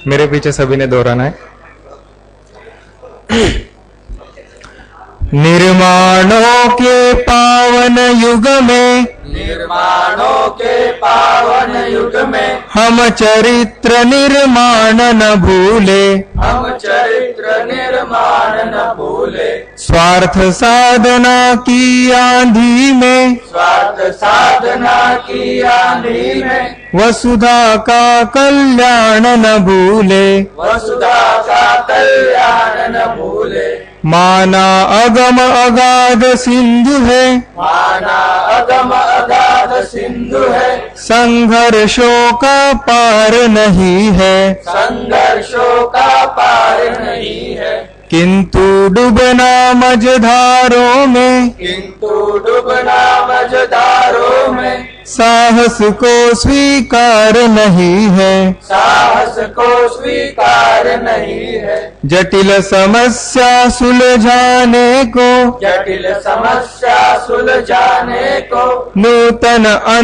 मेरे पीछे सभी ने दोहराना है। निर्माणों के पावन युग में, निर्माणों के पावन युग में, हम चरित्र निर्माण न भूले, हम चरित्र निर्माण न भूले। स्वार्थ साधना की आंधी में, स्वार्थ साधना की आंधी में, वसुधा का कल्याण न भूले, वसुधा का कल्याण न भूले। माना अगम अगाध सिंधु है, माना अगम अगाध सिंधु है, संघर्षों का पार नहीं है, संघर्षों का पार नहीं है। किंतु डूबना मझधारों में, किंतु डूबना मझधारों में, साहस को स्वीकार नहीं है, साहस को स्वीकार नहीं है। जटिल समस्या सुलझाने को, जटिल समस्या सुलझाने को, नूतन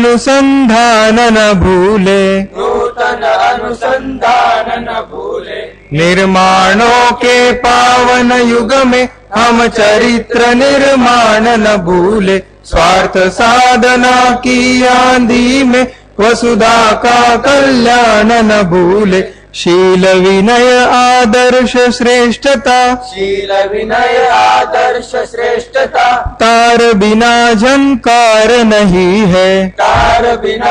अनुसंधान न भूले, नूतन अनुसंधान न भूले। निर्माणों के पावन युग में, हम चरित्र निर्माण न भूले, स्वार्थ साधना की आंधी में, वसुधा का कल्याण न भूले। शील विनय आदर्श श्रेष्ठता, शील विनय आदर्श श्रेष्ठता, तार बिना झंकार नहीं है, तार बिना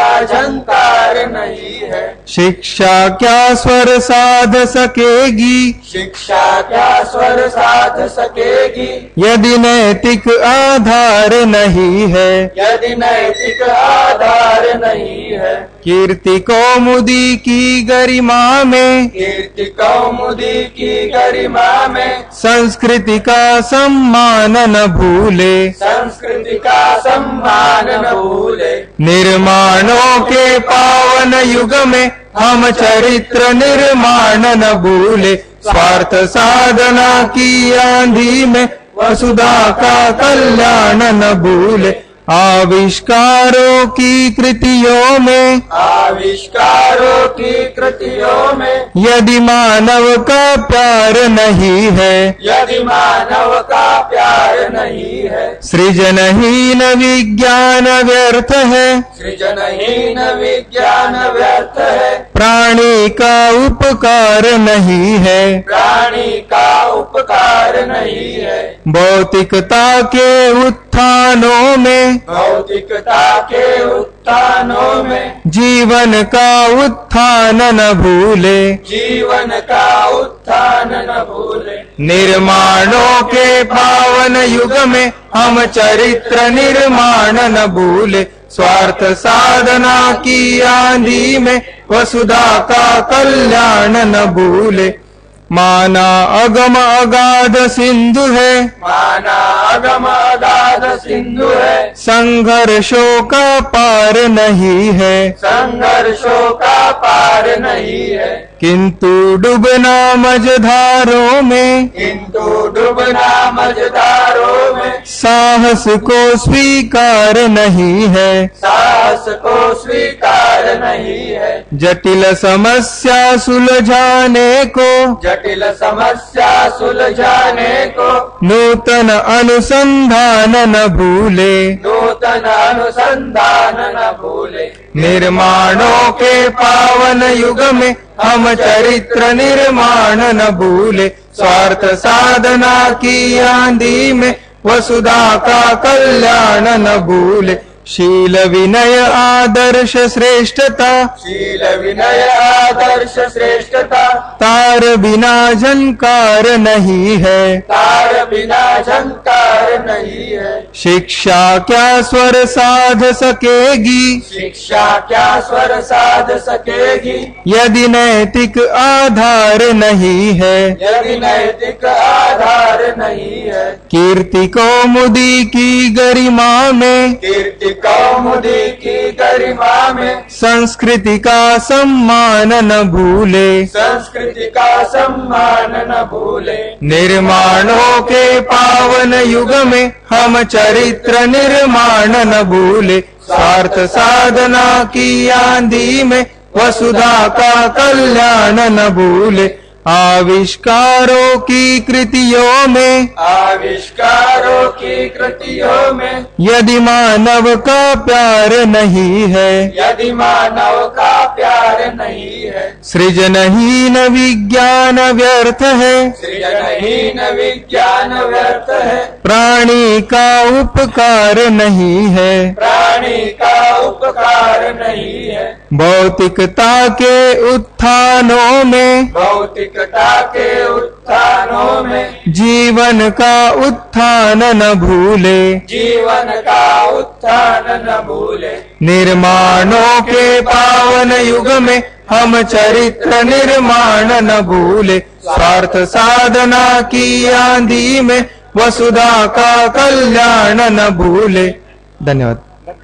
झंकार नहीं है। शिक्षा क्या स्वर साध सकेगी, शिक्षा क्या स्वर साध सकेगी, यदि नैतिक आधार नहीं है, यदि नैतिक आधार नहीं है। कीर्ति कौमुदी की गरिमा में, कीर्ति कौमुदी की गरिमा में, संस्कृति का सम्मान न भूले, संस्कृति का सम्मान न भूले। निर्माणों के पावन युग में, हम चरित्र निर्माण न भूले, स्वार्थ साधना की आंधी में, वसुधा का कल्याण न भूले। आविष्कारों की कृतियों में, आविष्कारों की कृतियों में, यदि मानव का प्यार नहीं है, यदि मानव का प्यार नहीं है, सृजनहीन विज्ञान व्यर्थ है, सृजनहीन विज्ञान व्यर्थ है। प्राणी का उपकार नहीं है, प्राणी का उपकार नहीं है। भौतिकता के उत्थानों में, भौतिकता के उत्थानों में, जीवन का उत्थान न भूले, जीवन का उत्थान न भूले। निर्माणों के पावन युग में, हम चरित्र निर्माण न भूले, स्वार्थ साधना की आंधी में, वसुधा का कल्याण न भूले। माना अगम अगाध सिंधु है, माना अगम अगाध सिंधु है, संघर्षों का पार नहीं है, संघर्षों का पार नहीं है। किंतु डूबना मझधारों में, किंतु डूबना मझधारों में, साहस को स्वीकार नहीं है, साहस को स्वीकार नहीं है। जटिल समस्या सुलझाने को, जटिल समस्या सुलझाने को, नूतन अनुसंधान न भूले, नूतन अनुसंधान न भूले। निर्माणों के पावन युग में, हम चरित्र निर्माण न भूले, स्वार्थ साधना की आंधी में, वसुधा का कल्याण न भूले। शील विनय आदर्श श्रेष्ठता, शील विनय आदर्श श्रेष्ठता, तार बिना झंकार नहीं है, तार बिना झंकार नहीं है। शिक्षा क्या स्वर साध सकेगी, शिक्षा क्या स्वर साध सकेगी, यदि नैतिक आधार नहीं है, यदि नैतिक आधार नहीं है। कीर्ति कौमुदी की गरिमा में, कीर्ति कौमुदी की गरिमा में, संस्कृति का सम्मान न भूले, संस्कृति का सम्मान न भूले। निर्माणों के पावन युग में, हम चरित्र निर्माण न भूले, स्वार्थ साधना की आंधी में, वसुधा का कल्याण न भूले। आविष्कारों की कृतियों में, आविष्कारों की कृतियों में, यदि मानव का प्यार नहीं है, यदि मानव का प्यार नहीं है, सृजनहीन विज्ञान व्यर्थ है, सृजनहीन विज्ञान व्यर्थ है, प्राणी का उपकार नहीं है, प्राणी का उपकार नहीं है, भौतिकता के उत्थानों में, भौतिकता के उत्थानों में, जीवन का उत्थान न भूले, जीवन का उत्थान न भूले। निर्माणों के पावन युग में हम चरित्र निर्माण न भूले, स्वार्थ साधना की आंधी में वसुधा का कल्याण न भूले। धन्यवाद।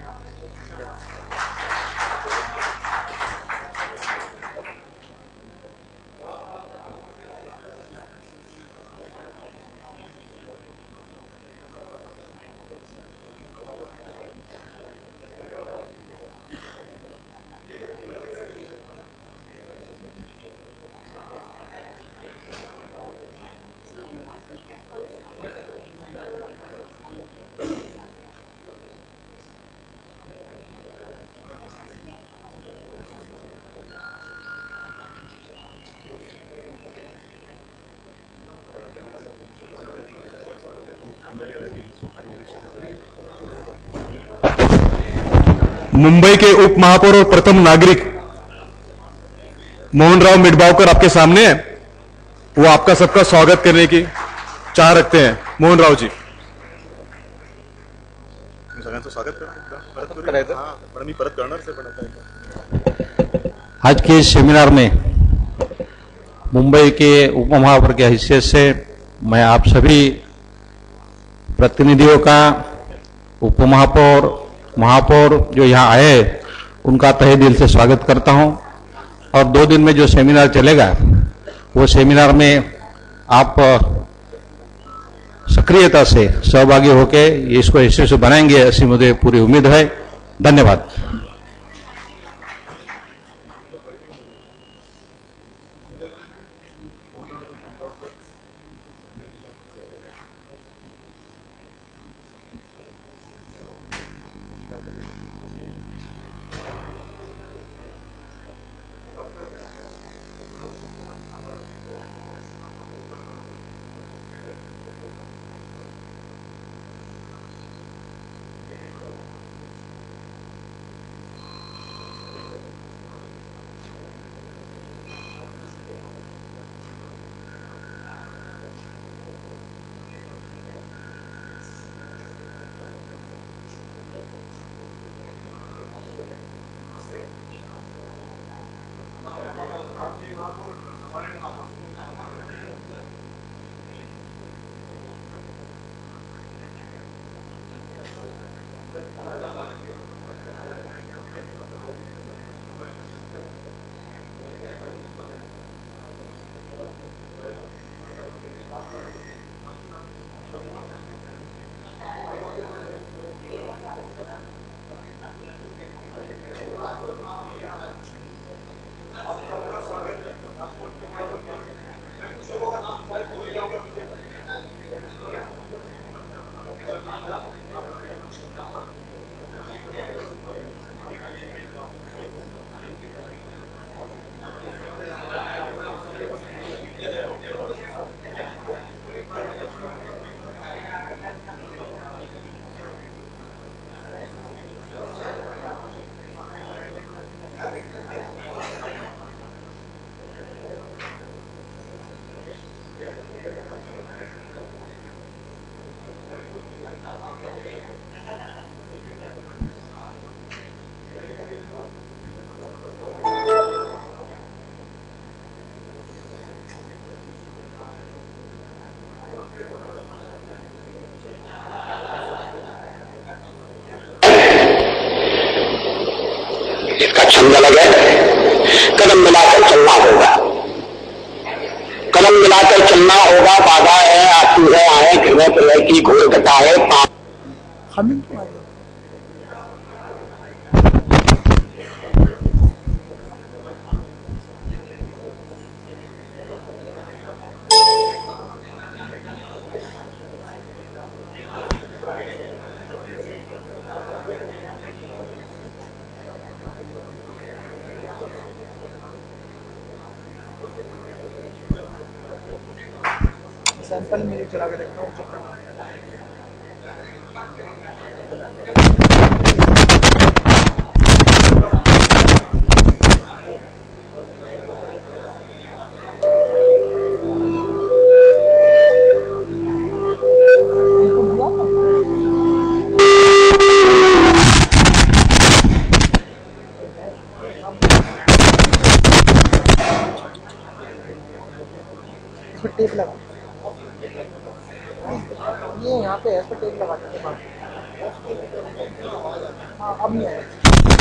मुंबई के उप महापौर और प्रथम नागरिक मोहनराव मिडबावकर आपके सामने है। वो आपका सबका स्वागत करने की चाह रखते हैं। मोहनराव जी, आज के सेमिनार में मुंबई के उप महापौर के हैसियत से मैं आप सभी प्रतिनिधियों का, उप महापौर, महापौर जो यहाँ आए, उनका तहे दिल से स्वागत करता हूँ। और 2 दिन में जो सेमिनार चलेगा, वो सेमिनार में आप सक्रियता से सहभागी होकर इसको यशस्वी बनाएंगे, ऐसी मुझे पूरी उम्मीद है। धन्यवाद। छंद अलग है। कदम मिलाकर चलना होगा, कदम मिलाकर चलना होगा। बाधा है, आंसू है, आए घृणा प्रलय की घोर गता है। सैंपल मेरे चला के देखता हूँ। टेप लगा ये यहाँ पे ऐसा टेप लगा देते हैं। हाँ अब नहीं आया।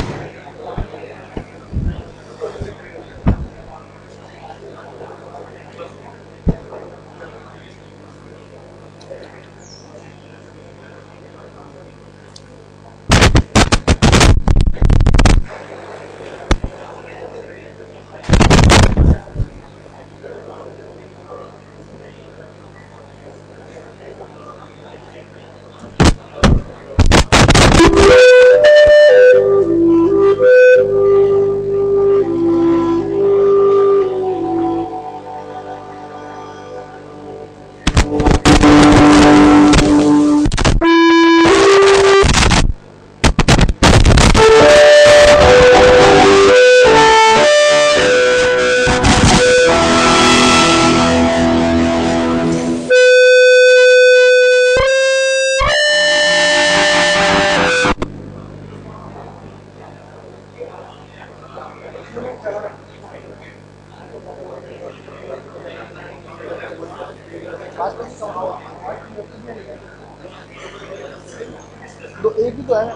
दो एक ही तो है।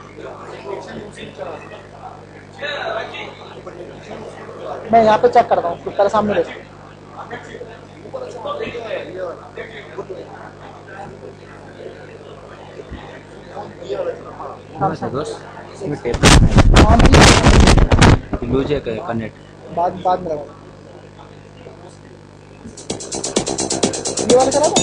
मैं यहाँ पे चेक करता हूँ, पहले सामने देखो। इसमें टेप लूज है कनेक्ट बाद में लगा ये वाला करा दो।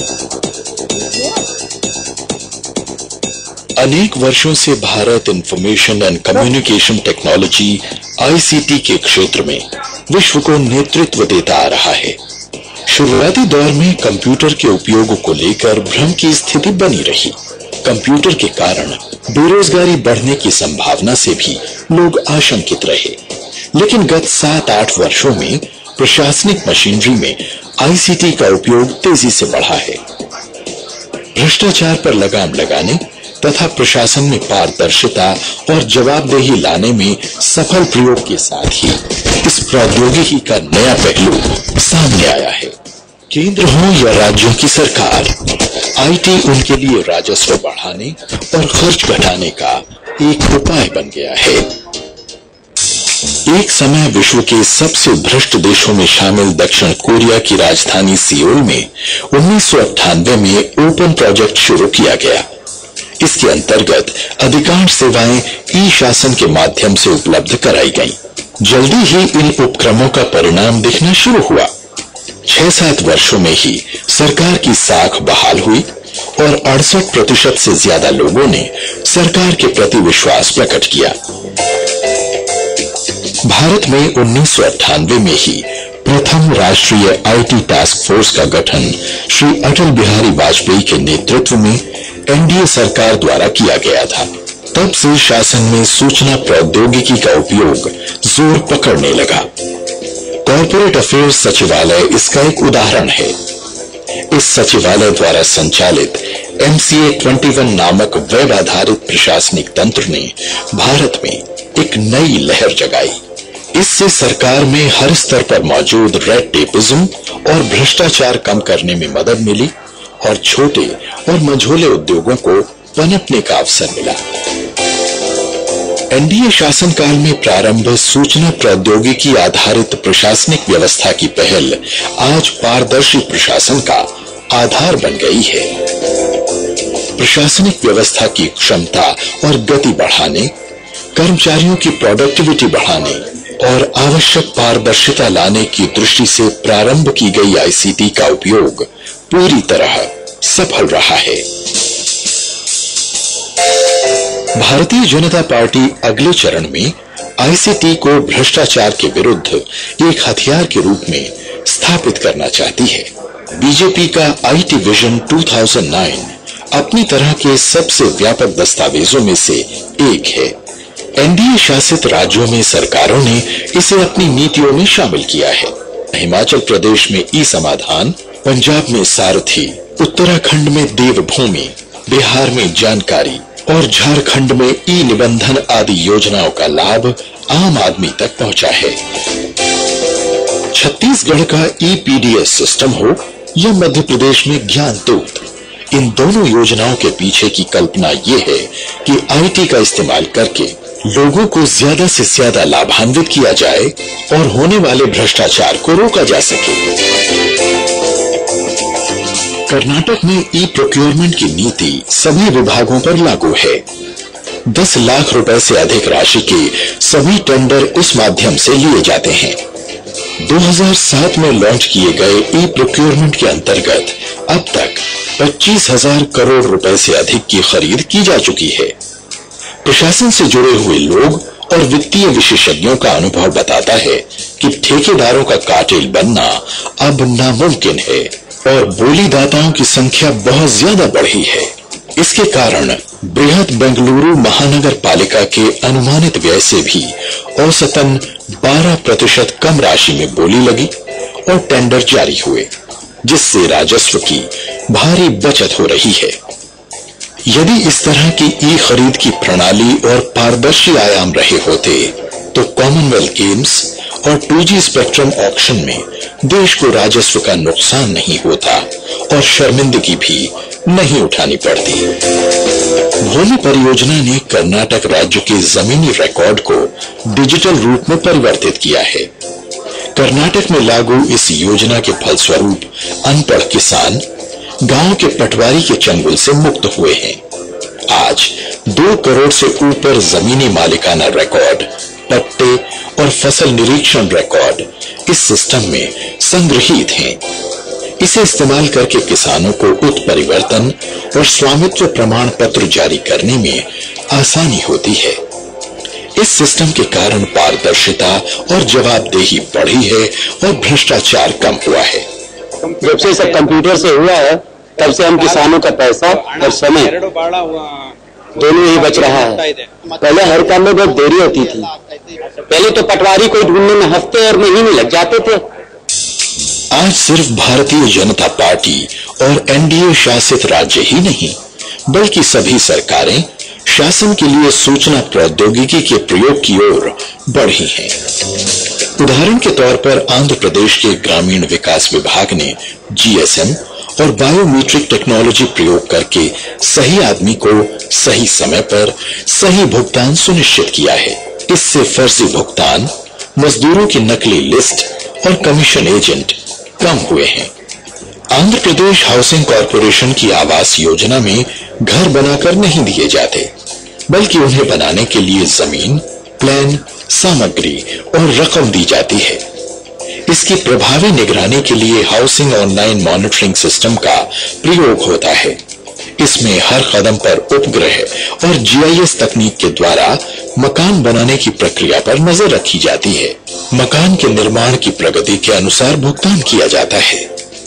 अनेक वर्षों से Bharat information and communication technology ICT के क्षेत्र में विश्व को नेतृत्व देता आ रहा है। शुरुआती दौर में कंप्यूटर के उपयोग को लेकर भ्रम की स्थिति बनी रही। कंप्यूटर के कारण बेरोजगारी बढ़ने की संभावना से भी लोग आशंकित रहे, लेकिन गत 7-8 वर्षों में प्रशासनिक मशीनरी में आईसीटी का उपयोग तेजी से बढ़ा है। भ्रष्टाचार पर लगाम लगाने तथा प्रशासन में पारदर्शिता और जवाबदेही लाने में सफल प्रयोग के साथ ही इस प्रौद्योगिकी का नया पहलू सामने आया है। केंद्र हो या राज्यों की सरकार, आईटी उनके लिए राजस्व बढ़ाने और खर्च घटाने का एक उपाय बन गया है। एक समय विश्व के सबसे भ्रष्ट देशों में शामिल दक्षिण कोरिया की राजधानी सियोल में 1998 में ओपन प्रोजेक्ट शुरू किया गया। इसके अंतर्गत अधिकांश सेवाएं ई शासन के माध्यम से उपलब्ध कराई गईं। जल्दी ही इन उपक्रमों का परिणाम दिखना शुरू हुआ। 6-7 वर्षों में ही सरकार की साख बहाल हुई और 68% से ज्यादा लोगों ने सरकार के प्रति विश्वास प्रकट किया। भारत में 1998 में ही प्रथम राष्ट्रीय आईटी टास्क फोर्स का गठन श्री अटल बिहारी वाजपेयी के नेतृत्व में एनडीए सरकार द्वारा किया गया था। तब से शासन में सूचना प्रौद्योगिकी का उपयोग जोर पकड़ने लगा। कॉर्पोरेट अफेयर्स सचिवालय इसका एक उदाहरण है। इस सचिवालय द्वारा संचालित MCA 21 नामक वेब आधारित प्रशासनिक तंत्र ने भारत में एक नई लहर जगाई। इससे सरकार में हर स्तर पर मौजूद रेड टेपिज्म और भ्रष्टाचार कम करने में मदद मिली और छोटे और मझोले उद्योगों को पनपने का अवसर मिला। एनडीए शासनकाल में प्रारंभ सूचना प्रौद्योगिकी आधारित प्रशासनिक व्यवस्था की पहल आज पारदर्शी प्रशासन का आधार बन गई है। प्रशासनिक व्यवस्था की क्षमता और गति बढ़ाने, कर्मचारियों की प्रोडक्टिविटी बढ़ाने और आवश्यक पारदर्शिता लाने की दृष्टि से प्रारंभ की गई आईसीटी का उपयोग पूरी तरह सफल रहा है। भारतीय जनता पार्टी अगले चरण में आईसीटी को भ्रष्टाचार के विरुद्ध एक हथियार के रूप में स्थापित करना चाहती है। बीजेपी का आईटी विजन 2009 अपनी तरह के सबसे व्यापक दस्तावेजों में से एक है। एनडीए शासित राज्यों में सरकारों ने इसे अपनी नीतियों में शामिल किया है। हिमाचल प्रदेश में ई समाधान, पंजाब में सारथी, उत्तराखंड में देवभूमि, बिहार में जानकारी और झारखंड में ई निबंधन आदि योजनाओं का लाभ आम आदमी तक पहुंचा है। छत्तीसगढ़ का ईपीडीएस सिस्टम हो या मध्य प्रदेश में ज्ञान दूत, इन दोनों योजनाओं के पीछे की कल्पना ये है कि आईटी का इस्तेमाल करके लोगों को ज्यादा से ज्यादा लाभान्वित किया जाए और होने वाले भ्रष्टाचार को रोका जा सके। कर्नाटक में ई प्रोक्योरमेंट की नीति सभी विभागों पर लागू है। 10 लाख रुपए से अधिक राशि के सभी टेंडर इस माध्यम से लिए जाते हैं। 2007 में लॉन्च किए गए ई प्रोक्योरमेंट के अंतर्गत अब तक 25,000 करोड़ रुपए से अधिक की खरीद की जा चुकी है। प्रशासन से जुड़े हुए लोग और वित्तीय विशेषज्ञों का अनुभव बताता है कि ठेकेदारों का कार्टेल बनना अब नामुमकिन है और बोलीदाताओं की संख्या बहुत ज्यादा बढ़ी है। इसके कारण बृहद बेंगलुरु महानगर पालिका के अनुमानित व्यय से भी औसतन 12% कम राशि में बोली लगी और टेंडर जारी हुए, जिससे राजस्व की भारी बचत हो रही है। यदि इस तरह की ई खरीद की प्रणाली और पारदर्शी आयाम रहे होते तो कॉमनवेल्थ गेम्स और 2G स्पेक्ट्रम ऑक्शन में देश को राजस्व का नुकसान नहीं होता और शर्मिंदगी भी नहीं उठानी पड़ती। भूमि परियोजना ने कर्नाटक राज्य के जमीनी रिकॉर्ड को डिजिटल रूप में परिवर्तित किया है। कर्नाटक में लागू इस योजना के फलस्वरूप अनपढ़ किसान गांव के पटवारी के चंगुल से मुक्त हुए हैं। आज 2 करोड़ से ऊपर जमीनी मालिकाना रिकॉर्ड, पट्टे और फसल निरीक्षण रिकॉर्ड इस सिस्टम में संग्रहित हैं। इसे इस्तेमाल करके किसानों को उत्परिवर्तन और स्वामित्व प्रमाण पत्र जारी करने में आसानी होती है। इस सिस्टम के कारण पारदर्शिता और जवाबदेही बढ़ी है और भ्रष्टाचार कम हुआ है। जब से सब कंप्यूटर से हुआ है तब से हम किसानों का पैसा और समय दोनों ही बच रहा है। पहले हर काम में बहुत देरी होती थी। पहले तो पटवारी को ढूंढने में हफ्ते और महीने लग जाते थे। आज सिर्फ भारतीय जनता पार्टी और एनडीए शासित राज्य ही नहीं बल्कि सभी सरकारें शासन के लिए सूचना प्रौद्योगिकी के प्रयोग की ओर बढ़ी हैं। उदाहरण के तौर पर आंध्र प्रदेश के ग्रामीण विकास विभाग ने जीएसएम और बायोमीट्रिक टेक्नोलॉजी प्रयोग करके सही आदमी को सही समय पर सही भुगतान सुनिश्चित किया है। इससे फर्जी भुगतान, मजदूरों की नकली लिस्ट और कमीशन एजेंट कम हुए हैं। आंध्र प्रदेश हाउसिंग कॉरपोरेशन की आवास योजना में घर बनाकर नहीं दिए जाते बल्कि उन्हें बनाने के लिए जमीन, प्लान, सामग्री और रकम दी जाती है। इसकी प्रभावी निगरानी के लिए हाउसिंग ऑनलाइन मॉनिटरिंग सिस्टम का प्रयोग होता है। इसमें हर कदम पर उपग्रह और जीआईएस तकनीक के द्वारा मकान बनाने की प्रक्रिया पर नजर रखी जाती है। मकान के निर्माण की प्रगति के अनुसार भुगतान किया जाता है।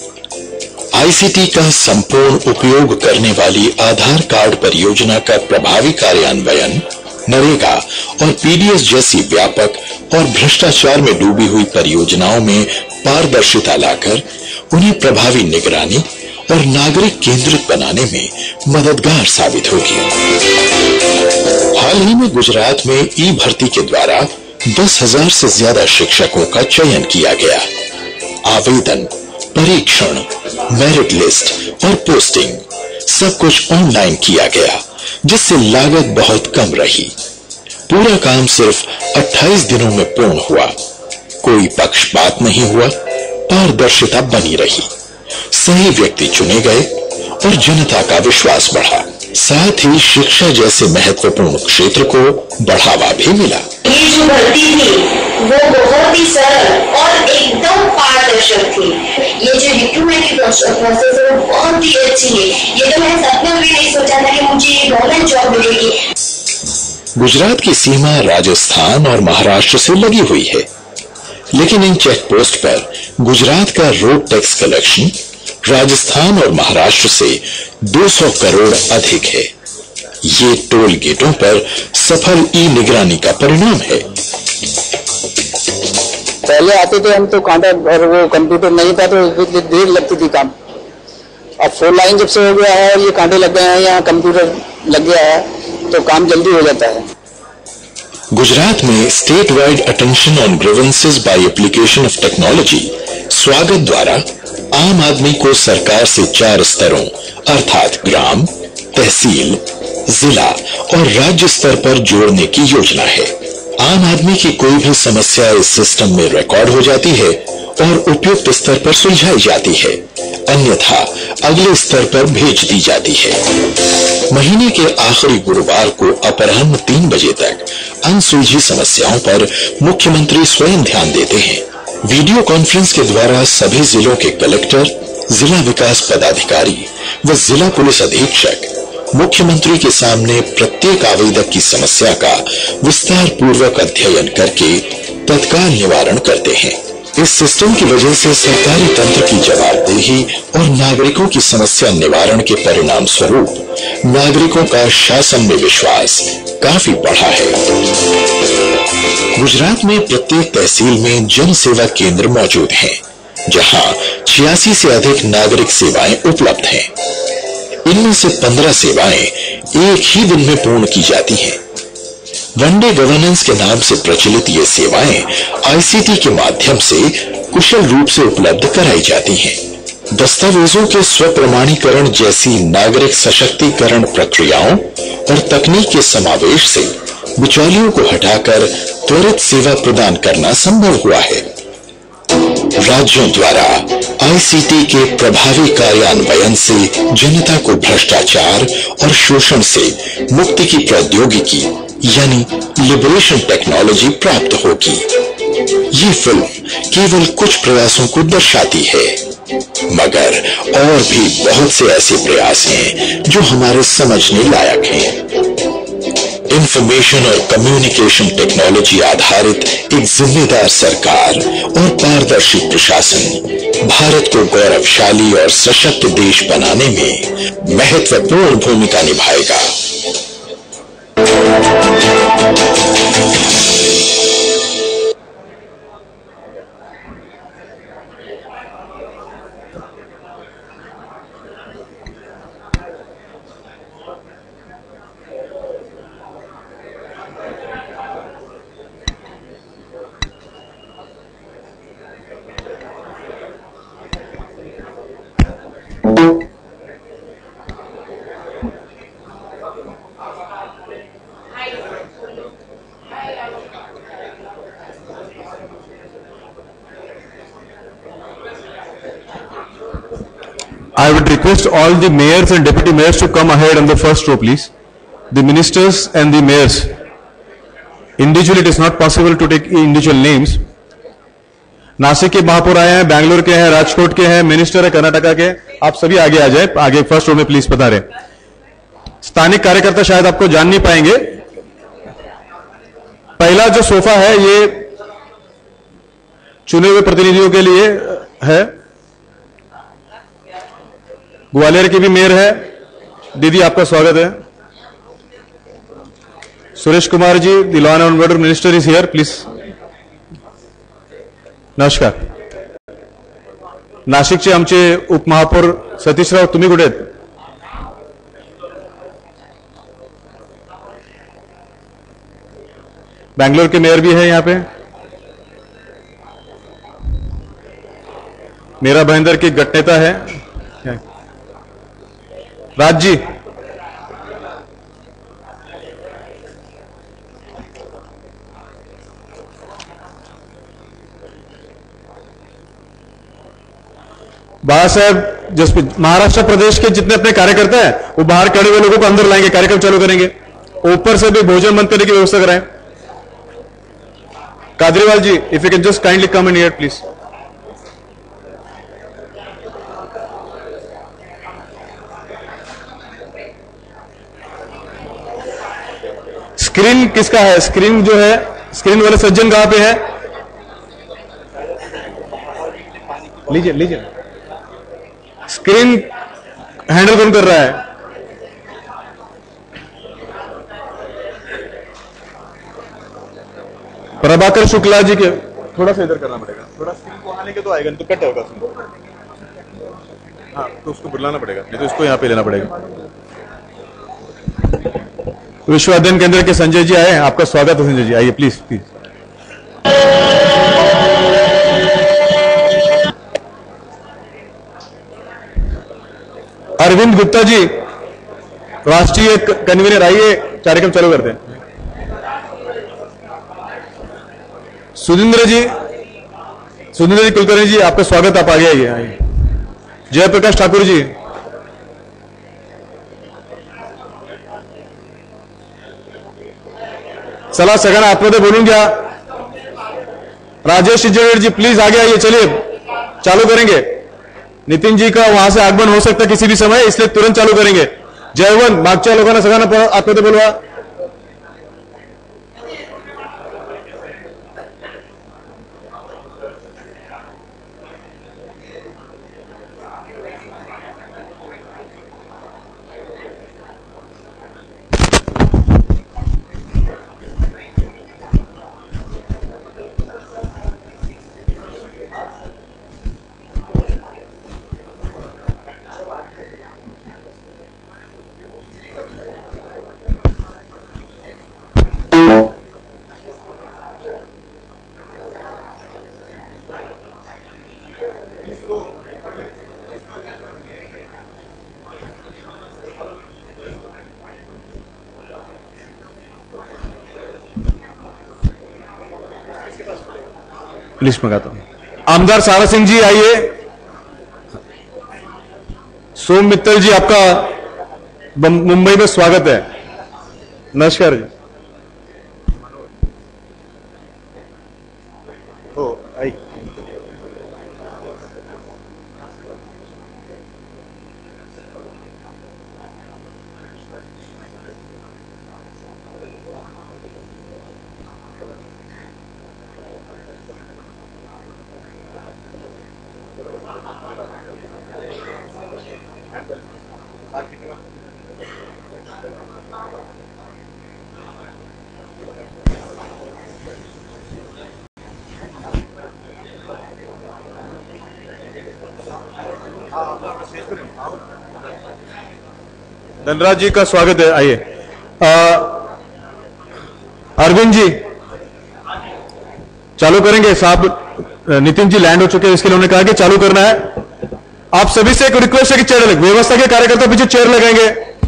आईसीटी का संपूर्ण उपयोग करने वाली आधार कार्ड परियोजना का प्रभावी कार्यान्वयन नरेगा और पीडीएस जैसी व्यापक और भ्रष्टाचार में डूबी हुई परियोजनाओं में पारदर्शिता लाकर उन्हें प्रभावी निगरानी और नागरिक केंद्रित बनाने में मददगार साबित होगी। हाल ही में गुजरात में ई भर्ती के द्वारा 10,000 से ज्यादा शिक्षकों का चयन किया गया। आवेदन, परीक्षण, मेरिट लिस्ट और पोस्टिंग सब कुछ ऑनलाइन किया गया, जिससे लागत बहुत कम रही। पूरा काम सिर्फ 28 दिनों में पूर्ण हुआ। कोई पक्षपात नहीं हुआ, पारदर्शिता बनी रही, सही व्यक्ति चुने गए और जनता का विश्वास बढ़ा। साथ ही शिक्षा जैसे महत्वपूर्ण क्षेत्र को बढ़ावा भी मिला। ये जो भर्ती थी वो बहुत ही सरल और एकदम पारदर्शक थी। ये जो रिक्रूटमेंट की प्रोसेस है वो बहुत ही अच्छी है। ये तो मैंने सपने में भी नहीं सोचा था कि मुझे ये गवर्नमेंट जॉब मिलेगी। गुजरात की सीमा राजस्थान और महाराष्ट्र से लगी हुई है, लेकिन इन चेक पोस्ट पर गुजरात का रोड टैक्स कलेक्शन राजस्थान और महाराष्ट्र से 200 करोड़ अधिक है। ये टोल गेटों पर सफल ई निगरानी का परिणाम है। पहले आते थे हम तो कांटा और वो कंप्यूटर नहीं था तो देर लगती थी काम। अब 4 लाइन जब से हो गया है, ये कांटे लग गए हैं, यहाँ कंप्यूटर लग गया है तो काम जल्दी हो जाता है। गुजरात में state wide attention on grievances by application of technology Swagat द्वारा आम आदमी को सरकार से 4 स्तरों अर्थात ग्राम, तहसील, जिला और राज्य स्तर पर जोड़ने की योजना है। आम आदमी की कोई भी समस्या इस सिस्टम में रिकॉर्ड हो जाती है और उपयुक्त स्तर पर सुलझाई जाती है, अन्यथा अगले स्तर पर भेज दी जाती है। महीने के आखिरी गुरुवार को अपराह्न 3 बजे तक अनसुलझी समस्याओं पर मुख्यमंत्री स्वयं ध्यान देते हैं। वीडियो कॉन्फ्रेंस के द्वारा सभी जिलों के कलेक्टर, जिला विकास पदाधिकारी व जिला पुलिस अधीक्षक मुख्यमंत्री के सामने प्रत्येक आवेदक की समस्या का विस्तार पूर्वक अध्ययन करके तत्काल निवारण करते हैं। इस सिस्टम की वजह से सरकारी तंत्र की जवाबदेही और नागरिकों की समस्या निवारण के परिणाम स्वरूप नागरिकों का शासन में विश्वास काफी बढ़ा है। गुजरात में प्रत्येक तहसील में जन सेवा केंद्र मौजूद हैं, जहां 86 से अधिक नागरिक सेवाएं उपलब्ध हैं। इनमें से 15 सेवाएं एक ही दिन में पूर्ण की जाती हैं। वनडे गवर्नेंस के नाम से प्रचलित ये सेवाएं आईसीटी के माध्यम से कुशल रूप से उपलब्ध कराई जाती हैं। दस्तावेजों के स्वप्रमाणीकरण जैसी नागरिक सशक्तिकरण प्रक्रियाओं और तकनीक के समावेश से बिचौलियों को हटाकर त्वरित सेवा प्रदान करना संभव हुआ है। राज्यों द्वारा आईसीटी के प्रभावी कार्यान्वयन से जनता को भ्रष्टाचार और शोषण से मुक्ति की प्रौद्योगिकी यानी लिबरेशन टेक्नोलॉजी प्राप्त होगी। ये फिल्म केवल कुछ प्रयासों को दर्शाती है, मगर और भी बहुत से ऐसे प्रयास हैं जो हमारे समझने लायक हैं। इंफॉर्मेशन और कम्युनिकेशन टेक्नोलॉजी आधारित एक जिम्मेदार सरकार और पारदर्शी प्रशासन भारत को गौरवशाली और सशक्त देश बनाने में महत्वपूर्ण भूमिका निभाएगा। I would request all the mayors and deputy mayors to come ahead on the first row, please. The ministers and the mayors. Individually, it is not possible to take individual names. Nashik के महापौर आए हैं, बैंगलोर के हैं, राजकोट के हैं, minister है कर्नाटका के। आप सभी आगे आ जाए, आगे फर्स्ट रो में प्लीज पधारें। स्थानिक कार्यकर्ता शायद आपको जान नहीं पाएंगे। पहला जो सोफा है ये चुने हुए प्रतिनिधियों के लिए है। ग्वालियर की भी मेयर है, दीदी आपका स्वागत है। Suresh Kumar ji, the law and order minister is here, please. नमस्कार। नाशिकचे आमचे उपमहापौर सतीशराव, तुम्ही कुठे आहेत? बैंगलोर के मेयर भी है यहाँ पे। मेरा भाईंदर की गठनेता है राज जी। बाबा साहब जसप्रीत, महाराष्ट्र प्रदेश के जितने अपने कार्यकर्ता हैं वो बाहर खड़े हुए लोगों को अंदर लाएंगे, कार्यक्रम चालू करेंगे। ऊपर से भी भोजन बंद करने की व्यवस्था कराएं। Kadriwal ji, if you can just kindly come in here please. Screen किसका है? स्क्रीन जो है, स्क्रीन वाले सज्जन कहां पे है? लीजिए लीजिए। स्क्रीन हैंडल कौन कर रहा है? प्रभाकर शुक्ला जी के थोड़ा सा इधर करना पड़ेगा, थोड़ा स्क्रीन को आने के तो आएगा, नहीं तो कट होगा उसमें। हाँ, तो उसको बुलाना पड़ेगा, नहीं तो इसको यहाँ पे लेना पड़ेगा। विश्व अध्ययन केंद्र के संजय जी आए, आपका स्वागत है संजय जी, आइए प्लीज प्लीज। अरविंद गुप्ता जी राष्ट्रीय कन्वीनर, आइए कार्यक्रम चालू करते हैं। सुधींद्र जी कुलकर्णी जी, आपका स्वागत, आप आगे आइए। जयप्रकाश ठाकुर जी, चला सगळ्यांना आतमध्ये बोलून घ्या। राजेश इंजीनियर जी प्लीज आगे आइए, चलिए चालू करेंगे। नितिन जी का वहां से आगमन हो सकता है किसी भी समय, इसलिए तुरंत चालू करेंगे। जयवंत, मागच्या लोकांना सगळ्यांना आतमध्ये बोलवा। लिस्ट मंगाता हूं। आमदार सारा सिंह जी आइए। सोम मित्तल जी, आपका मुंबई में स्वागत है। नमस्कार जी। ओ आई धनराज जी का स्वागत है, आइए। अरविंद जी चालू करेंगे साहब। नितिन जी लैंड हो चुके हैं, इसके लिए उन्होंने कहा कि चालू करना है। आप सभी से एक रिक्वेस्ट है कि चेयर लगे, व्यवस्था के कार्यकर्ता पीछे चेयर लगाएंगे।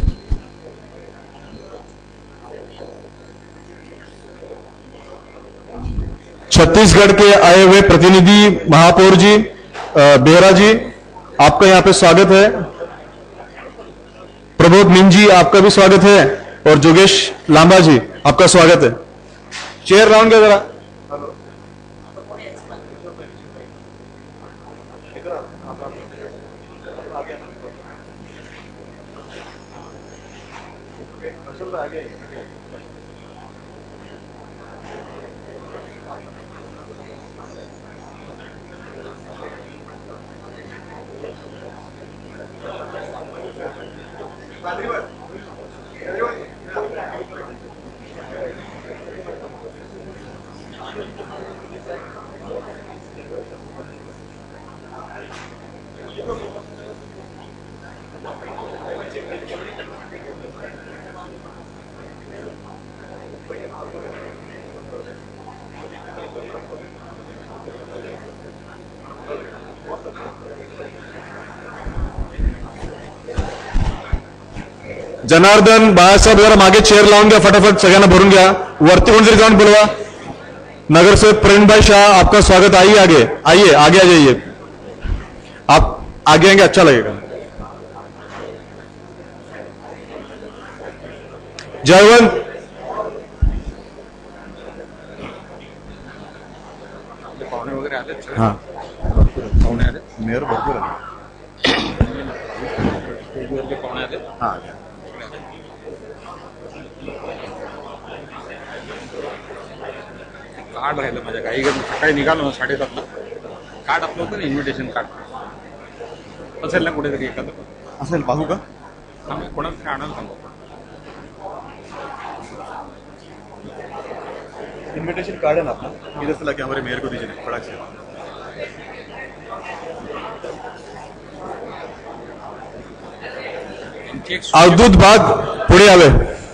छत्तीसगढ़ के आए हुए प्रतिनिधि महापौर जी बेहरा जी, आपका यहां पे स्वागत है। प्रबोध मीन जी, आपका भी स्वागत है। और जोगेश लांबा जी, आपका स्वागत है। चेयर लाऊंगे जरा। जनार्दन बाळासाहेब, जरा मागे चेअर लावून घ्या, फटाफट सगळ्यांना भरून घ्या। वरती कोणतरी जाऊन बोलवा। नगरसेवक प्रेमभाई शाह, आपका स्वागत, आइए आगे, आइए आगे आ जाइए। आप आगे आएंगे अच्छा लगेगा। जयवंत, पाहुणे वगैरे आले? हाँ पाहुणे आले, मेयर भरपूर आले। पाहुणे आले, हाँ कार्ड राहिलं माझ्या काही सकाळी निघालो 7:30ला। कार्ड आपलं होतं ना, इन्व्हिटेशन कार्ड, असेल ना कुठेतरी एखादं असेल, पाहू का? आम्ही कोणाला आणायला सांगू. इन्विटेशन कार्ड है ना अपना, इधर से लाके हमारे मेयर को दीजिए फटाक से. अवधूत बाग पुढे यावे.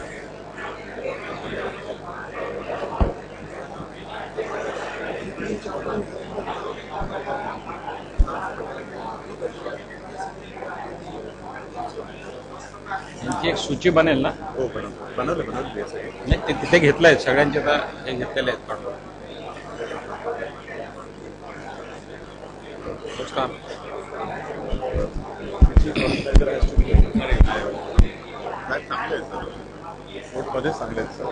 एक सूची बनेल ना. हो, बनवलं. नाही ते तिथे घेतलंय सगळ्यांचे आता हे घेतलेले आहेत काढून. मध्येच चांगले आहेत सर.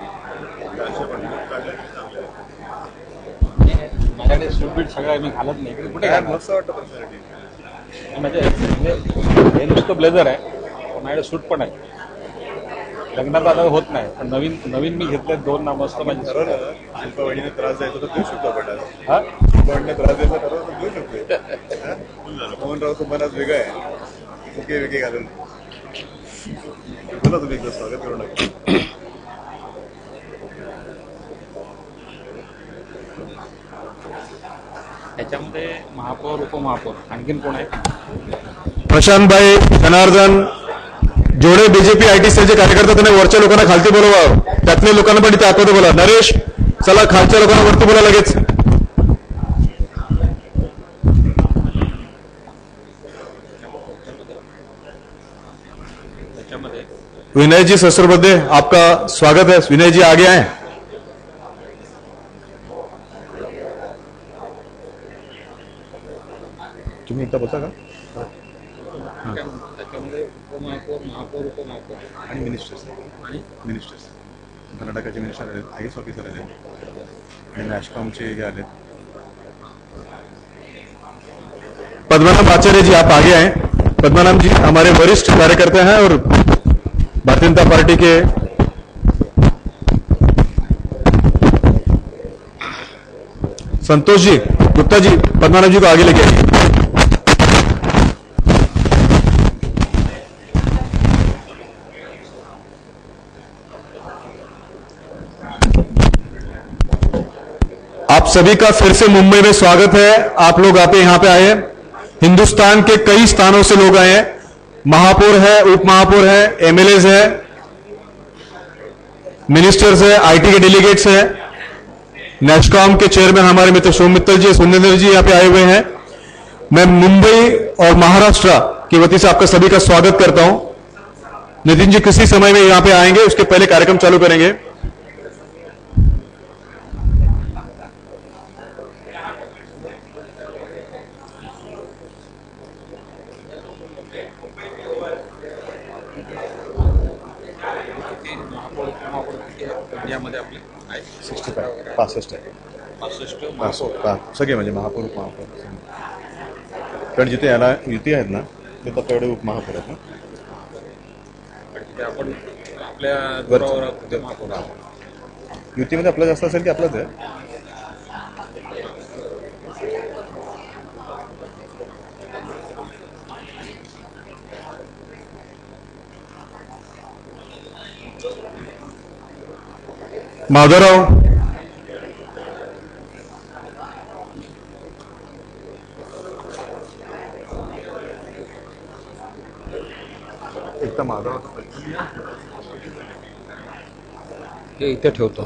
माझ्याकडे सूट सगळं मी घालत नाही. इकडे कुठे मस्त वाटतं पर्सनॅलिटी. म्हणजे हे नुसतं ब्लेझर आहे, माझ्याकडे सूट पण आहे. लग्नात आता होत नाही, पण नवीन मी घेतले 2 ना मस्त. माझी शिल्पा वहिनीने त्रास द्यायचा तर देऊ शकतो आपण. हा, शिल्पा वहिनीने त्रास द्यायचा ठरवलं तर देऊ शकतो. मोहनराव तुम्हाला आज वेगळं आहे, वेगळे घालून बोला. तुम्ही एकदा स्वागत करू नका. त्याच्यामध्ये महापौर, उपमहापौर, आणखीन कोण आहे? प्रशांत भाई, जनार्दन, जेवढे बीजेपी आयटी सेलचे कार्यकर्ते त्यांनी वरच्या लोकांना खालती बोलवा, त्यातल्या लोकांना पण तिथे आतमध्ये बोला. नरेश, चला खालच्या लोकांना वरती बोला लगेच. विनय जी ससुरबद्दे, आपका स्वागत है. विनय जी आगे आए. तुम्ही एकदा बसा का? त्याच्यामध्ये उपमहापौर, महापौर, उपमहापौर आणि मिनिस्टर्स. कर्नाटकाचे मिनिस्टर आले, IAS ऑफिसर आले आणि नॅशकॉमचे हे आले. पद्मनाभ आचार्य जी, आप आगे आए. पद्मनाभ जी हमारे वरिष्ठ कार्यकर्ता हैं और भारतीय जनता पार्टी के संतोष जी गुप्ता जी, पद्मनाभ जी को आगे लेके आइए. आप सभी का फिर से मुंबई में स्वागत है. आप लोग यहाँ पे आए हैं. हिंदुस्तान के कई स्थानों से लोग आए हैं. महापौर है, उप महापौर है, MLAs है, मिनिस्टर्स है, IT के डेलीगेट्स है, नेशकॉम के चेयरमैन हमारे मित्र सोम मित्तल जी, सुंदर जी यहाँ पे आए हुए हैं. मैं मुंबई और महाराष्ट्र की वती से आपका सभी का स्वागत करता हूं. नितिन जी किसी समय में यहाँ पे आएंगे, उसके पहले कार्यक्रम चालू करेंगे. इंडियामध्ये आपले 65 आहे. 65 सगळे म्हणजे महापौर, उपमहापौर. कारण जिथे याला युती आहेत ना, ते तेवढे उपमहापौर आहेत ना. आपण आपल्या महापौर युतीमध्ये आपलं जास्त असेल की आपलंच आहे? माधवराव, एकदा माधव हे इथे ठेवतो.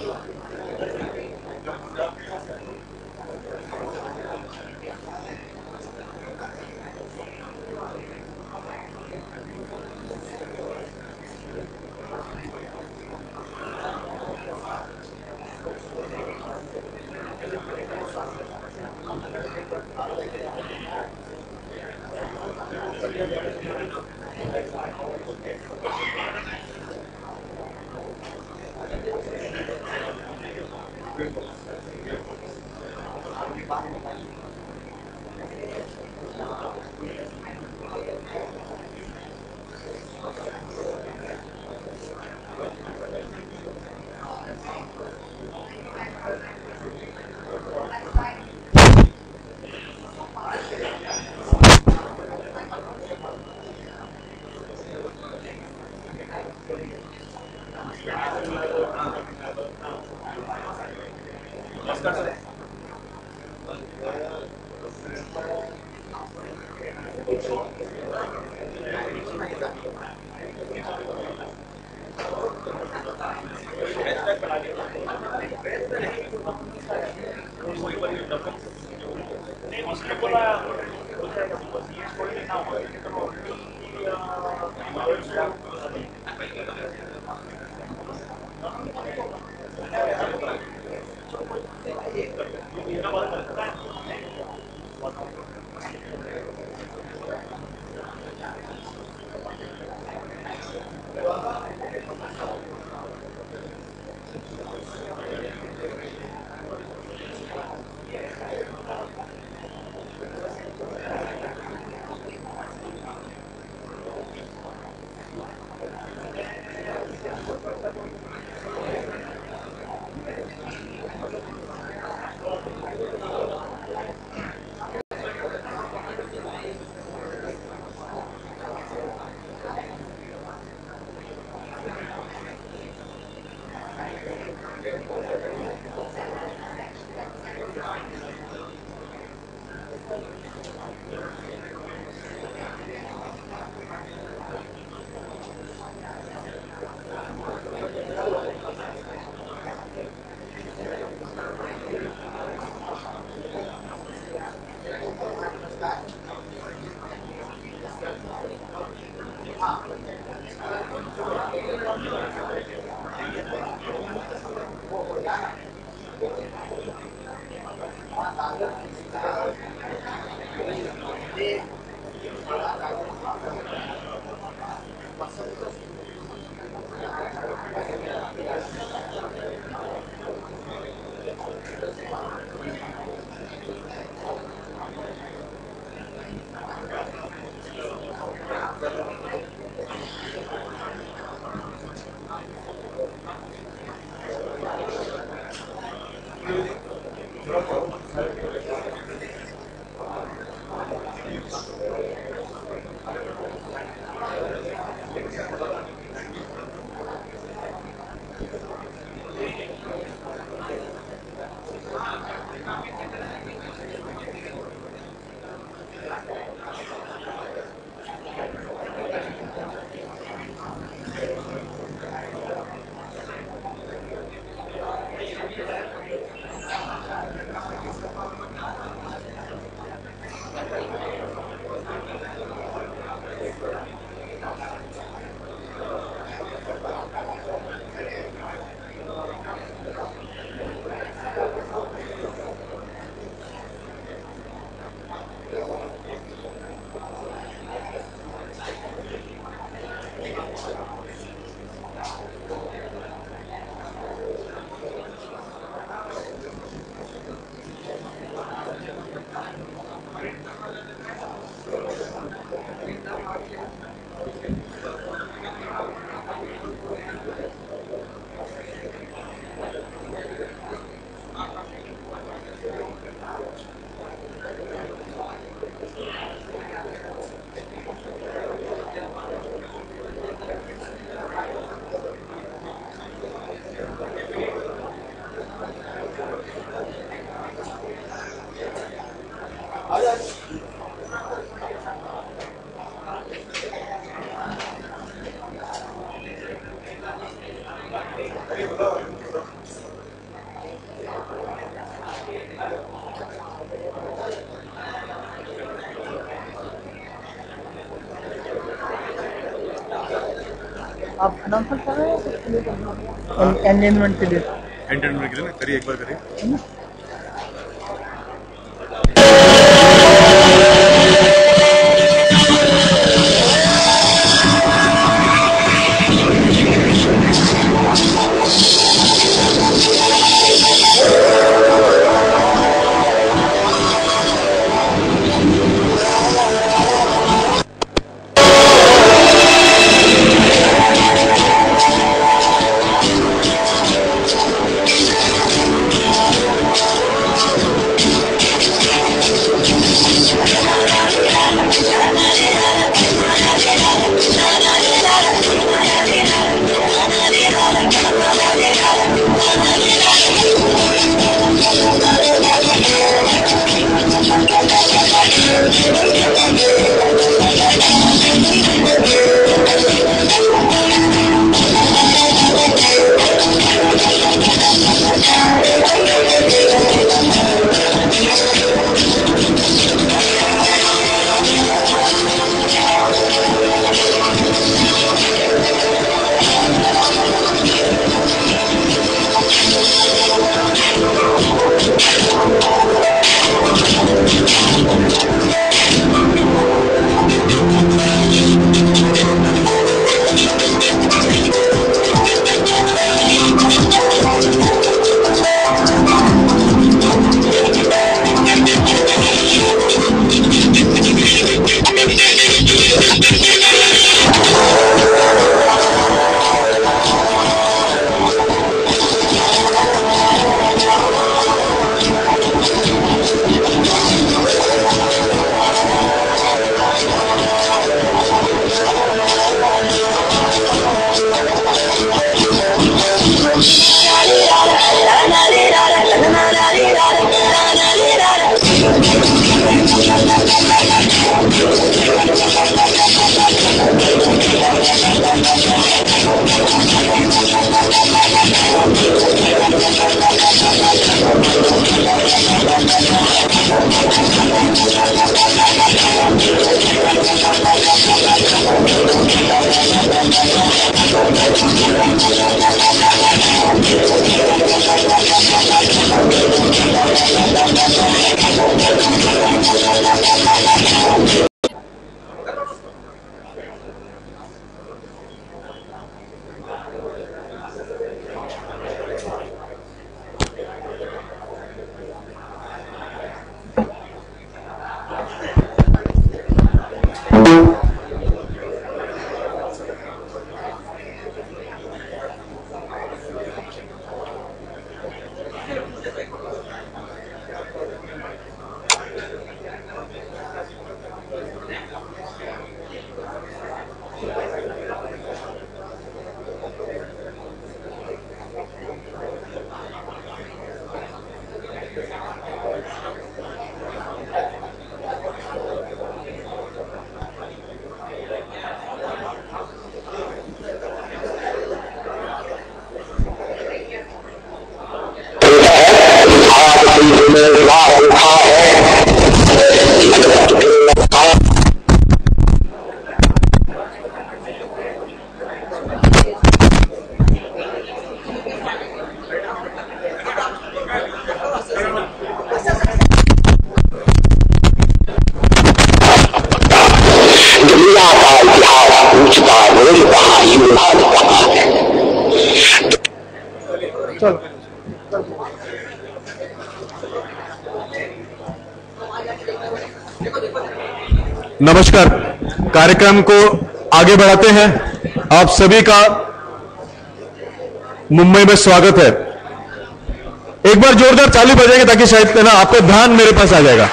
आप अनाउंसमेंट कर रहे हैं एंटरटेनमेंट के लिए? एंटरटेनमेंट के लिए ना करिए, एक बार करिए। नमस्कार, कार्यक्रम को आगे बढ़ाते हैं। आप सभी का मुंबई में स्वागत है। एक बार जोरदार ताली बजाएंगे ताकि शायद ना आपका ध्यान मेरे पास आ जाएगा।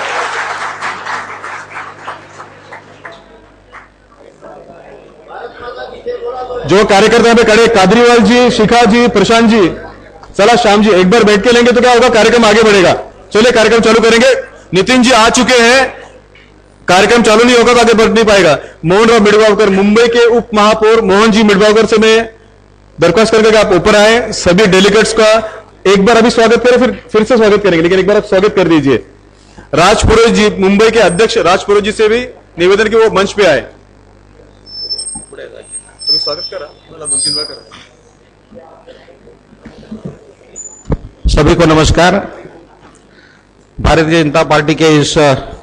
जो कार्यकर्ता यहाँ पे खड़े, कादरीवाल जी, शिखा जी, प्रशांत जी, चला श्याम जी, एक बार बैठ के लेंगे तो क्या होगा, कार्यक्रम आगे बढ़ेगा। चलिए कार्यक्रम चालू करेंगे। नितिन जी आ चुके हैं, कार्यक्रम चालू नहीं होगा तो आगे बढ़ नहीं पाएगा। मोहन राव मिडगांवकर, मुंबई के उप महापौर मोहन जी मिडगांवकर से मैं दरख्वास्त करके आप ऊपर आए। सभी डेलीगेट्स का एक बार अभी स्वागत करें, फिर से स्वागत करेंगे, लेकिन एक बार आप स्वागत कर दीजिए। राज पुरोहित जी, मुंबई के अध्यक्ष राज पुरोहित जी से भी निवेदन कि वो मंच पे आए। तुम्हें स्वागत करा, 2-3 बार करा। सभी को नमस्कार। भारतीय जनता पार्टी के इस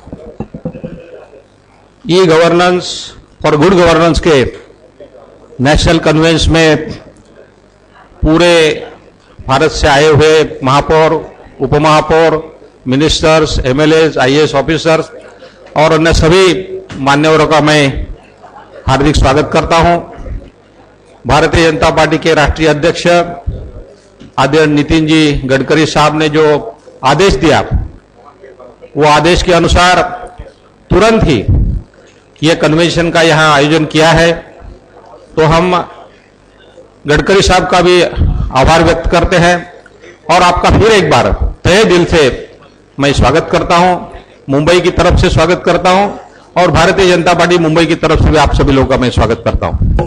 e governance for good governance के नेशनल कन्वेंस में पूरे भारत से आए हुए महापौर, उपमहापौर, मिनिस्टर्स, एमएलएज, आईएएस ऑफिसर्स और अन्य सभी मान्यवरों का मैं हार्दिक स्वागत करता हूं। भारतीय जनता पार्टी के राष्ट्रीय अध्यक्ष आदरणीय नितिन जी गडकरी साहब ने जो आदेश दिया, वो आदेश के अनुसार तुरंत ही यह कन्वेंशन का यहां आयोजन किया है। तो हम गडकरी साहब का भी आभार व्यक्त करते हैं और आपका फिर एक बार तहे दिल से मैं स्वागत करता हूं, मुंबई की तरफ से स्वागत करता हूं और भारतीय जनता पार्टी मुंबई की तरफ से भी आप सभी लोगों का मैं स्वागत करता हूं।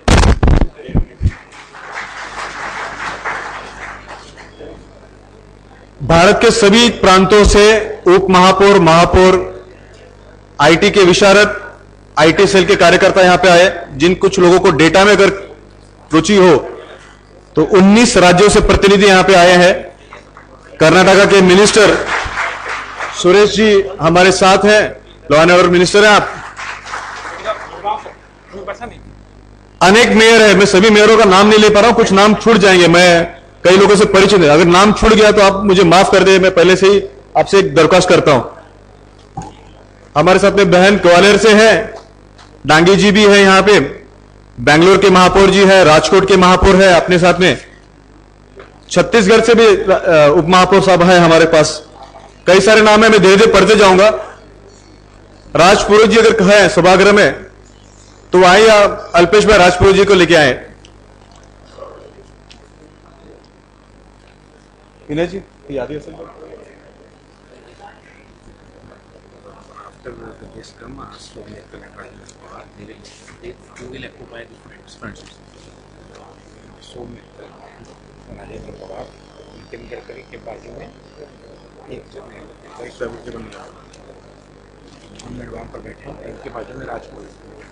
भारत के सभी प्रांतों से उप महापौर, महापौर, आईटी के विशारद, आईटी सेल के कार्यकर्ता यहां पे आए। जिन कुछ लोगों को डेटा में अगर रुचि हो तो 19 राज्यों से प्रतिनिधि यहां पे आए हैं। कर्नाटका के मिनिस्टर सुरेश जी हमारे साथ हैं, लॉ एंड ऑर्डर मिनिस्टर हैं आप। अनेक मेयर है, मैं सभी मेयरों का नाम नहीं ले पा रहा हूं, कुछ नाम छूट जाएंगे, मैं कई लोगों से परिचित है। अगर नाम छूट गया तो आप मुझे माफ कर दे, मैं पहले से ही आपसे एक दरख्वास्त करता हूं। हमारे साथ में बहन ग्वालियर से है, डांगी जी भी है यहां पे, बेंगलोर के महापौर जी है, राजकोट के महापौर है अपने साथ में, छत्तीसगढ़ से भी उप महापौर साहब है हमारे पास। कई सारे नाम है, मैं धीरे धीरे पढ़ते जाऊंगा। राजपुरोहित जी अगर है सभागृह में तो आइए, अल्पेश भाई राजपुरोहित जी को लेके आए। विनय जी याद है? Pradesh Kama, Soumitra Rajesh Pawar, they will occupy the front seats. Soumitra Rajendra Pawar, Nitin Gadkari के बाजू में एक जगह वहाँ पर बैठे हैं, इनके बाजू में राजपुर।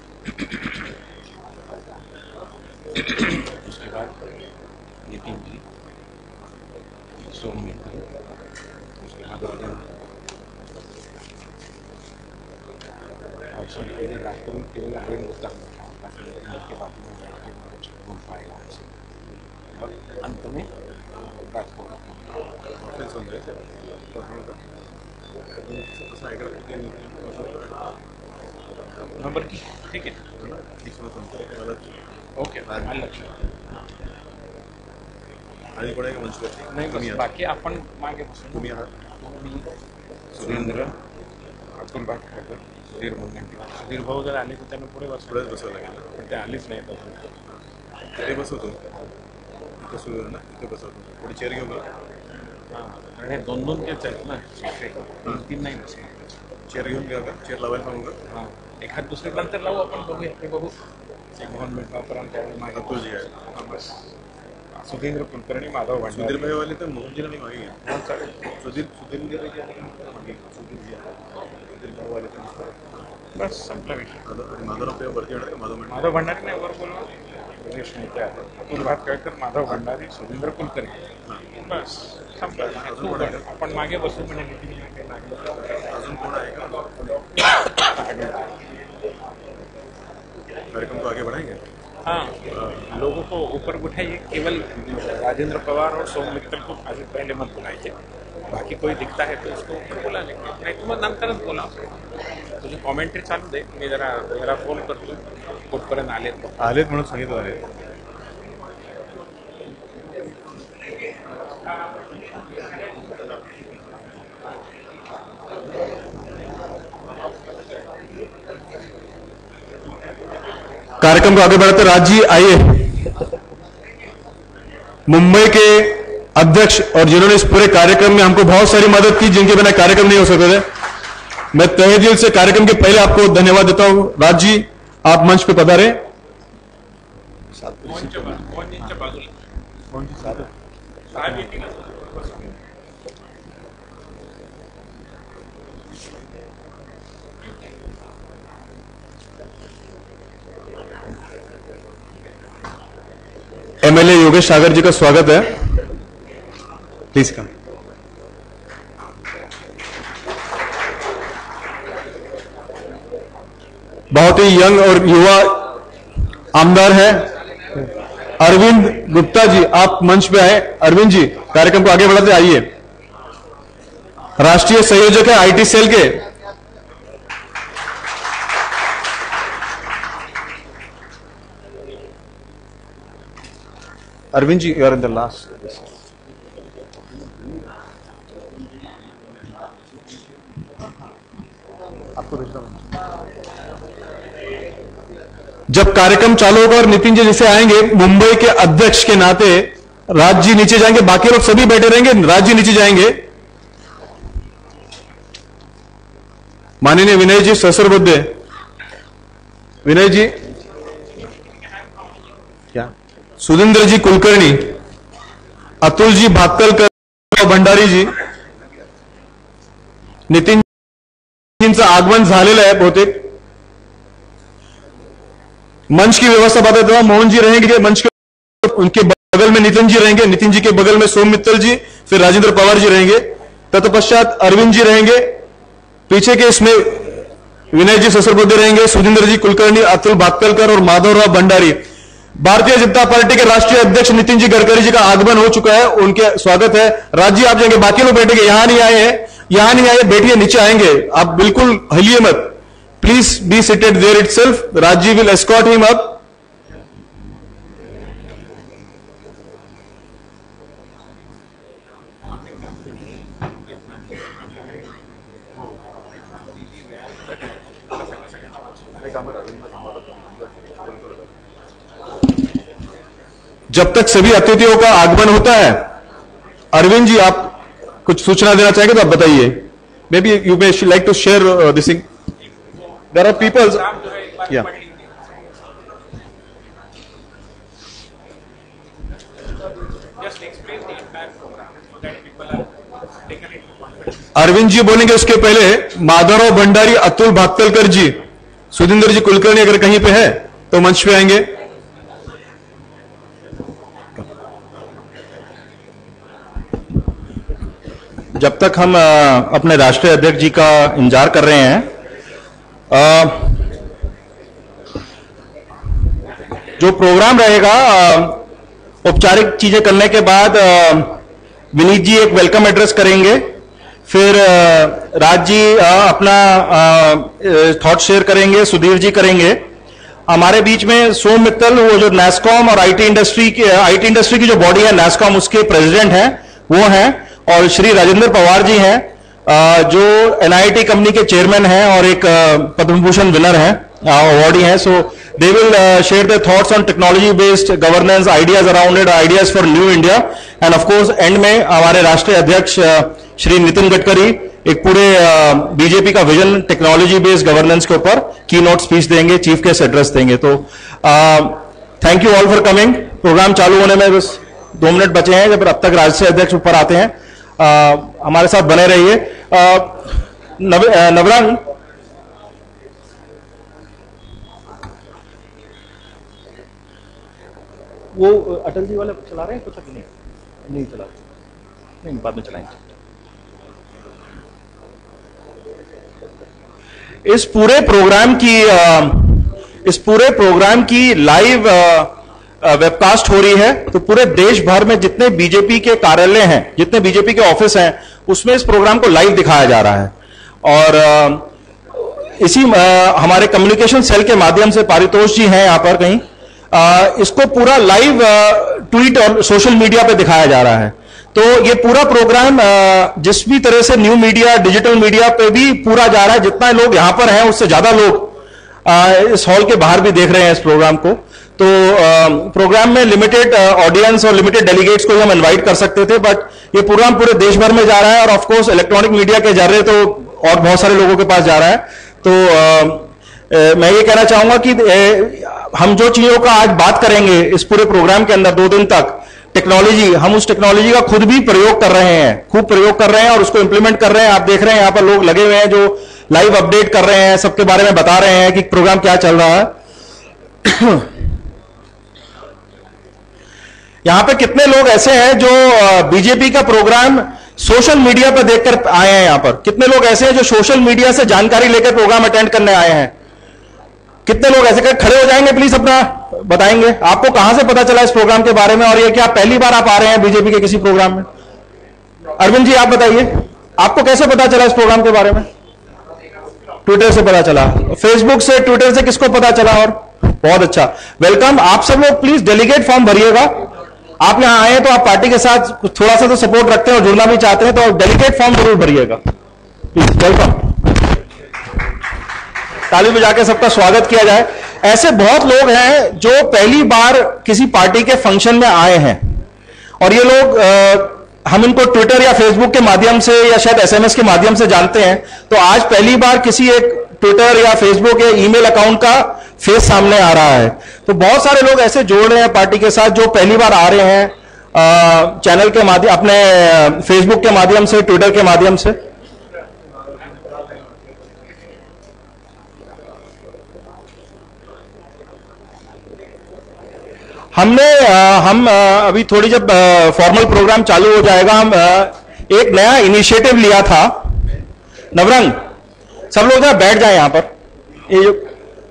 उसके बाद नितिन जी, सोममित्र, उसके बाद राजपुर में केवल अरविंद गुप्ता के बाजू में घूम पाएगा और अंत में राजपुर नंबर की ठीक है ओके आधी पडेल का मंचवरती नाही बाकी आपण मागे बसून तुम्ही आहात सुरेंद्र अतुल भाटकर सुधीर मुनगंटीवार सुधीर भाऊ जर आले तर त्यांना पुढे बसवावं लागेल पण ते आलीच नाही अजून ते बसवतो इथं सुरू ना इथे बसवतो थोडी चेअर घेऊ का हां कारण हे दोन दोन तेच आहेत ना तीन नाही बसणार चेअर घेऊन घ्या का चेअर लावायला सांगू का हां एखाद दुसरे नंतर लावू आपण बघूया ते बघू मोहन मेटवापर्यंत मागे तुझी आहे बस सुधींद्र कुलकर्णी माधव भंडारी सुधीर भाई वाले तर मोहनजीला नाही मागे घ्या सुधीर मागे सुधीर भाऊ वाले बस संपला विषय आणि माधवराव वरती येणार का माधव भंडारी नाही वर बोलवा प्रदेश नेते आहेत अतुल भाटकर माधव भंडारी सुधींद्र कुलकर्णी बस संपला आपण मागे बसू म्हणजे अजून कोण आहे का कार्यक्रम को आगे बढ़ाएंगे हाँ लोगों को ऊपर उठाइए केवल राजेंद्र पवार और सोममित्र को आज पहले मत बुलाइए बाकी कोई दिखता है तो उसको ऊपर बुला लेंगे नहीं तो मग नंतरच बोला तुझे कॉमेंट्री चालू दे मी जरा फोन करतो कुठपर्यंत आलेत म्हणून सांगितलं आहे कार्यक्रम को आगे बढ़ाते राज जी आइए। मुंबई के अध्यक्ष और जिन्होंने इस पूरे कार्यक्रम में हमको बहुत सारी मदद की जिनके बिना कार्यक्रम नहीं हो सकते थे मैं तहे दिल से कार्यक्रम के पहले आपको धन्यवाद देता हूं। राज जी आप मंच पे पधारे। एमएलए योगेश सागर जी का स्वागत है। Please come. बहुत ही यंग और युवा आमदार है अरविंद गुप्ता जी, आप मंच पे आए। अरविंद जी कार्यक्रम को आगे बढ़ाते आइए। राष्ट्रीय संयोजक है आईटी सेल के। Arvind ji, you are in the last. आपको जब कार्यक्रम चालू होगा और नितिन जी जैसे आएंगे मुंबई के अध्यक्ष के नाते राज जी नीचे जाएंगे, बाकी लोग सभी बैठे रहेंगे, राज जी नीचे जाएंगे। माननीय विनय जी सहस्रबुद्धे। विनय जी क्या? सुधींद्र जी कुलकर्णी, अतुल जी भातकलकर, भंडारी जी, नितीनजींचं आगमन झालेलं आहे बहुतेक। मंच की व्यवस्था बताते तेव्हा मोहन जी रहेंगे मंच के, उनके बगल में नितिन जी रहेंगे, नितिन जी के बगल में सोम मित्तल जी, फिर राजेंद्र पवार जी रहेंगे, तत्पश्चात अरविंद जी रहेंगे, पीछे के इसमें विनय जी सहस्रबुद्धे रहेंगे, सुधींद्र जी कुलकर्णी, अतुल भातकलकर और माधवराव भंडारी। भारतीय जनता पार्टी के राष्ट्रीय अध्यक्ष नितिन जी गडकरी जी का आगमन हो चुका है, उनके स्वागत है। राज जी आप जाएंगे, बाकी लोग बैठेंगे, यहां नहीं आए हैं, यहां नहीं आए, बैठिए, नीचे आएंगे, आप बिल्कुल हिलिए मत। Please be seated there itself. Raji will escort him up. जब तक सभी अतिथियों का आगमन होता है, अरविंद जी आप कुछ सूचना देना चाहेंगे तो आप बताइए। Maybe you may like to share this thing. there are peoples. Yeah. Arvind ji बोलेंगे, उसके पहले माधवराव भंडारी, अतुल भातलकर जी, सुधींद्र जी कुलकर्णी अगर कहीं पे है तो मंच पे आएंगे। जब तक हम अपने राष्ट्रीय अध्यक्ष जी का इंतजार कर रहे हैं, जो प्रोग्राम रहेगा, औपचारिक चीजें करने के बाद विनीत जी एक वेलकम एड्रेस करेंगे, फिर राज जी अपना थॉट शेयर करेंगे, सुधीर जी करेंगे। हमारे बीच में सोम मित्तल, वो जो नैस्कॉम और आईटी इंडस्ट्री की जो बॉडी है नैस्कॉम, उसके प्रेसिडेंट हैं, वो हैं, और श्री राजेंद्र पवार जी हैं, जो एनआईटी कंपनी के चेयरमैन हैं और एक पद्म भूषण विनर हैं, अवार्डी हैं। So they will share their thoughts on technology based governance, ideas around it, ideas for new India. And of course end में हमारे राष्ट्रीय अध्यक्ष श्री नितिन गडकरी एक पूरे बीजेपी का विजन टेक्नोलॉजी बेस्ड गवर्नेंस के ऊपर की नोट स्पीच देंगे, चीफ गेस्ट एड्रेस देंगे। तो thank you all for coming. Programme चालू होने में बस 2 मिनट बचे हैं, जब अब तक राष्ट्रीय अध्यक्ष ऊपर आते हैं। हमारे साथ बने रहिए। नवरंग, वो अटल जी वाले चला रहे हैं कुछ अभी नहीं चला रहे, नहीं बाद में चलाएंगे। इस पूरे प्रोग्राम की लाइव वेबकास्ट हो रही है, तो पूरे देश भर में जितने बीजेपी के कार्यालय हैं, जितने बीजेपी के ऑफिस हैं, उसमें इस प्रोग्राम को लाइव दिखाया जा रहा है। और इसी हमारे कम्युनिकेशन सेल के माध्यम से पारितोष जी हैं यहां पर कहीं, इसको पूरा लाइव ट्वीट और सोशल मीडिया पे दिखाया जा रहा है। तो ये पूरा प्रोग्राम जिस भी तरह से न्यू मीडिया, डिजिटल मीडिया पे भी पूरा जा रहा है, जितना लोग यहां पर हैं उससे ज्यादा लोग इस हॉल के बाहर भी देख रहे हैं इस प्रोग्राम को। तो प्रोग्राम में लिमिटेड ऑडियंस और लिमिटेड डेलीगेट्स को हम इनवाइट कर सकते थे, बट ये प्रोग्राम पूरे देश भर में जा रहा है, और ऑफ कोर्स इलेक्ट्रॉनिक मीडिया के जरिए तो और बहुत सारे लोगों के पास जा रहा है। तो मैं ये कहना चाहूंगा कि हम जो चीजों का आज बात करेंगे इस पूरे प्रोग्राम के अंदर 2 दिन तक, टेक्नोलॉजी, हम उस टेक्नोलॉजी का खुद भी प्रयोग कर रहे हैं, खूब प्रयोग कर रहे हैं और उसको इंप्लीमेंट कर रहे हैं। आप देख रहे हैं यहां पर लोग लगे हुए हैं जो लाइव अपडेट कर रहे हैं, सबके बारे में बता रहे हैं कि प्रोग्राम क्या चल रहा है। यहां पे कितने लोग ऐसे हैं जो बीजेपी का प्रोग्राम सोशल मीडिया पर देखकर आए हैं? यहां पर कितने लोग ऐसे हैं जो सोशल मीडिया से जानकारी लेकर प्रोग्राम अटेंड करने आए हैं? कितने लोग ऐसे? खड़े हो जाएंगे प्लीज, अपना बताएंगे आपको कहां से पता चला इस प्रोग्राम के बारे में, और ये क्या पहली बार आप आ रहे हैं बीजेपी के किसी प्रोग्राम में? अरविंद जी आप बताइए, आपको कैसे पता चला इस प्रोग्राम के बारे में? ट्विटर से पता चला, फेसबुक से, ट्विटर से, किसको पता चला? और बहुत अच्छा, वेलकम। आप सब लोग प्लीज डेलीगेट फॉर्म भरिएगा। आप यहां आए तो आप पार्टी के साथ थोड़ा सा तो सपोर्ट रखते हैं और जुड़ना भी चाहते हैं, तो डेलीगेट फॉर्म जरूर भरिएगा प्लीज। वेलकम, ताली बजा के सबका स्वागत किया जाए। ऐसे बहुत लोग हैं जो पहली बार किसी पार्टी के फंक्शन में आए हैं, और ये लोग हम इनको ट्विटर या फेसबुक के माध्यम से या शायद एसएमएस के माध्यम से जानते हैं। तो आज पहली बार किसी एक ट्विटर या फेसबुक या ईमेल अकाउंट का फेस सामने आ रहा है। तो बहुत सारे लोग ऐसे जोड़ रहे हैं पार्टी के साथ जो पहली बार आ रहे हैं चैनल के माध्यम, अपने फेसबुक के माध्यम से, ट्विटर के माध्यम से। हम अभी थोड़ी जब फॉर्मल प्रोग्राम चालू हो जाएगा, हम एक नया इनिशिएटिव लिया था। नवरंग, सब लोग जरा बैठ जाए यहां पर। ये जो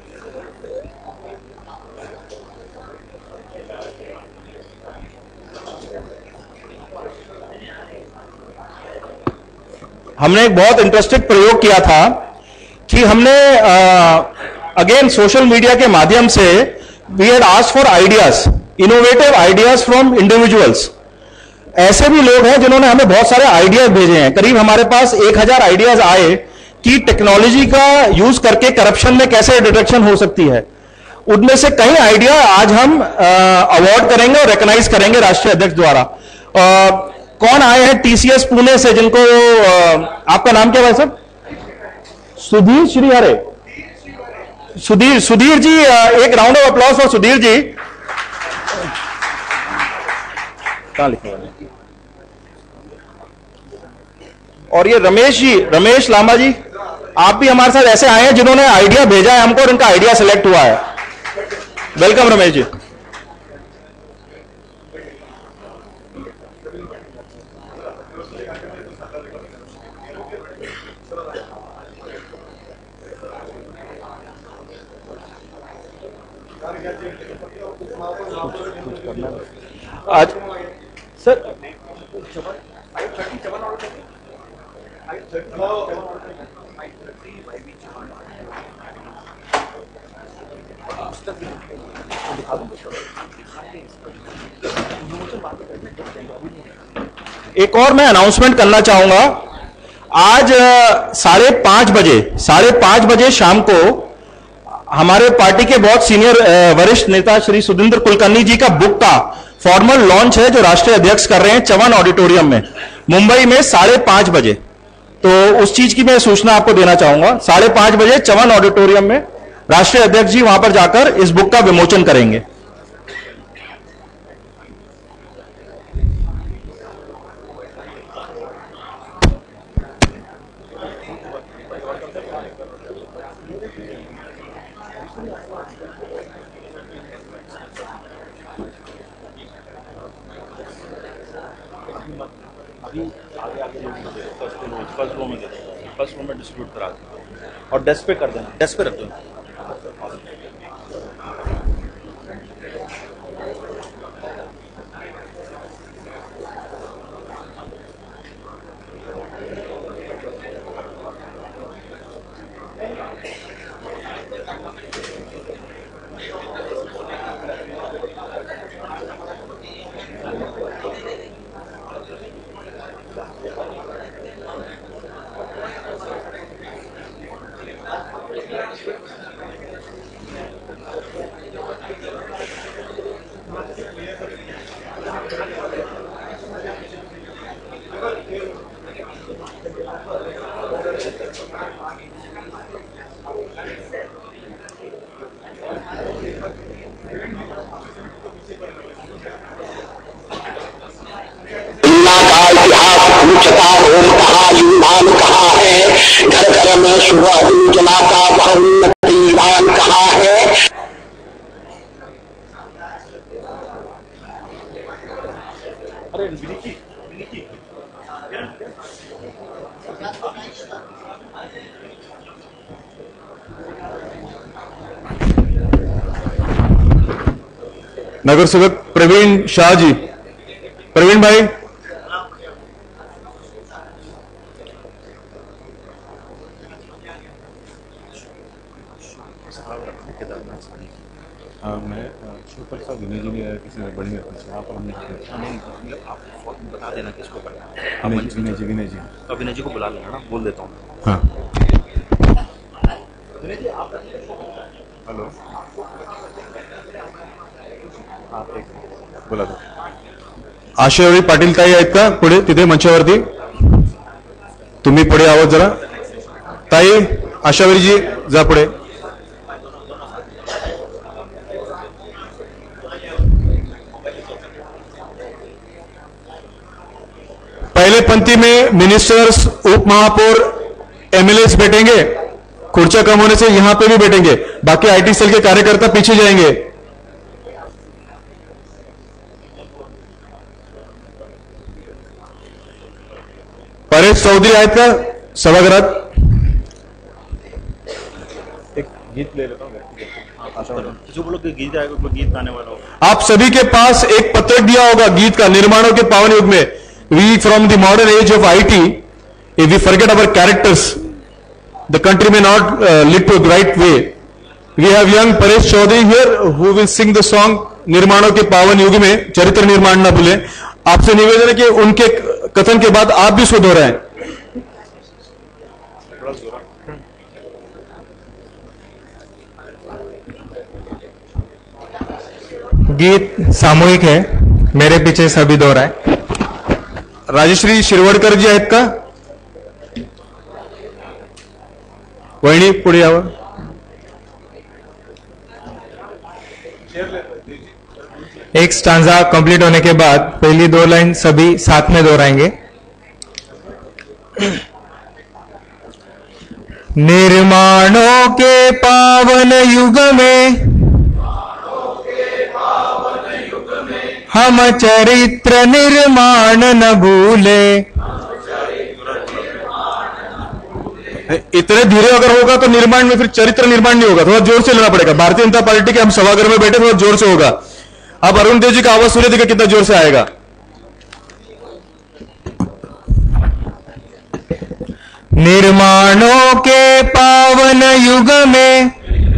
हमने एक बहुत इंटरेस्टिंग प्रयोग किया था कि हमने अगेन सोशल मीडिया के माध्यम से we had asked for ideas, innovative ideas from individuals। ऐसे भी लोग हैं जिन्होंने हमें बहुत सारे आइडियाज भेजे हैं। करीब हमारे पास 1000 आइडियाज आए कि टेक्नोलॉजी का यूज करके करप्शन में कैसे डिटेक्शन हो सकती है। उनमें से कई आइडिया आज हम अवार्ड करेंगे और रिकॉग्नाइज करेंगे राष्ट्रीय अध्यक्ष द्वारा। कौन आए हैं टीसीएस पुणे से, जिनको आपका नाम क्या भाई साहब? सुधीर श्रीहरे, सुधीर जी, एक round of applause for Sudhir ji. कहां लिखा है? और ये रमेश लांबा जी, आप भी हमारे साथ ऐसे आए हैं जिन्होंने आइडिया भेजा है हमको और इनका आइडिया सिलेक्ट हुआ है। वेलकम रमेश जी। आज सर एक और मैं अनाउंसमेंट करना चाहूंगा। आज 5:30 बजे शाम को हमारे पार्टी के बहुत सीनियर वरिष्ठ नेता श्री सुधींद्र कुलकर्णी जी का बुक का फॉर्मल लॉन्च है, जो राष्ट्रीय अध्यक्ष कर रहे हैं चवन ऑडिटोरियम में मुंबई में 5:30 बजे। तो उस चीज की मैं सूचना आपको देना चाहूंगा। 5:30 बजे चवन ऑडिटोरियम में राष्ट्रीय अध्यक्ष जी वहां पर जाकर इस बुक का विमोचन करेंगे। फर्स्ट रो में डिस्ट्रीब्यूट करा दें और डेस्क पे कर देना, डेस्क पे रख दो। घर घर में शुभ जलाता वह उन्नति दान कहा है। नगर सेवक प्रवीण शाह जी, प्रवीण भाई। मैं सुपर सा विनय जी ने किसी ने बड़ी यहाँ पर हमने आप बता देना किसको करना। विनय जी तो विनय जी को बुला लेना ना, बोल देता हूँ। हाँ हेलो, आप एक बोला दो। आशावरी पाटील ताई आहेत का पुढे तिथे मंचावरती? तुम्ही पुढे आवाज जरा। ताई आशावरी जी जा पुढे। पहले पंक्ति में मिनिस्टर्स, उप महापौर, एमएलएस बैठेंगे। खुर्चा कम होने से यहां पे भी बैठेंगे। बाकी आईटी सेल के कार्यकर्ता पीछे जाएंगे। परेश चौधरी आहेत का सभागृहात? एक गीत ले लेता हूँ, जो बोलो कि गीत आएगा, कोई गीत गाने वाला हो। आप सभी के पास एक पत्रक दिया होगा गीत का। निर्माणों के पावन युग में, we from the modern age of IT, if we forget our characters, the country may not lead to right way. We have young Paresh Chaudhary here who will sing the song निर्माणों के पावन युग में, चरित्र निर्माण न भूलें। आपसे निवेदन है कि उनके कथन के बाद आप भी उसको दोहराएं। गीत सामूहिक है, मेरे पीछे सभी दोहराए। राजश्री शिरवडकर जी आहेत का? वहिनी पुढे यावं। एक स्टांजा कंप्लीट होने के बाद पहली 2 लाइन सभी साथ में दोहराएंगे। निर्माणों के पावन युग में हम चरित्र निर्माण न भूले। इतने धीरे अगर होगा तो निर्माण में फिर चरित्र निर्माण नहीं होगा, थोड़ा जोर से लेना पड़ेगा। भारतीय जनता पार्टी के हम सभागृह में बैठे, थोड़ा जोर से होगा। अब अरुण देव जी का आवाज सुनिए, देखिए कितना जोर से आएगा। निर्माणों के पावन युग में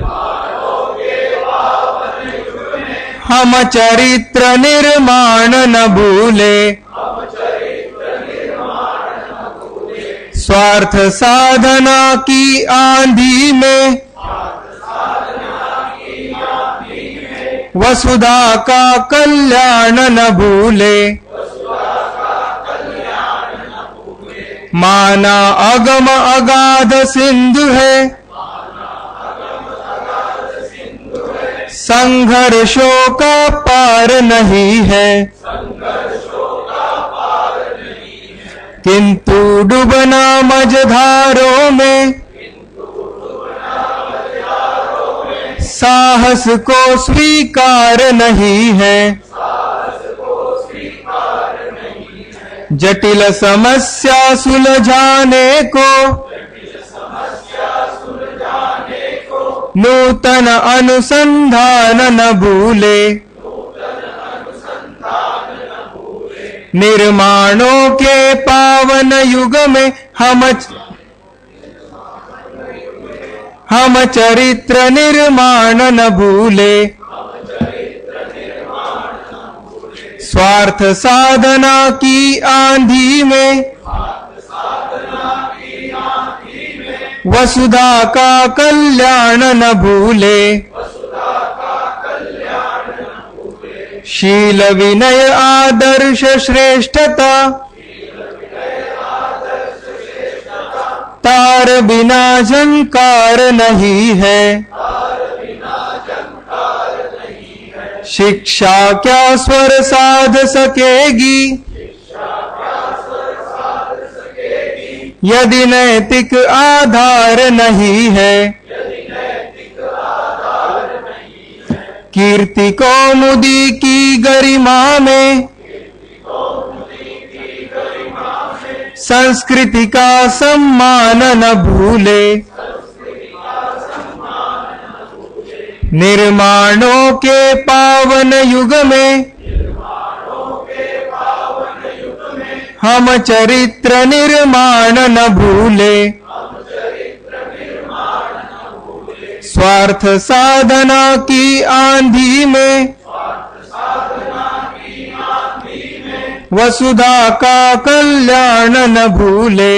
हम चरित्र निर्माण न भूले। स्वार्थ साधना की आंधी में वसुधा का कल्याण न भूले। माना अगम अगाध सिंधु है संघर्षों का पार नहीं है। किंतु डूबना मझधारों में साहस को स्वीकार नहीं है। जटिल समस्या सुलझाने को नूतन अनुसंधान न भूले। निर्माणों के पावन युग में हम चरित्र निर्माण न भूले। स्वार्थ साधना की आंधी में वसुधा का कल्याण न भूले। शील विनय आदर्श श्रेष्ठता तार बिना झंकार नहीं है। शिक्षा क्या स्वर साध सकेगी यदि नैतिक आधार नहीं है। कीर्ति कौमुदी की गरिमा में संस्कृति का सम्मान न भूले। निर्माणों के पावन युग में हम चरित्र निर्माण न भूले। स्वार्थ साधना की आंधी में वसुधा का कल्याण न भूले।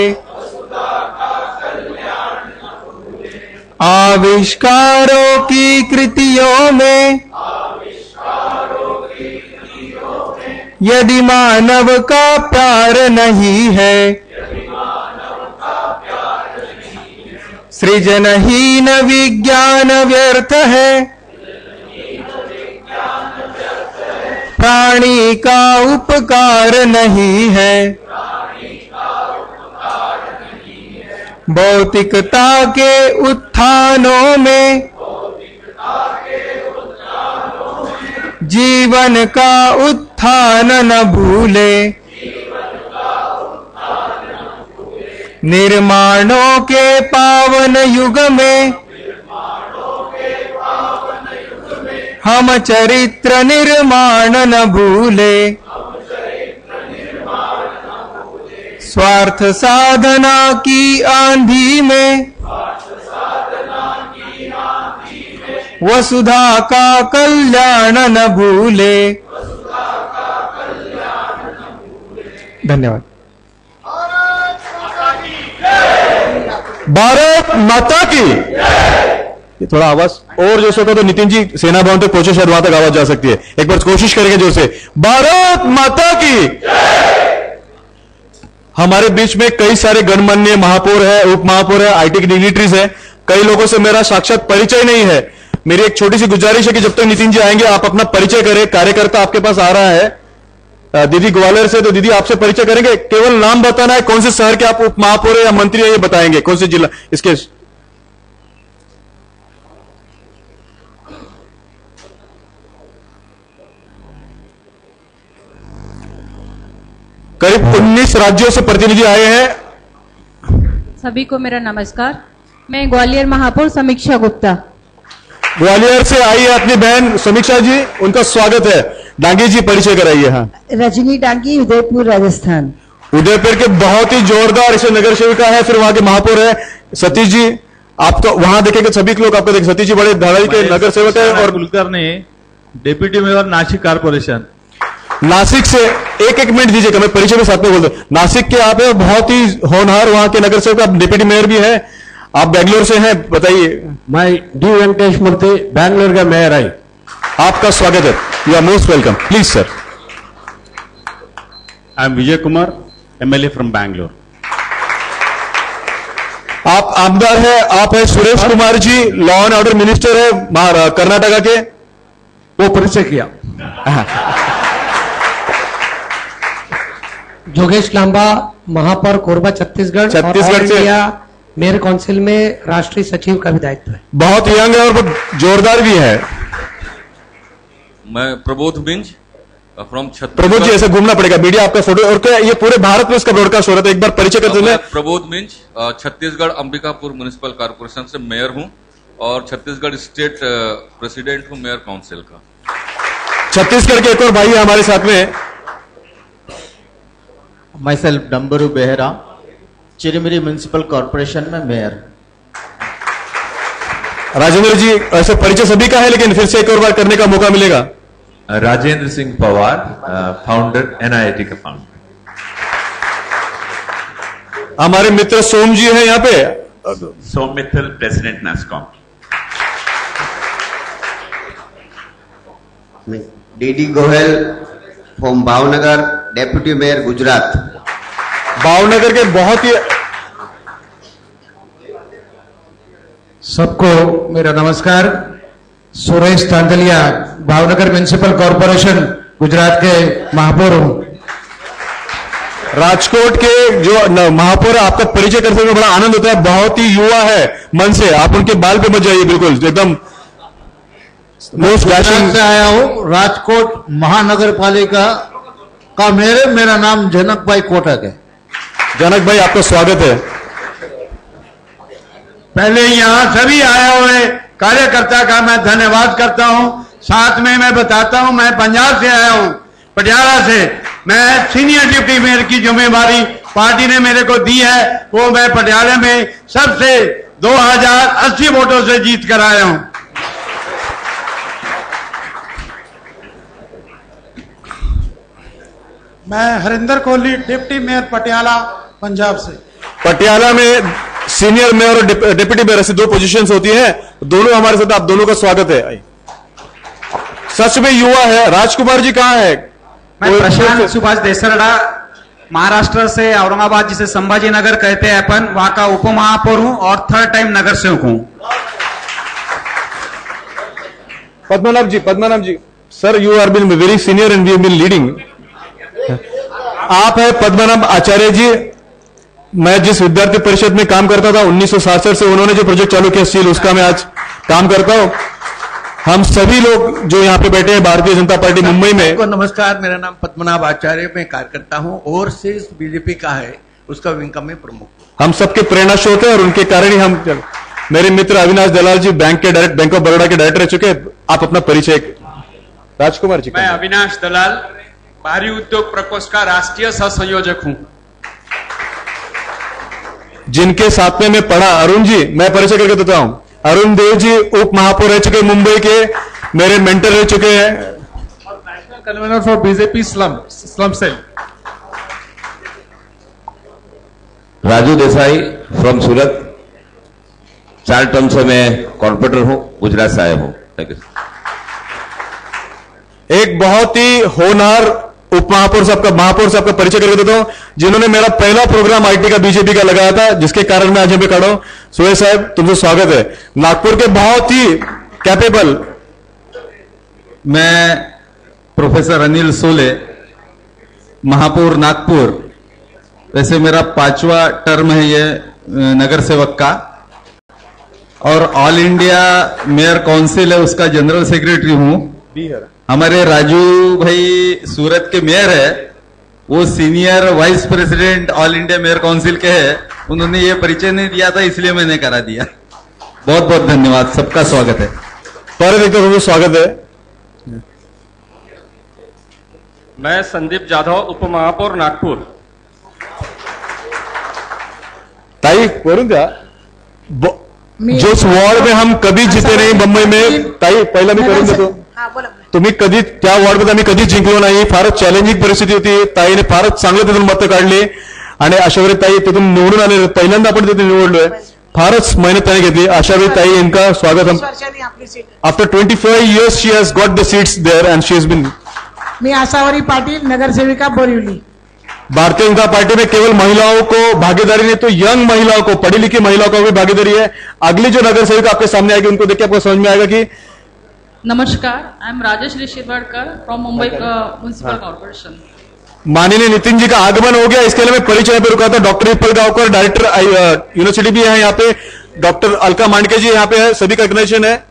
आविष्कारों की कृतियों में यदि मानव का प्यार नहीं है। सृजनहीन विज्ञान व्यर्थ है। प्राणी का उपकार नहीं है। भौतिकता के उत्थानों में जीवन का उत्थान न भूले। निर्माणों के पावन युग में हम चरित्र निर्माण न भूले। स्वार्थ साधना की आंधी में वसुधा का कल्याण न भूले। धन्यवाद। भारत माता की। ये थोड़ा आवाज और जोर से होता तो नितिन जी सेना भवन तक पहुंचे, शायद वहां तक आवाज जा सकती है। एक बार कोशिश करेंगे जोर से। भारत माता की। हमारे बीच में कई सारे गणमान्य महापौर है, उप महापौर है, आईटी की डिग्निटरीज है। कई लोगों से मेरा साक्षात परिचय नहीं है, मेरी एक छोटी सी गुजारिश है कि जब तक नितिन जी आएंगे आप अपना परिचय करें। कार्यकर्ता आपके पास आ रहा है दीदी ग्वालियर से, तो दीदी आपसे परिचय करेंगे। केवल नाम बताना है, कौन से शहर के आप उप महापौर या मंत्री है ये बताएंगे, कौन से जिला। इसके करीब 19 राज्यों से प्रतिनिधि आए हैं। सभी को मेरा नमस्कार। मैं ग्वालियर महापौर समीक्षा गुप्ता। ग्वालियर से आई है अपनी बहन समीक्षा जी, उनका स्वागत है। डांगी जी परिचय कराइए। हाँ, रजनी डांगी, उदयपुर राजस्थान। उदयपुर के बहुत ही जोरदार इसे नगर सेविका है, फिर वहां के महापौर है सतीश जी। आप तो वहां देखेंगे सभी लोग आपको देखें, सतीश जी बड़े धड़ाई के नगर सेवक है। और Kulkarni deputy mayor Nashik corporation. Nashik से एक मिनट दीजिएगा, मैं परिचय में साथ में बोल दूं। नासिक के आप है, बहुत ही होनहार वहां के नगर सेवक, आप डिप्टी मेयर भी है। आप बेंगलोर से हैं, बताइए। मैं डी वेंकटेश मूर्ति, बैंगलोर का मेयर है। आपका स्वागत है, you are most welcome. Please sir. I am Vijay Kumar, MLA from Bangalore. आप आमदार है, आप है Suresh Kumar ji, law and order minister है कर्नाटका के। वो परिचय किया। जोगेश लांबा, महापौर कोरबा छत्तीसगढ़ से मेयर काउंसिल में राष्ट्रीय सचिव का भी दायित्व है। बहुत यंग है और बहुत जोरदार भी है। मैं प्रबोध बिंज फ्रॉम छत्तीसगढ़। प्रबोध जी ऐसे घूमना पड़ेगा, मीडिया आपका फोटो, और क्या ये पूरे भारत में इसका ब्रॉडकास्ट हो रहा था, एक बार परिचय करते हैं। प्रबोध बिंज छत्तीसगढ़ अंबिकापुर म्युनिसिपल कॉर्पोरेशन से मेयर हूं और छत्तीसगढ़ स्टेट प्रेसिडेंट हूं मेयर काउंसिल का। छत्तीसगढ़ के एक और भाई है हमारे साथ में। Myself Dambaru Behera, Chirmiri municipal corporation में मेयर। राजेंद्र जी ऐसे परिचय सभी का है, लेकिन फिर से एक और बार करने का मौका मिलेगा। राजेंद्र सिंह पवार, फाउंडर एनआईटी का फाउंडर। हमारे मित्र सोम जी हैं यहाँ पे। Som Mittal, president NASSCOM. DD Goyal from Bhavnagar, deputy mayor Gujarat. Bhavnagar के बहुत ही। सबको मेरा नमस्कार। सुरेश तांदलिया, भावनगर म्युनिसिपल कॉर्पोरेशन गुजरात के महापौर हूं। राजकोट के जो महापौर है, आपका परिचय करते हुए बड़ा आनंद होता है। बहुत ही युवा है मन से, आप उनके बाल पे मत जाइए, बिल्कुल एकदम मोस्ट डैशिंग से आया हूं। राजकोट महानगर पालिका का मेरा नाम जनक भाई कोटक है। जनक भाई आपका स्वागत है। पहले यहां सभी आए हुए कार्यकर्ता का मैं धन्यवाद करता हूं। साथ में मैं बताता हूं, मैं पंजाब से आया हूं, पटियाला से। मैं सीनियर डिप्टी मेयर की जिम्मेवारी पार्टी ने मेरे को दी है, वो मैं पटियाला में सबसे 2080 वोटों से जीत कर आया हूं। मैं हरिंदर कोहली, डिप्टी मेयर पटियाला, पंजाब से। पटियाला में सीनियर मेयर और डिप्टी मेयर ऐसी दो पोजीशंस होती हैं, दोनों हमारे साथ। आप दोनों का स्वागत है। सच में युवा है। राजकुमार जी कहाँ है? मैं प्रशांत सुभाष देसरडा, महाराष्ट्र से, औरंगाबाद जिसे संभाजी नगर कहते हैं अपन, वहां का उप महापौर हूं और 3rd टाइम नगर सेवक हूं। Padmanabh ji sir, you are been very senior and we have been leading. आप है पद्मनाभ आचार्य जी। मैं जिस विद्यार्थी परिषद में काम करता था 1967 से, उन्होंने जो प्रोजेक्ट चालू किया स्टील, उसका मैं आज काम करता हूं। हम सभी लोग जो यहाँ पे बैठे हैं भारतीय जनता पार्टी मुंबई में। नमस्कार, मेरा नाम पद्मनाभ आचार्य, मैं कार्यकर्ता हूँ। ओवरसीज बीजेपी का है, उसका विंग का मैं प्रमुख। हम सबके प्रेरणा स्रोत है और उनके कारण ही हम। मेरे मित्र अविनाश दलाल जी बैंक ऑफ बड़ौदा के डायरेक्टर रह चुके हैं। आप अपना परिचय। राजकुमार जी। मैं अविनाश दलाल, भारी उद्योग प्रकोष्ठ का राष्ट्रीय सह संयोजक हूं। जिनके साथ में मैं पढ़ा, अरुण जी, मैं परिचय करके देता हूं। अरुण देव जी उप महापौर रह चुके मुंबई के, मेरे मेंटर रह चुके हैं। National convener for BJP slum cell. Raju Desai from Surat, 4 term से मैं कॉर्पोरेटर हूं, गुजरात से आया हूं। Thank you. एक बहुत ही होनहार उप महापौर साहब का परिचय करके देता हूं, जिन्होंने मेरा पहला प्रोग्राम आईटी का बीजेपी का लगाया था, जिसके कारण मैं आज यहाँ पे खड़ा हूं। सुरेश साहब, तुमसे स्वागत है। नागपुर के बहुत ही कैपेबल। मैं प्रोफेसर अनिल सोले, महापौर नागपुर, वैसे मेरा 5वां टर्म है ये नगर सेवक का, और ऑल इंडिया मेयर काउंसिल है उसका जनरल सेक्रेटरी हूं। हमारे राजू भाई सूरत के मेयर है, वो senior vice president all India mayor council के हैं। उन्होंने ये परिचय नहीं दिया था, इसलिए मैंने करा दिया। बहुत बहुत धन्यवाद, सबका स्वागत है। पर स्वागत है। मैं संदीप जाधव, उप महापौर नागपुर। ताई वरुण द्या, जोस वॉर्ड में हम कधी जिते नाही मुंबई में, ताई पहिला मी करून देतो, तुम्ही कधी त्या वॉर्डमध्ये आम्ही कधीच जिंकलो नाही, फारच चॅलेंजिंग परिस्थिती होती, ताईने फारच चांगलं तिथून मतं काढली आणि अशावेळी ताई तिथून निवडून आले, पहिल्यांदा आपण तिथे निवडलोय, फारच मेहनत त्याने घेतली। अशावेळी ताई इनका स्वागत हम after 25 years she has got the seats there and she has been। मी आशावरी पाटिल, नगर सेविका बोरिवली। भारतीय जनता पार्टी में केवल महिलाओं को भागीदारी नहीं तो यंग महिलाओं को, पढ़ी लिखी महिलाओं को भी भागीदारी है। अगली जो नगर सेविका आपके सामने आएगी उनको देखिए आपको समझ में आएगा कि। नमस्कार, I am Rajesh Shirwadkar from Mumbai municipal corporation. माननीय नितिन जी का आगमन हो गया, इसके लिए मैं परिचय पे रुका था। Doctor Vipal Gaonkar director university भी है यहाँ पे, डॉक्टर अलका मांडके जी यहाँ पे है, सभी का रिकग्निशन है।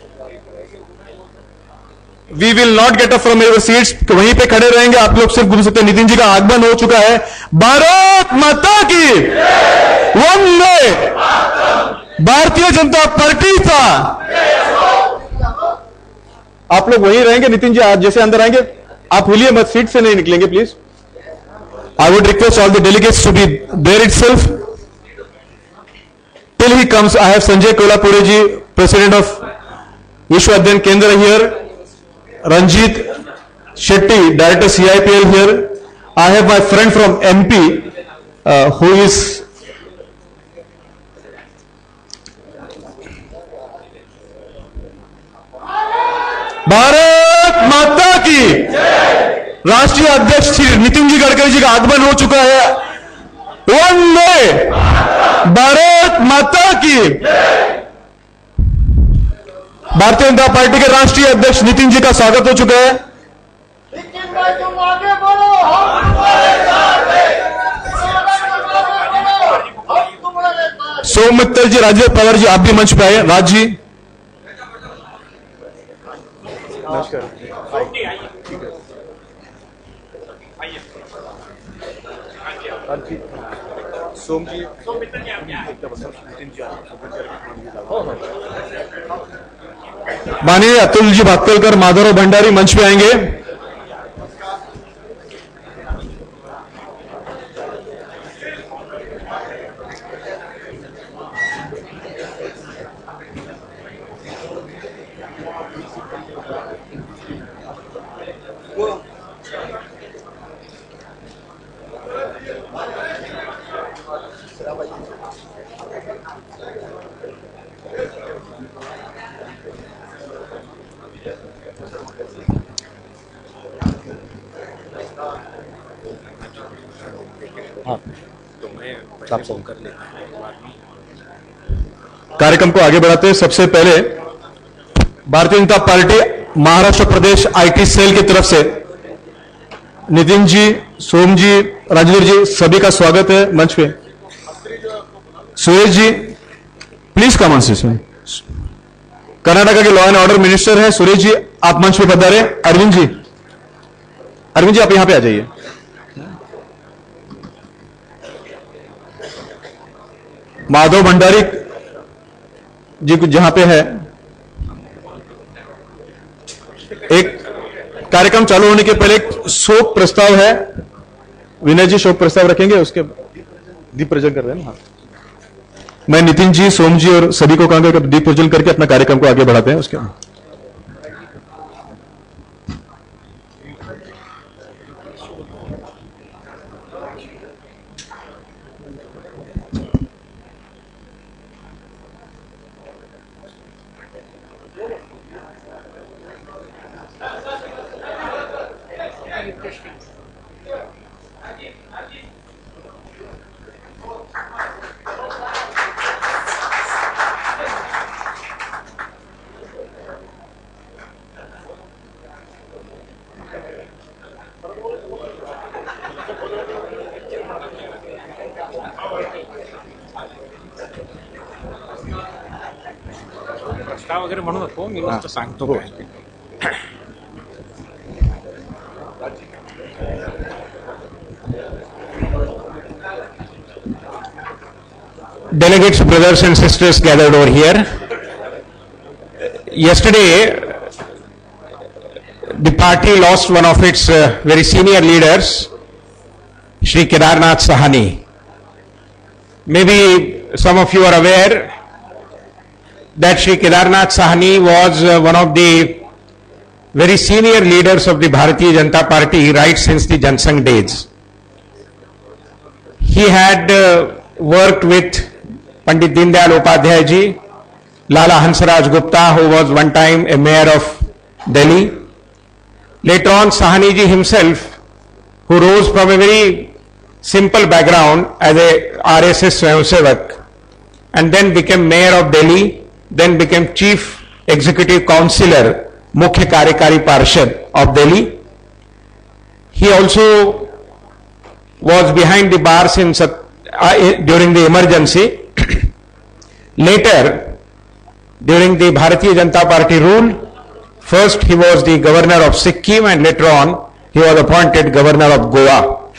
We will not get up from your seats, वहीं पे खड़े रहेंगे, आप लोग सिर्फ घूम सकते हैं। नितिन जी का आगमन हो चुका है। भारत माता की वंदे, भारतीय जनता पार्टी का। आप लोग वहीं रहेंगे। नितिन जी आज जैसे अंदर आएंगे आप हिलिए मत, सीट से नहीं निकलेंगे please. I would request all the delegates to be there itself till he comes. I have Sanjay Kolhapure ji, president of Vishwa Adhyayan Kendra here, Ranjit Shetty, Director CIPL here. I have my friend from MP who is Bharat Mata की राष्ट्रीय अध्यक्ष श्री नितिन जी गडकरी जी का आगमन हो चुका है। वंदे भारत माता की। भारतीय जनता पार्टी के राष्ट्रीय अध्यक्ष नितिन जी का स्वागत हो चुका है। सोम मित्तल जी, राजेंद्र पवार जी, आप भी मंच पे आए। राज जी सोम जी, माननीय अतुल जी भातकलकर, माधवराव भंडारी मंच पे आएंगे। कार्यक्रम को आगे बढ़ाते हैं। सबसे पहले भारतीय जनता पार्टी महाराष्ट्र प्रदेश आईटी सेल की तरफ से नितिन जी, सोम जी, राजेंद्र जी, सभी का स्वागत है मंच पे। Suresh ji please come on seat. Karnataka के लॉ एंड ऑर्डर मिनिस्टर हैं सुरेश जी, आप मंच पे पधारे। अरविंद जी, अरविंद जी आप यहां पे आ जाइए। माधव भंडारी जी जहां पे है, एक कार्यक्रम चालू होने के पहले एक शोक प्रस्ताव है। विनय जी शोक प्रस्ताव रखेंगे, उसके दीप प्रज्वलन कर रहे हैं ना। मैं नितिन जी, सोम जी और सभी को कहूंगा कि दीप प्रज्वलन करके अपना कार्यक्रम को आगे बढ़ाते हैं। उसके का वगैरे म्हणू नको, मी नुसतं सांगतो काय. Delegates, brothers and sisters gathered over here. Yesterday, the party lost one of its very senior leaders, Shri Kedarnath Sahani. Maybe some of you are aware that Shri Kedarnath Sahani was one of the very senior leaders of the Bharatiya Janata Party right since the Jansangh days. He had worked with Pandit Deendayal Upadhyay ji, Lala Hansraj Gupta, who was one time a mayor of Delhi. Later on, Sahani ji himself, who rose from a very simple background as a RSS Swayamsevak, and then became mayor of Delhi, then became chief executive councillor, Mukhya Karyakari Parshad of Delhi. He also was behind the bars during the emergency. Later, during the Bharatiya Janata Party rule, first he was the governor of Sikkim and later on he was appointed governor of Goa.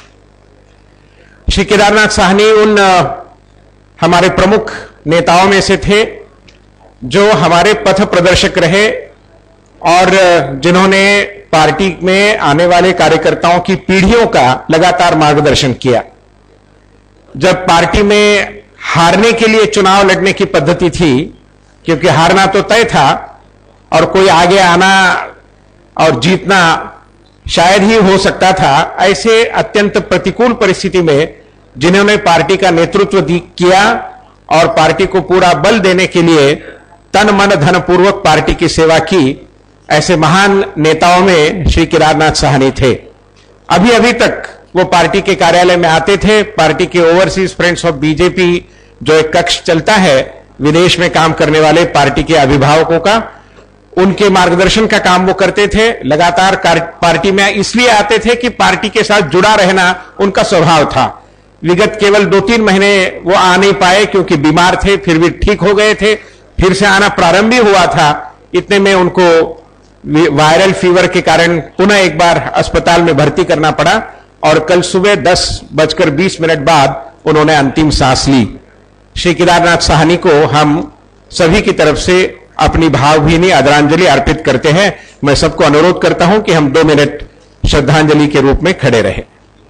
Shri Kedarnath Sahni उन हमारे प्रमुख नेताओं में से थे जो हमारे पथ प्रदर्शक रहे और जिन्होंने पार्टी में आने वाले कार्यकर्ताओं की पीढ़ियों का लगातार मार्गदर्शन किया. जब पार्टी में हारने के लिए चुनाव लड़ने की पद्धति थी, क्योंकि हारना तो तय था और कोई आगे आना और जीतना शायद ही हो सकता था, ऐसे अत्यंत प्रतिकूल परिस्थिति में जिन्होंने पार्टी का नेतृत्व किया और पार्टी को पूरा बल देने के लिए तन मन धन पूर्वक पार्टी की सेवा की, ऐसे महान नेताओं में श्री केदारनाथ साहनी थे. अभी अभी तक वो पार्टी के कार्यालय में आते थे. पार्टी के ओवरसीज फ्रेंड्स ऑफ बीजेपी जो एक कक्ष चलता है विदेश में काम करने वाले पार्टी के अभिभावकों का, उनके मार्गदर्शन का काम वो करते थे. लगातार पार्टी में इसलिए आते थे कि पार्टी के साथ जुड़ा रहना उनका स्वभाव था. विगत केवल 2-3 महीने वो आ नहीं पाए क्योंकि बीमार थे, फिर भी ठीक हो गए थे, फिर से आना प्रारंभ ही हुआ था. इतने में उनको वायरल फीवर के कारण पुनः एक बार अस्पताल में भर्ती करना पड़ा और कल सुबह 10:20 बाद उन्होंने अंतिम सांस ली. श्री केदारनाथ साहनी को हम सभी की तरफ से अपनी भावभीनी आदरांजलि अर्पित करते हैं. मैं सबको अनुरोध करता हूं कि हम 2 मिनट श्रद्धांजलि के रूप में खड़े रहें.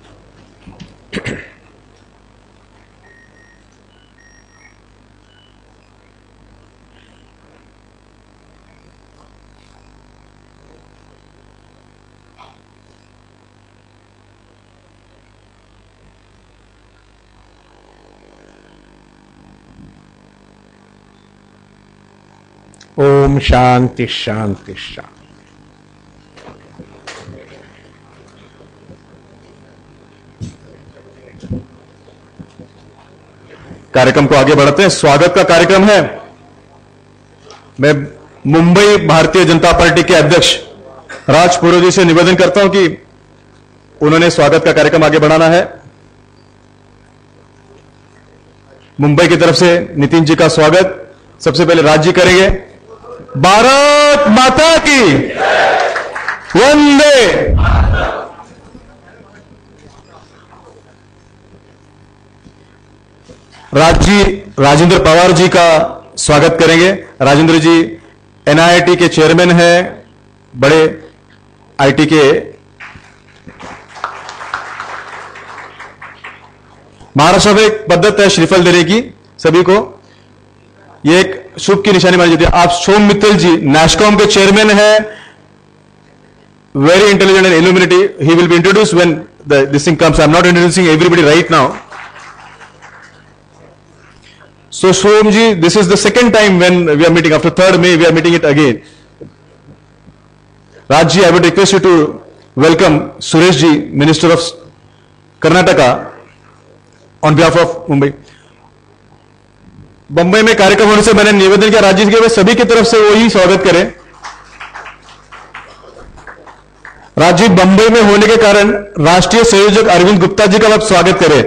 ओम शांति शांति शांति. कार्यक्रम को आगे बढ़ाते हैं. स्वागत का कार्यक्रम है. मैं मुंबई भारतीय जनता पार्टी के अध्यक्ष राज पुरोहित जी से निवेदन करता हूं कि उन्होंने स्वागत का कार्यक्रम आगे बढ़ाना है. मुंबई की तरफ से नितिन जी का स्वागत सबसे पहले राज जी करेंगे. भारत माता की वंदे. राजेंद्र पवार जी का स्वागत करेंगे. राजेंद्र जी एनआईटी के चेयरमैन हैं, बड़े आईटी के. महाराष्ट्र में एक पद्धत है श्रीफल देने की सभी को, ये एक शुभ की निशानी मानी जाती है. आप सोम मित्तल जी नैशकॉम के चेयरमैन है, very intelligent and illuminati. He will be introduce when this thing comes. I am not introducing everybody right now. So Shom ji, this is the second time when we are meeting. After 3rd May, we are meeting it again. Raj ji, I would request you to welcome Suresh ji, Minister of Karnataka, on behalf of Mumbai. Bambai में कार्यक्रम होने से मैंने निवेदन किया राज्य के सभी की तरफ से वही स्वागत करें. राज्य बंबई में होने के कारण राष्ट्रीय संयोजक अरविंद गुप्ता जी का आप स्वागत करें.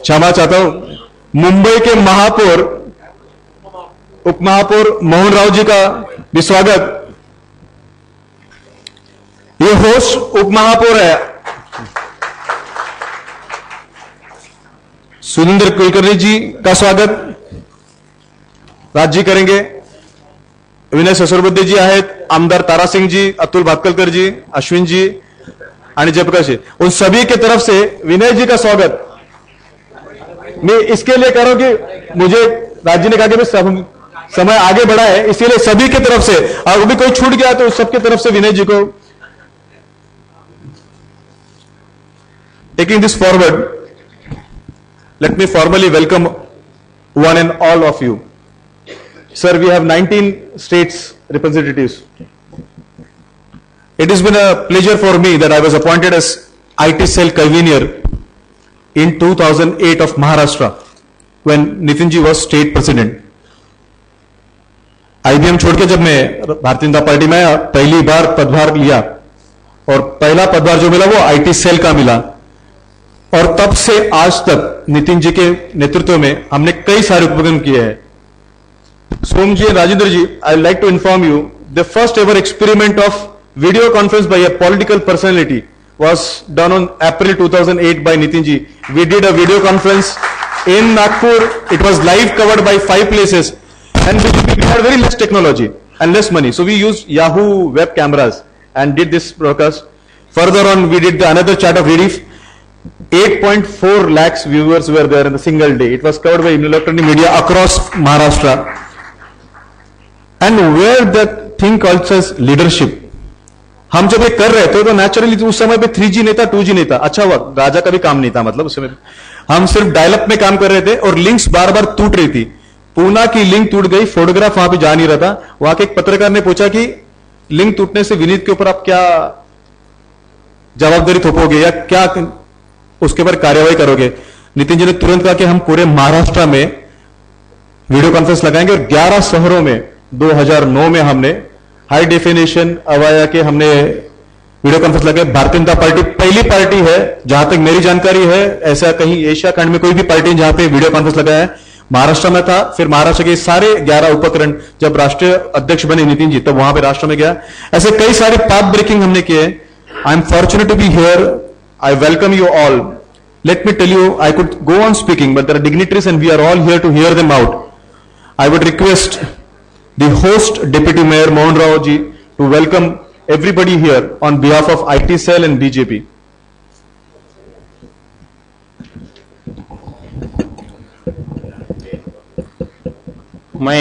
क्षमा चाहता हूं, मुंबई के महापौर उप महापौर मोहन राव जी का भी स्वागत। ये होस्ट उप महापौर है सुरेंद्र कुलकर्णी जी का स्वागत राज्य करेंगे। विनय ससुरबुद्धे जी आहेत, आमदार तारासिंह जी, अतुल भातकलकर जी, अश्विन जी आणि जयप्रकाश जी, उन सभी के तरफ से विनय जी का स्वागत। मैं इसके लिए कह रहा हूं कि मुझे राज्य ने कहा कि समय आगे बढ़ा है, इसीलिए सभी की तरफ से, और भी कोई छूट गया तो सबकी तरफ से विनय जी को taking this forward, let me formally welcome one and all of you. Sir, we have 19 states representatives. It has been a pleasure for me that I was appointed as IT cell convener in 2008 of Maharashtra when Nitin ji was state president. IBM छोड़ के जब मैं भारतीय Janata party में पहली बार पदभार लिया और पहला पदभार जो मिला वो IT सेल का मिला, और तब से आज तक नितिन जी के नेतृत्व में हमने कई सारे उपक्रम किए हैं. Som ji and Rajendra ji, I would like to inform you, the first ever experiment of video conference by a political personality was done on April 2008 by Nitin ji. We did a video conference in Nagpur. It was live covered by 5 places, and we had very less technology and less money. So we used Yahoo web cameras and did this broadcast. Further on, we did another chart of relief. 8.4 lakhs viewers were there in a single day. It was covered by electronic media across Maharashtra. And where the thing called as leadership, हम जब ये कर रहे थे तो naturally उस समय पे 3G नहीं था, 2G नहीं था. अच्छा हुआ राजा का भी काम नहीं था, मतलब उस समय हम सिर्फ डायलअप में काम कर रहे थे और लिंक्स बार बार टूट रही थी. पूना की लिंक टूट गई, फोटोग्राफ वहां पे जा नहीं रहा था. वहां के एक पत्रकार ने पूछा कि लिंक टूटने से विनीत के ऊपर आप क्या जवाबदारी थोपोगे या क्या उसके ऊपर कार्रवाई करोगे. नितिन जी ने तुरंत कहा कि हम पूरे महाराष्ट्र में वीडियो कॉन्फ्रेंस लगाएंगे, और 11 शहरों में 2009 में हमने हाई डेफिनेशन अवाया के हमने वीडियो कॉन्फ्रेंस लगाए. भारतीय जनता पार्टी पहली पार्टी है जहां तक मेरी जानकारी है, ऐसा कहीं एशिया खंड में कोई भी पार्टी जहां पे वीडियो कॉन्फ्रेंस लगाया है. महाराष्ट्र में था, फिर महाराष्ट्र के सारे 11 उपकरण जब राष्ट्रीय अध्यक्ष बने नितिन जी तब वहां पे राष्ट्र में गया. ऐसे कई सारे पाथ ब्रेकिंग हमने किए. I am fortunate to be here. I welcome you all. Let me tell you, I could go on speaking, but there are dignitaries and we are all here to hear them out. I would request the host, Deputy Mayor Mohan Rao ji, to welcome everybody here on behalf of IT Cell and BJP. मैं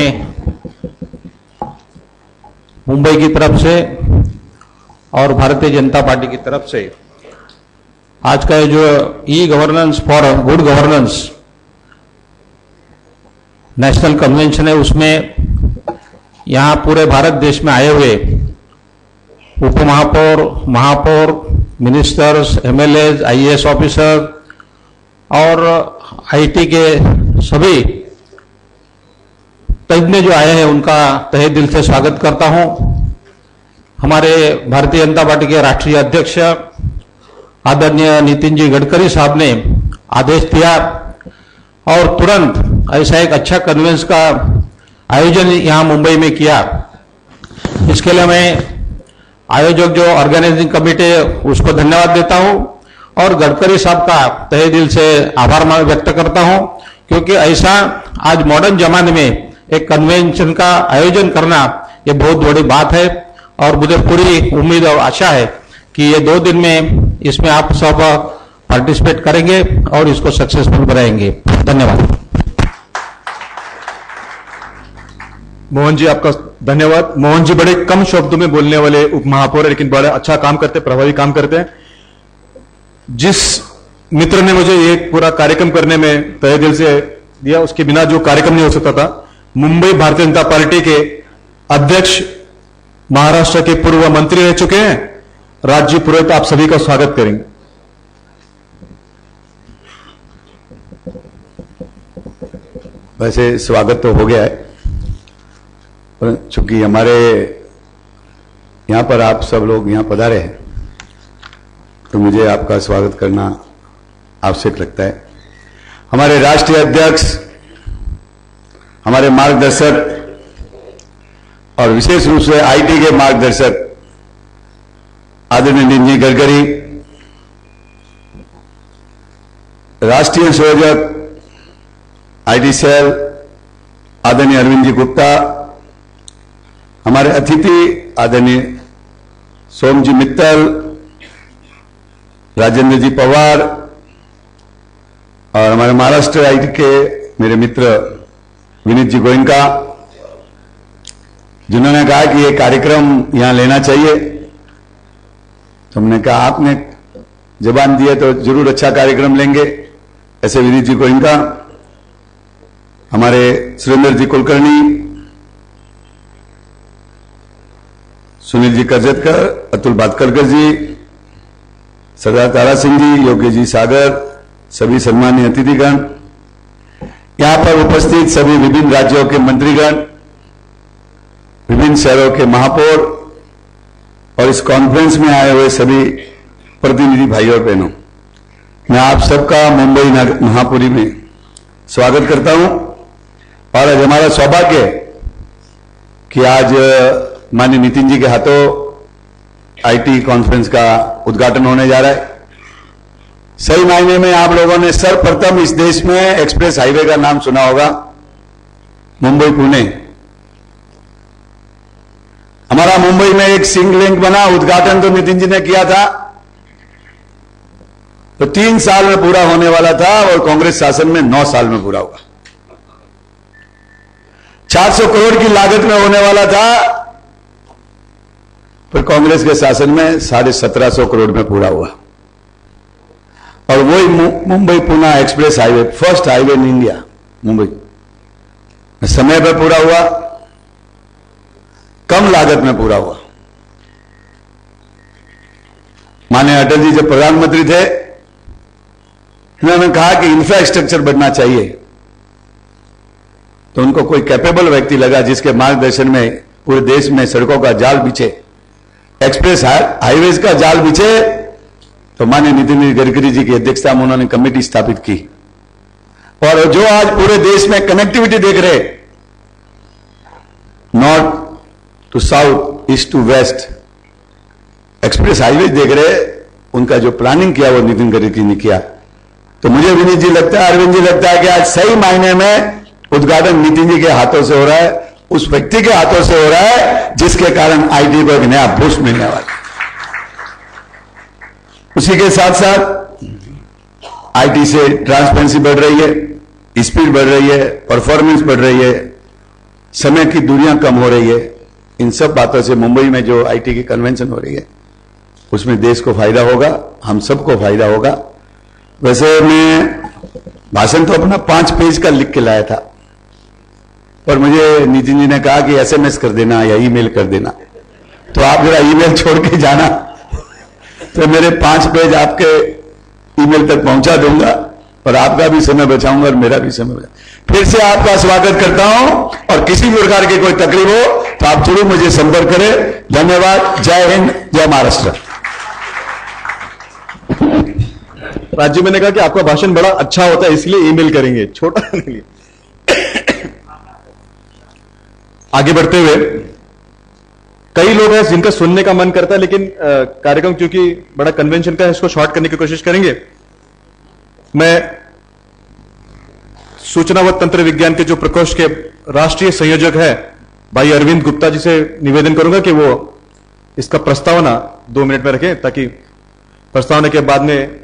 मुंबई की तरफ से और भारतीय Janata party की तरफ से आज का जो e governance for good governance national convention है, उसमें यहां पूरे भारत देश में आए हुए उप महापौर, महापौर, मिनिस्टर्स, एमएलएज, आईएएस ऑफिसर और आईटी के सभी तज्ञ जो आए हैं उनका तहे दिल से स्वागत करता हूं. हमारे भारतीय जनता पार्टी के राष्ट्रीय अध्यक्ष आदरणीय नितिन जी गडकरी साहब ने आदेश दिया और तुरंत ऐसा एक अच्छा कन्वेंस का आयोजन यहां मुंबई में किया. इसके लिए मैं आयोजक जो ऑर्गेनाइजिंग कमेटी है उसको धन्यवाद देता हूं और गडकरी साहब का तहे दिल से आभार व्यक्त करता हूं, क्योंकि ऐसा आज मॉडर्न जमाने में एक कन्वेंशन का आयोजन करना ये बहुत बड़ी बात है. और मुझे पूरी उम्मीद और आशा है कि ये 2 दिन में इसमें आप सब पार्टिसिपेट करेंगे और इसको सक्सेसफुल बनाएंगे. धन्यवाद. मोहन जी आपका धन्यवाद. मोहन जी बड़े कम शब्दों में बोलने वाले उप महापौर है, लेकिन बड़ा अच्छा काम करते, प्रभावी काम करते हैं. जिस मित्र ने मुझे ये पूरा कार्यक्रम करने में तहे दिल से दिया, उसके बिना जो कार्यक्रम नहीं हो सकता था. मुंबई भारतीय जनता पार्टी के अध्यक्ष, महाराष्ट्र के पूर्व मंत्री रह चुके हैं, राज्य पुरोहित, आप सभी का स्वागत करेंगे. वैसे स्वागत तो हो गया है, पर चूंकि हमारे यहां पर आप सब लोग यहां पधारे हैं तो मुझे आपका स्वागत करना आवश्यक लगता है. हमारे राष्ट्रीय अध्यक्ष, हमारे मार्गदर्शक और विशेष रूप से आईटी के मार्गदर्शक आदरणीय नितिन जी गडकरी, राष्ट्रीय संयोजक आईटी सेल आदरणीय अरविंद जी गुप्ता, हमारे अतिथि आदरणीय सोम जी मित्तल, राजेंद्र जी पवार और हमारे महाराष्ट्र आईटी के मेरे मित्र विनीत जी गोयनका, जिन्होंने कहा कि ये कार्यक्रम यहां लेना चाहिए। तो हमने कहा आपने जबान दी है तो जरूर अच्छा कार्यक्रम लेंगे। ऐसे विनीत जी गोयनका, हमारे सुरेंद्र जी कुलकर्णी, सुनील जी करजतकर, अतुल बातकरकर जी, सरदार तारा सिंह जी, योगी जी सागर, सभी सम्मानीय अतिथिगण, यहां पर उपस्थित सभी विभिन्न राज्यों के मंत्रीगण, विभिन्न शहरों के महापौर और इस कॉन्फ्रेंस में आए हुए सभी प्रतिनिधि भाइयों और बहनों, मैं आप सबका मुंबई महापुरी में स्वागत करता हूं। और आज हमारा सौभाग्य है कि आज माननीय नितिन जी के हाथों आईटी कॉन्फ्रेंस का उद्घाटन होने जा रहा है। सही मायने में आप लोगों ने सर्वप्रथम इस देश में एक्सप्रेस हाईवे का नाम सुना होगा, मुंबई पुणे। हमारा मुंबई में एक सिंग लिंक बना, उद्घाटन तो नितिन जी ने किया था, तो 3 साल में पूरा होने वाला था और कांग्रेस शासन में 9 साल में पूरा हुआ। 400 करोड़ की लागत में होने वाला था, फिर कांग्रेस के शासन में 1750 करोड़ में पूरा हुआ। और वही Mumbai Pune express highway, first highway in India, Mumbai समय पर पूरा हुआ, कम लागत में पूरा हुआ। माननीय अटल जी जब प्रधानमंत्री थे, उन्होंने कहा कि इंफ्रास्ट्रक्चर बढ़ना चाहिए, तो उनको कोई कैपेबल व्यक्ति लगा जिसके मार्गदर्शन में पूरे देश में सड़कों का जाल बिछे, एक्सप्रेस हाईवेज का जाल बिछे। तो माननीय नितिन गडकरी जी की अध्यक्षता में उन्होंने कमेटी स्थापित की, और जो आज पूरे देश में कनेक्टिविटी देख रहे, north to south, east to west express highway देख रहे, उनका जो प्लानिंग किया वो नितिन गडकरी ने किया। तो मुझे विनीत जी लगता है, अरविंद जी लगता है कि आज सही मायने में उद्घाटन नितिन जी के हाथों से हो रहा है, उस व्यक्ति के हाथों से हो रहा है जिसके कारण आईटी को एक नया बूस्ट मिलने वाला है। उसी के साथ साथ आईटी से ट्रांसपेरेंसी बढ़ रही है, स्पीड बढ़ रही है, परफॉर्मेंस बढ़ रही है, समय की दूरियां कम हो रही है। इन सब बातों से मुंबई में जो आईटी की कन्वेंशन हो रही है उसमें देश को फायदा होगा, हम सबको फायदा होगा। वैसे मैं भाषण तो अपना 5 पेज का लिख के लाया था, पर मुझे नितिन जी ने कहा कि एसएमएस कर देना या ईमेल कर देना, तो आप जरा ईमेल छोड़ के जाना, तो मेरे 5 पेज आपके ईमेल तक पहुंचा दूंगा और आपका भी समय बचाऊंगा और मेरा भी समय बचाऊंगा। फिर से आपका स्वागत करता हूं, और किसी भी प्रकार की कोई तकलीफ हो तो आप जरूर मुझे संपर्क करें। धन्यवाद। जय हिंद, जय महाराष्ट्र। राज्य मैंने कहा कि आपका भाषण बड़ा अच्छा होता है, इसलिए ईमेल करेंगे, छोटा नहीं। आगे बढ़ते हुए, कई लोग हैं जिनका सुनने का मन करता है, लेकिन कार्यक्रम क्योंकि बड़ा कन्वेंशन का है, इसको शॉर्ट करने की कोशिश करेंगे। मैं सूचना व तंत्र विज्ञान के जो प्रकोष्ठ के राष्ट्रीय संयोजक है भाई अरविंद गुप्ता जी से निवेदन करूंगा कि वो इसका प्रस्तावना 2 मिनट में रखें, ताकि प्रस्तावना के बाद में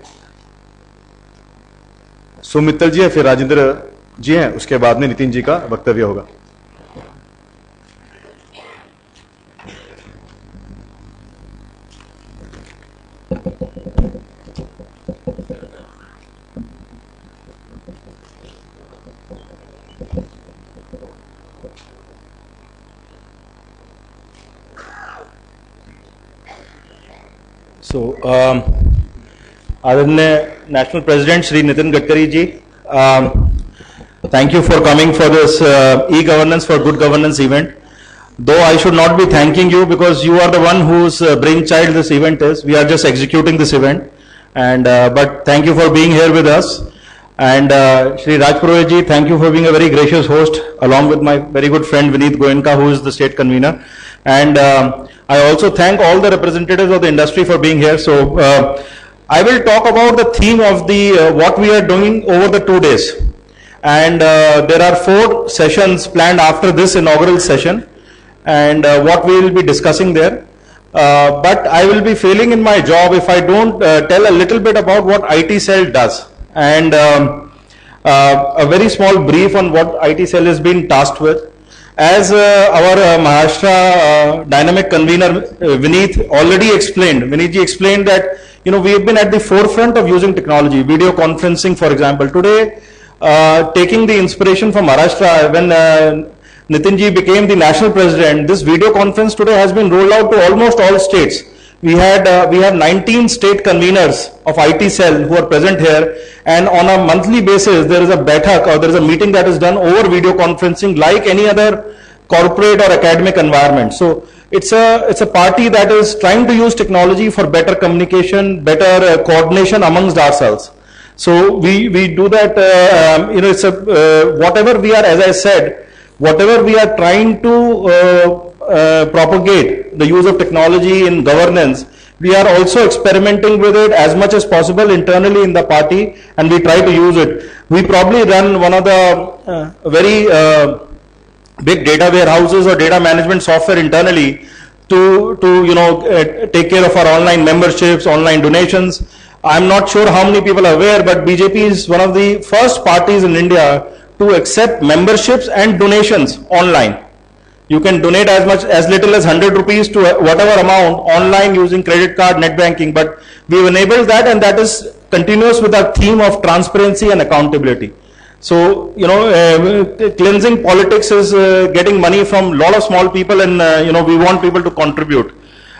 सुमित्तल जी है, फिर राजेंद्र जी हैं, उसके बाद में नितिन जी का वक्तव्य होगा। Aditya National President Shri Nitin Gadkari ji, thank you for coming for this e-governance for good governance event. Though I should not be thanking you because you are the one whose brainchild this event is. We are just executing this event, and but thank you for being here with us. And Shri Raj Purohit ji, thank you for being a very gracious host, along with my very good friend Vineet Goenka, who is the state convener. And I also thank all the representatives of the industry for being here. So I will talk about the theme of the what we are doing over the 2 days. And there are 4 sessions planned after this inaugural session, and what we will be discussing there. But I will be failing in my job if I don't tell a little bit about what IT Cell does. And a very small brief on what IT Cell has been tasked with. As our Maharashtra dynamic convener Vineet already explained, Vineet ji explained that we have been at the forefront of using technology, video conferencing, for example. Today, taking the inspiration from Maharashtra, when Nitin ji became the national president, this video conference today has been rolled out to almost all states. We have 19 state conveners of IT Cell who are present here, and on a monthly basis there is a baithak, or there is a meeting that is done over video conferencing like any other corporate or academic environment. So it's a party that is trying to use technology for better communication, better coordination amongst ourselves. So we do that. It's whatever we are, as I said, whatever we are trying to propagate the use of technology in governance, we are also experimenting with it as much as possible internally in the party, and we try to use it. We probably run one of the very big data warehouses or data management software internally to take care of our online memberships, online donations. I'm not sure how many people are aware, but BJP is one of the first parties in India to accept memberships and donations online. You can donate as little as 100 rupees to whatever amount online using credit card, net banking, but we've enabled that, and that is continuous with our theme of transparency and accountability. So, cleansing politics is getting money from a lot of small people, and, we want people to contribute.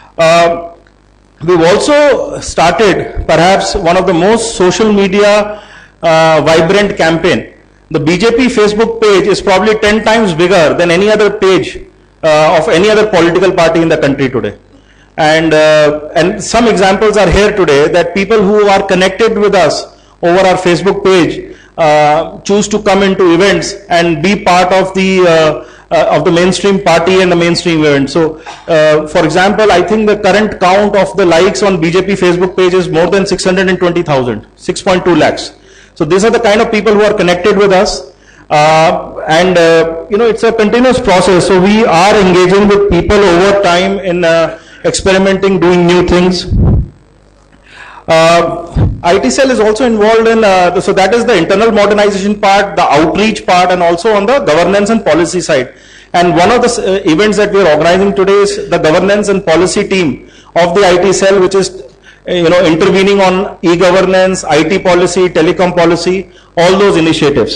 We've also started perhaps one of the most social media vibrant campaign. The BJP Facebook page is probably 10 times bigger than any other page of any other political party in the country today. And some examples are here today, that people who are connected with us over our Facebook page choose to come into events and be part of the mainstream party and the mainstream event. So, for example, I think the current count of the likes on BJP Facebook page is more than 620,000, 6.2 lakhs. So these are the kind of people who are connected with us, and it's a continuous process. So we are engaging with people over time in experimenting, doing new things. IT Cell is also involved in, so that is the internal modernization part, the outreach part, and also on the governance and policy side. And one of the events that we are organizing today is the governance and policy team of the IT Cell, which is intervening on e-governance, IT policy, telecom policy, all those initiatives.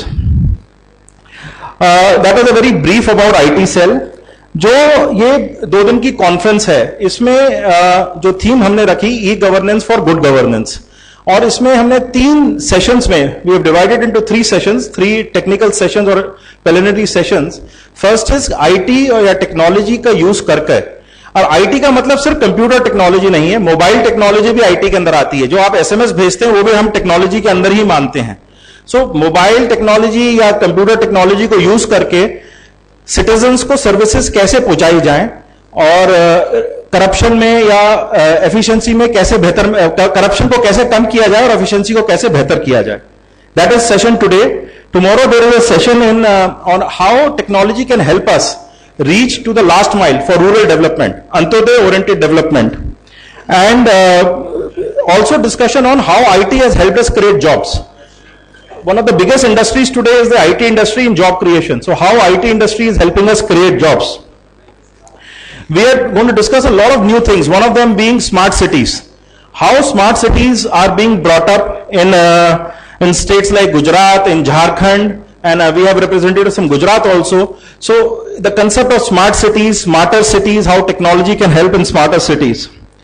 That was a very brief about IT Cell. जो ये 2 दिन की conference है, इसमें जो theme हमने रखी, e governance for good governance, और इसमें हमने 3 सेशंस में, we have divided into 3 sessions, 3 technical sessions और preliminary sessions. First is IT या टेक्नोलॉजी का यूज करके, और आईटी का मतलब सिर्फ कंप्यूटर टेक्नोलॉजी नहीं है, मोबाइल टेक्नोलॉजी भी आईटी के अंदर आती है. जो आप एसएमएस भेजते हैं वो भी हम टेक्नोलॉजी के अंदर ही मानते हैं. सो मोबाइल टेक्नोलॉजी या कंप्यूटर टेक्नोलॉजी को यूज करके सिटीजन्स को सर्विसेज कैसे पहुंचाई जाए, और करप्शन में या एफिशिएंसी में कैसे बेहतर, करप्शन को कैसे कम किया जाए और एफिशिएंसी को कैसे बेहतर किया जाए. That is session today. Tomorrow there is a session on how technology can help us reach to the last mile for rural development, Antyodaya oriented development, and also discussion on how IT has helped us create jobs. One of the biggest industries today is the IT industry in job creation. So how IT industry is helping us create jobs. We are going to discuss a lot of new things, one of them being smart cities. How smart cities are being brought up in states like Gujarat, in Jharkhand, and we have representatives from Gujarat also. So the concept of smart cities, smarter cities, how technology can help in smarter cities.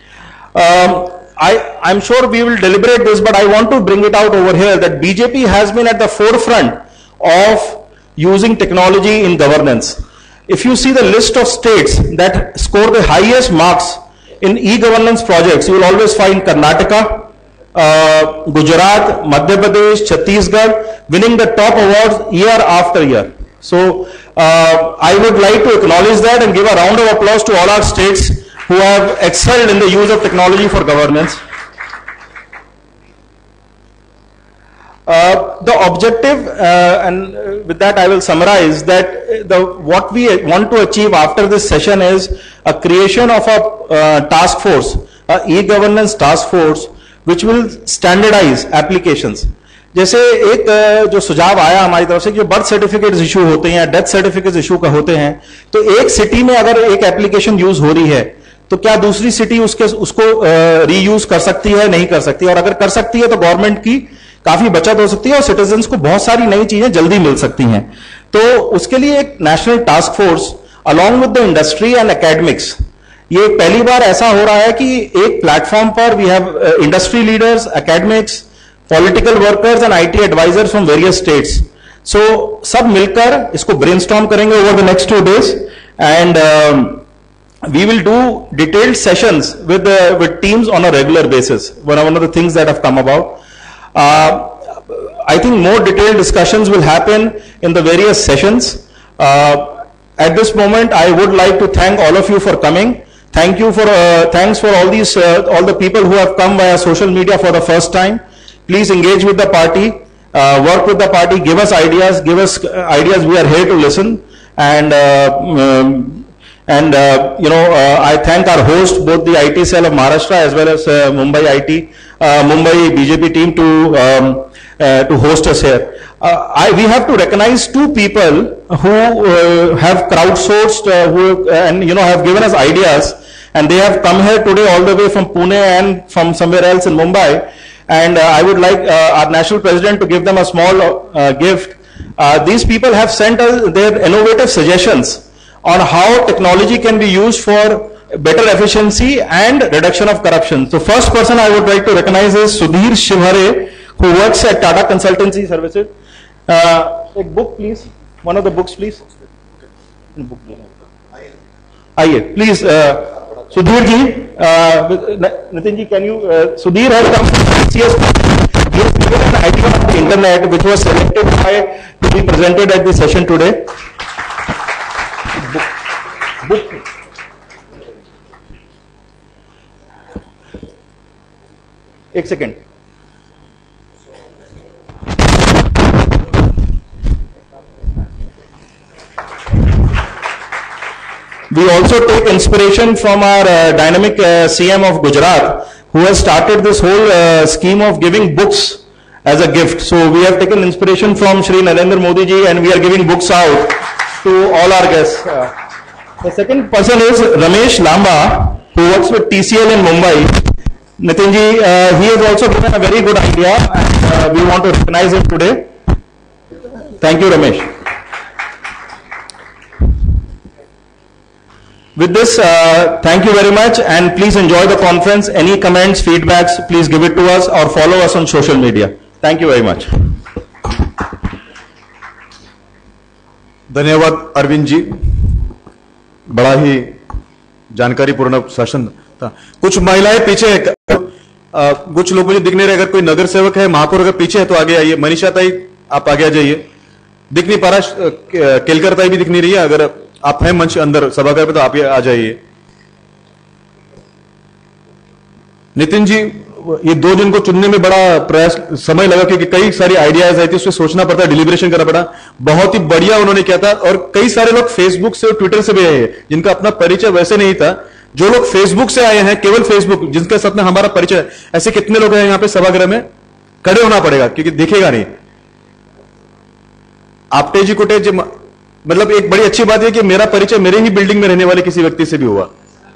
I'm sure we will deliberate this, but I want to bring it out over here that BJP has been at the forefront of using technology in governance. If you see the list of states that score the highest marks in e-governance projects, you will always find Karnataka, Gujarat, Madhya Pradesh, Chhattisgarh. winning the top awards year after year. So I would like to acknowledge that and give a round of applause to all our states who have excelled in the use of technology for governance. The objective, and with that I will summarize that what we want to achieve after this session is a creation of a task force, a e-governance task force, which will standardize applications. जैसे एक जो सुझाव आया हमारी तरफ से, जो birth certificates issue होते हैं, डेथ सर्टिफिकेट्स इशू का होते हैं, तो एक सिटी में अगर एक एप्लीकेशन यूज हो रही है तो क्या दूसरी सिटी उसको रीयूज कर सकती है? नहीं कर सकती। और अगर कर सकती है तो गवर्नमेंट की काफी बचत हो सकती है और सिटीजन्स को बहुत सारी नई चीजें जल्दी मिल सकती हैं। तो उसके लिए एक national task force along with the industry and academics, ये पहली बार ऐसा हो रहा है कि एक प्लेटफॉर्म पर we have industry leaders, academics, political workers and IT advisers from various states. So सब मिलकर इसको ब्रेनस्टॉर्म करेंगे over the next 2 days and we will do detailed sessions with teams on a regular basis. One of the things that have come about. I think more detailed discussions will happen in the various sessions. At this moment, I would like to thank all of you for coming. Thanks for all the people who have come via social media for the first time. Please engage with the party, work with the party, give us ideas. We are here to listen. And I thank our host, both the IT cell of Maharashtra as well as Mumbai BJP team to host us here. We have to recognize 2 people who have crowdsourced and have given us ideas, and they have come here today all the way from Pune and from somewhere else in Mumbai. And I would like our national president to give them a small gift. These people have sent us their innovative suggestions on how technology can be used for better efficiency and reduction of corruption. So first person I would like to recognize is Sudhir Shivhare, who works at Tata Consultancy Services. A book please, one of the books please. Aye, please, Sudhir ji, Nitin ji, can you, Sudhir has come from ICS. He has given an idea of the internet which was selected to be presented at the session today. Book. एक second, we also take inspiration from our dynamic CM of Gujarat, who has started this whole scheme of giving books as a gift. So we have taken inspiration from Shri Narendra Modi ji, and we are giving books out to all our guests. The second person is Ramesh Lamba, who works with TCL in Mumbai. Nitin ji, he has also given a very good idea, and we want to recognize him today. Thank you, Ramesh. With this, thank you very much, and please enjoy the conference. Any comments, feedbacks, please give it to us or follow us on social media. Thank you very much. धन्यवाद अरविंद जी, बड़ा ही जानकारीपूर्ण शासन था। कुछ महिलाएं पीछे है, कुछ लोग मुझे दिख नहीं रहे। अगर कोई नगर सेवक है, महापौर अगर पीछे है तो आगे आइए। मनीषा ताई आप आगे आ जाइए। दिख नहीं पा रहा, केलकर ताई भी दिख नहीं रही है। अगर आप हैं मंच अंदर सभागार पे तो आप आ जाइए। नितिन जी, ये 2 दिन को चुनने में बड़ा प्रयास समय लगा, क्योंकि कई सारी आइडियाज आई थी, उसमें सोचना पड़ता, डिलिब्रेशन करना पड़ा। बहुत ही बढ़िया उन्होंने किया था। और कई सारे लोग फेसबुक से और ट्विटर से भी आए हैं, जिनका अपना परिचय वैसे नहीं था। जो लोग फेसबुक से आए हैं, केवल फेसबुक, जिनके साथ में हमारा परिचय, ऐसे कितने लोग हैं यहाँ पे सभागृह में? खड़े होना पड़ेगा, क्योंकि दिखेगा नहीं। आपटे जी कुटे जी, मतलब एक बड़ी अच्छी बात है कि मेरा परिचय मेरे ही बिल्डिंग में रहने वाले किसी व्यक्ति से भी हुआ।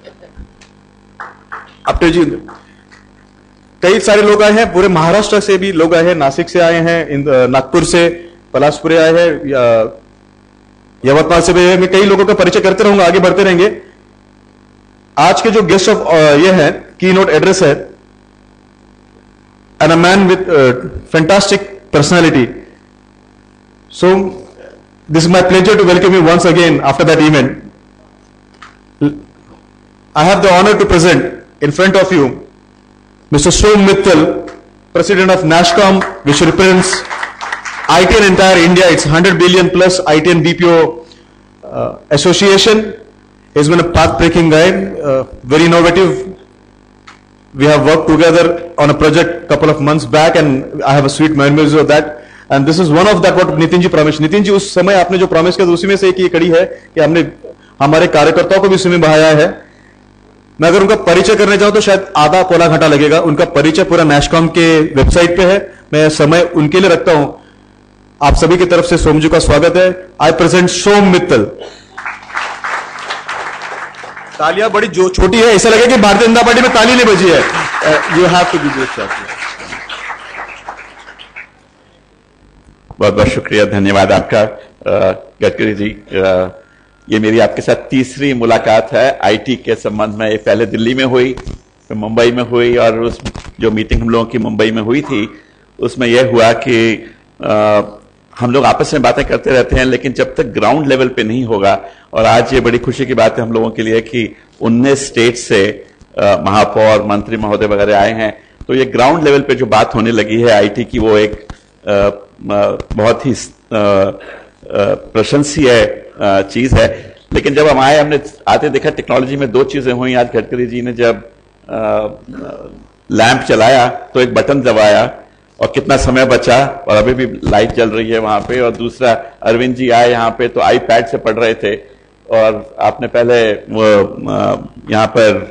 आपटे जी, कई सारे लोग आए हैं, पूरे महाराष्ट्र से भी लोग आए हैं, नासिक से आए हैं, नागपुर से, पलासपुर आए हैं, यवतमाल से भी है। मैं कई लोगों का परिचय करते रहूंगा, आगे बढ़ते रहेंगे। आज के जो गेस्ट ऑफ ये है, की नोट एड्रेस है, and a man with fantastic personality. So this is my pleasure to welcome you once again after that event. I have the honor to present in front of you Mr. Som Mittal, President of NASSCOM, which represents IT in entire India. It's 100 billion plus IT and BPO association. He's been a path-breaking guy, very innovative. We have worked together on a project couple of months back, and I have a sweet memories of that. And this is one of that what Nitin ji promised. Nitin ji उस समय आपने जो promise किया उसी में से एक ये कड़ी है कि हमने हमारे कार्यकर्ताओं को भी उसमें बहाया है. मैं अगर उनका परिचय करने जाऊं तो शायद आधा पौना घंटा लगेगा. उनका परिचय पूरा NASSCOM के वेबसाइट पे है. मैं समय उनके लिए रखता हूं. आप सभी की तरफ से सोम जी का स्वागत है. I present Som Mittal. तालियां बड़ी जो छोटी है, ऐसा लगे कि भारतीय जनता पार्टी में ताली नहीं बजी है. You have to give this shot. बहुत बहुत शुक्रिया, धन्यवाद आपका गडकरी जी. ये मेरी आपके साथ तीसरी मुलाकात है आईटी के संबंध में. ये पहले दिल्ली में हुई, फिर मुंबई में हुई, और उस जो मीटिंग हम लोगों की मुंबई में हुई थी उसमें यह हुआ कि हम लोग आपस में बातें करते रहते हैं, लेकिन जब तक ग्राउंड लेवल पे नहीं होगा. और आज ये बड़ी खुशी की बात है हम लोगों के लिए कि 19 स्टेट से महापौर, मंत्री महोदय वगैरह आए हैं. तो ये ग्राउंड लेवल पे जो बात होने लगी है आईटी की, वो एक बहुत ही प्रशंसीय चीज है. लेकिन जब हम आए, हमने आते देखा टेक्नोलॉजी में दो चीजें हुई. आज गडकरी जी ने जब लैंप चलाया तो एक बटन दबाया और कितना समय बचा, और अभी भी लाइट जल रही है वहां पे. और दूसरा, अरविंद जी आए यहाँ पे तो आईपैड से पढ़ रहे थे, और आपने पहले यहाँ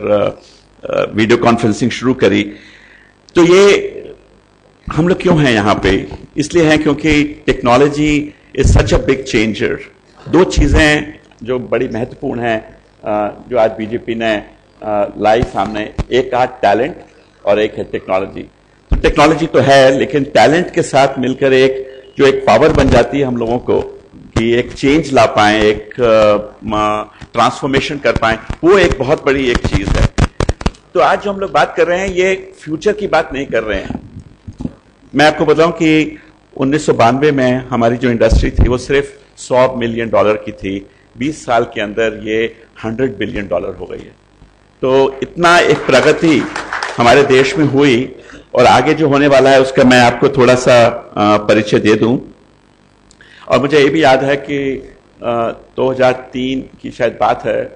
पर वीडियो कॉन्फ्रेंसिंग शुरू करी. तो ये हम लोग क्यों हैं यहाँ पे? इसलिए हैं क्योंकि technology is such a big changer. दो चीजें जो बड़ी महत्वपूर्ण हैं जो आज बीजेपी ने लाई सामने, एक कहा टैलेंट और एक है टेक्नोलॉजी. तो टेक्नोलॉजी तो है, लेकिन टैलेंट के साथ मिलकर एक पावर बन जाती है हम लोगों को कि एक चेंज ला पाए, एक ट्रांसफॉर्मेशन कर पाए, वो एक बहुत बड़ी एक चीज है. तो आज जो हम लोग बात कर रहे हैं, ये फ्यूचर की बात नहीं कर रहे हैं. मैं आपको बताऊं कि 1992 में हमारी जो इंडस्ट्री थी वो सिर्फ $100 मिलियन की थी. 20 साल के अंदर ये $100 बिलियन हो गई है. तो इतना एक प्रगति हमारे देश में हुई, और आगे जो होने वाला है उसका मैं आपको थोड़ा सा परिचय दे दूं. और मुझे ये भी याद है कि 2003 की शायद बात है,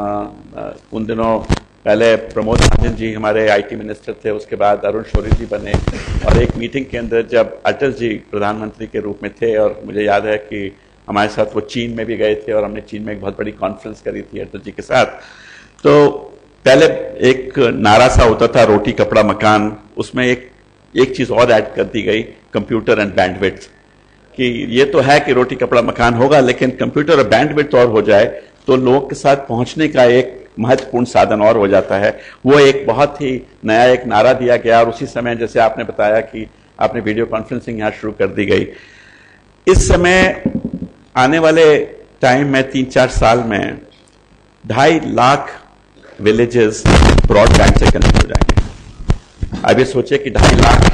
उन दिनों पहले प्रमोद महाजन जी हमारे आईटी मिनिस्टर थे, उसके बाद अरुण शौरी जी बने, और एक मीटिंग के अंदर जब अटल जी प्रधानमंत्री के रूप में थे, और मुझे याद है कि हमारे साथ वो चीन में भी गए थे, और हमने चीन में एक बहुत बड़ी कॉन्फ्रेंस करी थी अटल जी के साथ. तो पहले एक नारा सा होता था, रोटी कपड़ा मकान. उसमें एक चीज और ऐड कर दी गई, कंप्यूटर एंड बैंडविड्थ. कि ये तो है कि रोटी कपड़ा मकान होगा, लेकिन कंप्यूटर और बैंडविड्थ और हो जाए तो लोगों के साथ पहुंचने का एक महत्वपूर्ण साधन और हो जाता है. वो एक बहुत ही नया एक नारा दिया गया, और उसी समय जैसे आपने बताया कि आपने वीडियो कॉन्फ्रेंसिंग यहां शुरू कर दी गई. इस समय आने वाले टाइम में 3-4 साल में 2.5 लाख विलेजेस ब्रॉडबैंड से कनेक्ट हो जाएंगे. अब ये सोचे कि 2.5 लाख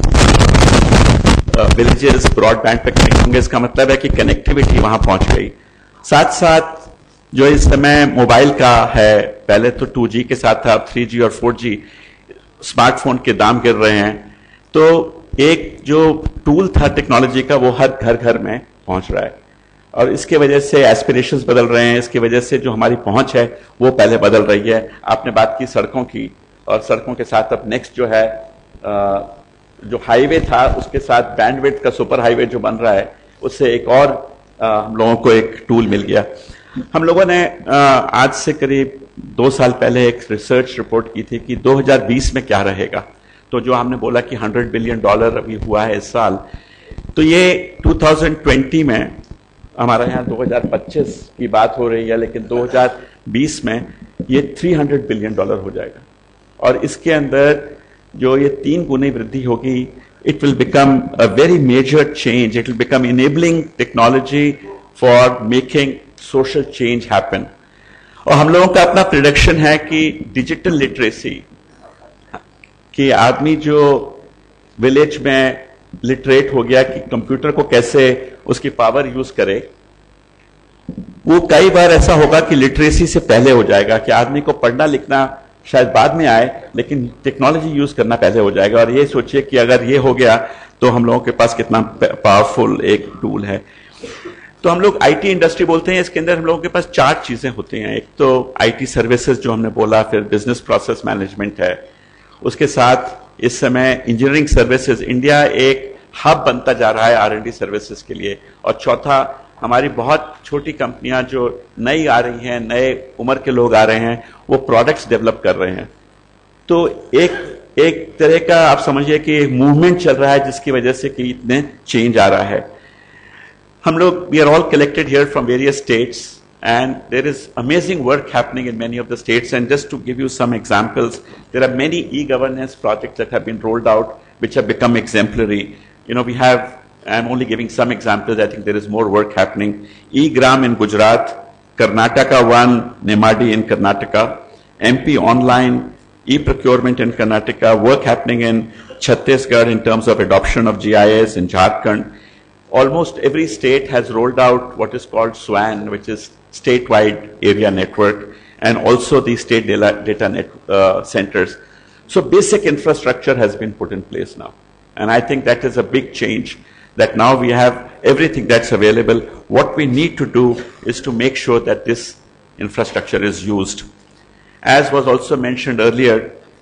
विलेजेस ब्रॉडबैंड पे कनेक्ट होंगे. इसका मतलब है कि कनेक्टिविटी वहां पहुंच गई. साथ साथ जो इस समय मोबाइल का है, पहले तो 2G के साथ था, अब 3G और 4G, स्मार्टफोन के दाम गिर रहे हैं. तो एक जो टूल था टेक्नोलॉजी का, वो हर घर में पहुंच रहा है, और इसके वजह से एस्पिरेशंस बदल रहे हैं. इसकी वजह से जो हमारी पहुंच है वो पहले बदल रही है. आपने बात की सड़कों की, और सड़कों के साथ अब नेक्स्ट जो है जो हाईवे था उसके साथ बैंडविड्थ का सुपर हाईवे जो बन रहा है, उससे एक और हम लोगों को एक टूल मिल गया. हम लोगों ने आज से करीब 2 साल पहले एक रिसर्च रिपोर्ट की थी कि 2020 में क्या रहेगा. तो जो हमने बोला कि $100 बिलियन अभी हुआ है इस साल, तो ये 2020 में, हमारा यहाँ 2025 की बात हो रही है, लेकिन 2020 में ये $300 बिलियन हो जाएगा. और इसके अंदर जो ये 3 गुनी वृद्धि होगी, it will become a very major change. It will become enabling technology for making social change happen. और हम लोगों का अपना प्रिडिक्शन है कि डिजिटल लिटरेसी, कि आदमी जो विलेज में लिटरेट हो गया कि कंप्यूटर को कैसे उसकी पावर यूज करे, वो कई बार ऐसा होगा कि लिटरेसी से पहले हो जाएगा, कि आदमी को पढ़ना लिखना शायद बाद में आए, लेकिन टेक्नोलॉजी यूज करना पहले हो जाएगा। और ये सोचिए कि अगर ये हो गया तो हम लोगों के पास कितना पावरफुल एक टूल है। तो हम लोग आईटी इंडस्ट्री बोलते हैं, इसके अंदर हम लोगों के पास 4 चीजें होती हैं। एक तो आईटी सर्विसेज जो हमने बोला, फिर बिजनेस प्रोसेस मैनेजमेंट है, उसके साथ इस समय इंजीनियरिंग सर्विसेज, इंडिया एक हब बनता जा रहा है R&D सर्विसेज के लिए, और चौथा हमारी बहुत छोटी कंपनियां जो नई आ रही हैं, नए उम्र के लोग आ रहे हैं, वो प्रोडक्ट्स डेवलप कर रहे हैं। तो एक तरह का आप समझिए कि एक मूवमेंट चल रहा है जिसकी वजह से कि इतने चेंज आ रहा है। हम लोग we are all collected here from various states and there is amazing work happening in many of the states. And just to give you some examples, there are many e-governance projects that have been rolled out which have become exemplary. You know, we have, I'm only giving some examples, I think there is more work happening. E-Gram in Gujarat, Karnataka One, Nemadi in Karnataka, MP Online, e-procurement in Karnataka, work happening in Chhattisgarh in terms of adoption of GIS in Jharkhand. Almost every state has rolled out what is called SWAN, which is statewide area network, and also the state data centers. So basic infrastructure has been put in place now. And I think that is a big change, that now we have everything that's available. What we need to do is to make sure that this infrastructure is used. As was also mentioned earlier,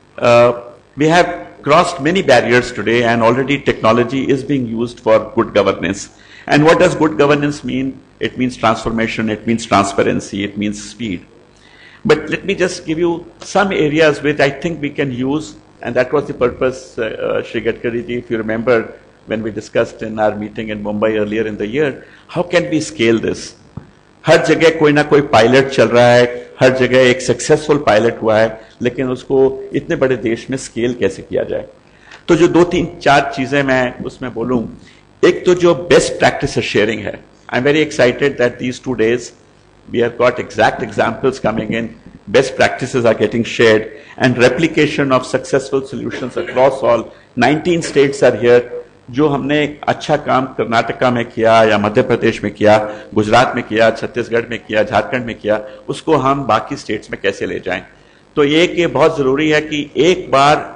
we have crossed many barriers today, and already technology is being used for good governance. And what does good governance mean? It means transformation, it means transparency, it means speed. But let me just give you some areas which I think we can use, and that was the purpose, Shri Gadkari ji, if you remember when we discussed in our meeting in Mumbai earlier in the year, how can we scale this? हर जगह कोई ना कोई pilot चल रहा है, हर जगह एक सक्सेसफुल पायलट हुआ है, लेकिन उसको इतने बड़े देश में स्केल कैसे किया जाए? तो जो 2-3-4 चीजें मैं उसमें बोलूं, एक तो जो बेस्ट प्रैक्टिस शेयरिंग है, I am very excited that these 2 days we have got exact examples coming in, best practices are getting shared, and replication of successful solutions across all 19 states are here. जो हमने अच्छा काम कर्नाटका में किया या मध्य प्रदेश में किया, गुजरात में किया, छत्तीसगढ़ में किया, झारखंड में किया, उसको हम बाकी स्टेट्स में कैसे ले जाएं? तो ये बहुत जरूरी है कि एक बार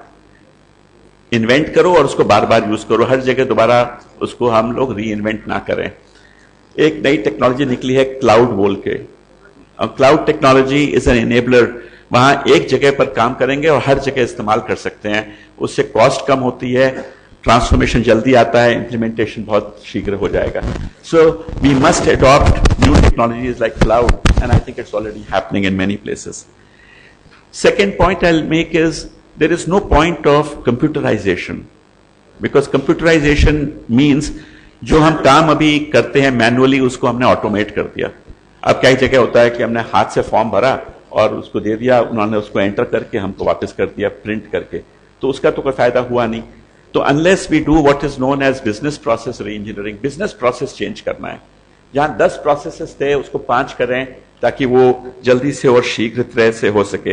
इन्वेंट करो और उसको बार बार यूज करो, हर जगह दोबारा उसको हम लोग री इन्वेंट ना करें। एक नई टेक्नोलॉजी निकली है क्लाउड बोल के, और cloud technology is an enabler. वहां एक जगह पर काम करेंगे और हर जगह इस्तेमाल कर सकते हैं, उससे कॉस्ट कम होती है, ट्रांसफॉर्मेशन जल्दी आता है, इंप्लीमेंटेशन बहुत शीघ्र हो जाएगा। So we must adopt new technologies like cloud, and I think it's already happening in many places. Second point I'll make is there is no point of computerization, because computerization means जो हम काम अभी करते हैं manually उसको हमने automate कर दिया। अब कई जगह होता है कि हमने हाथ से फॉर्म भरा और उसको दे दिया, उन्होंने उसको एंटर करके हमको वापस कर दिया प्रिंट करके, तो उसका तो कोई फायदा हुआ नहीं। तो unless we do what is known as business process re engineering, business process change करना है। जहां 10 प्रोसेसेस थे उसको 5 करें ताकि वो जल्दी से और शीघ्र तरह से हो सके।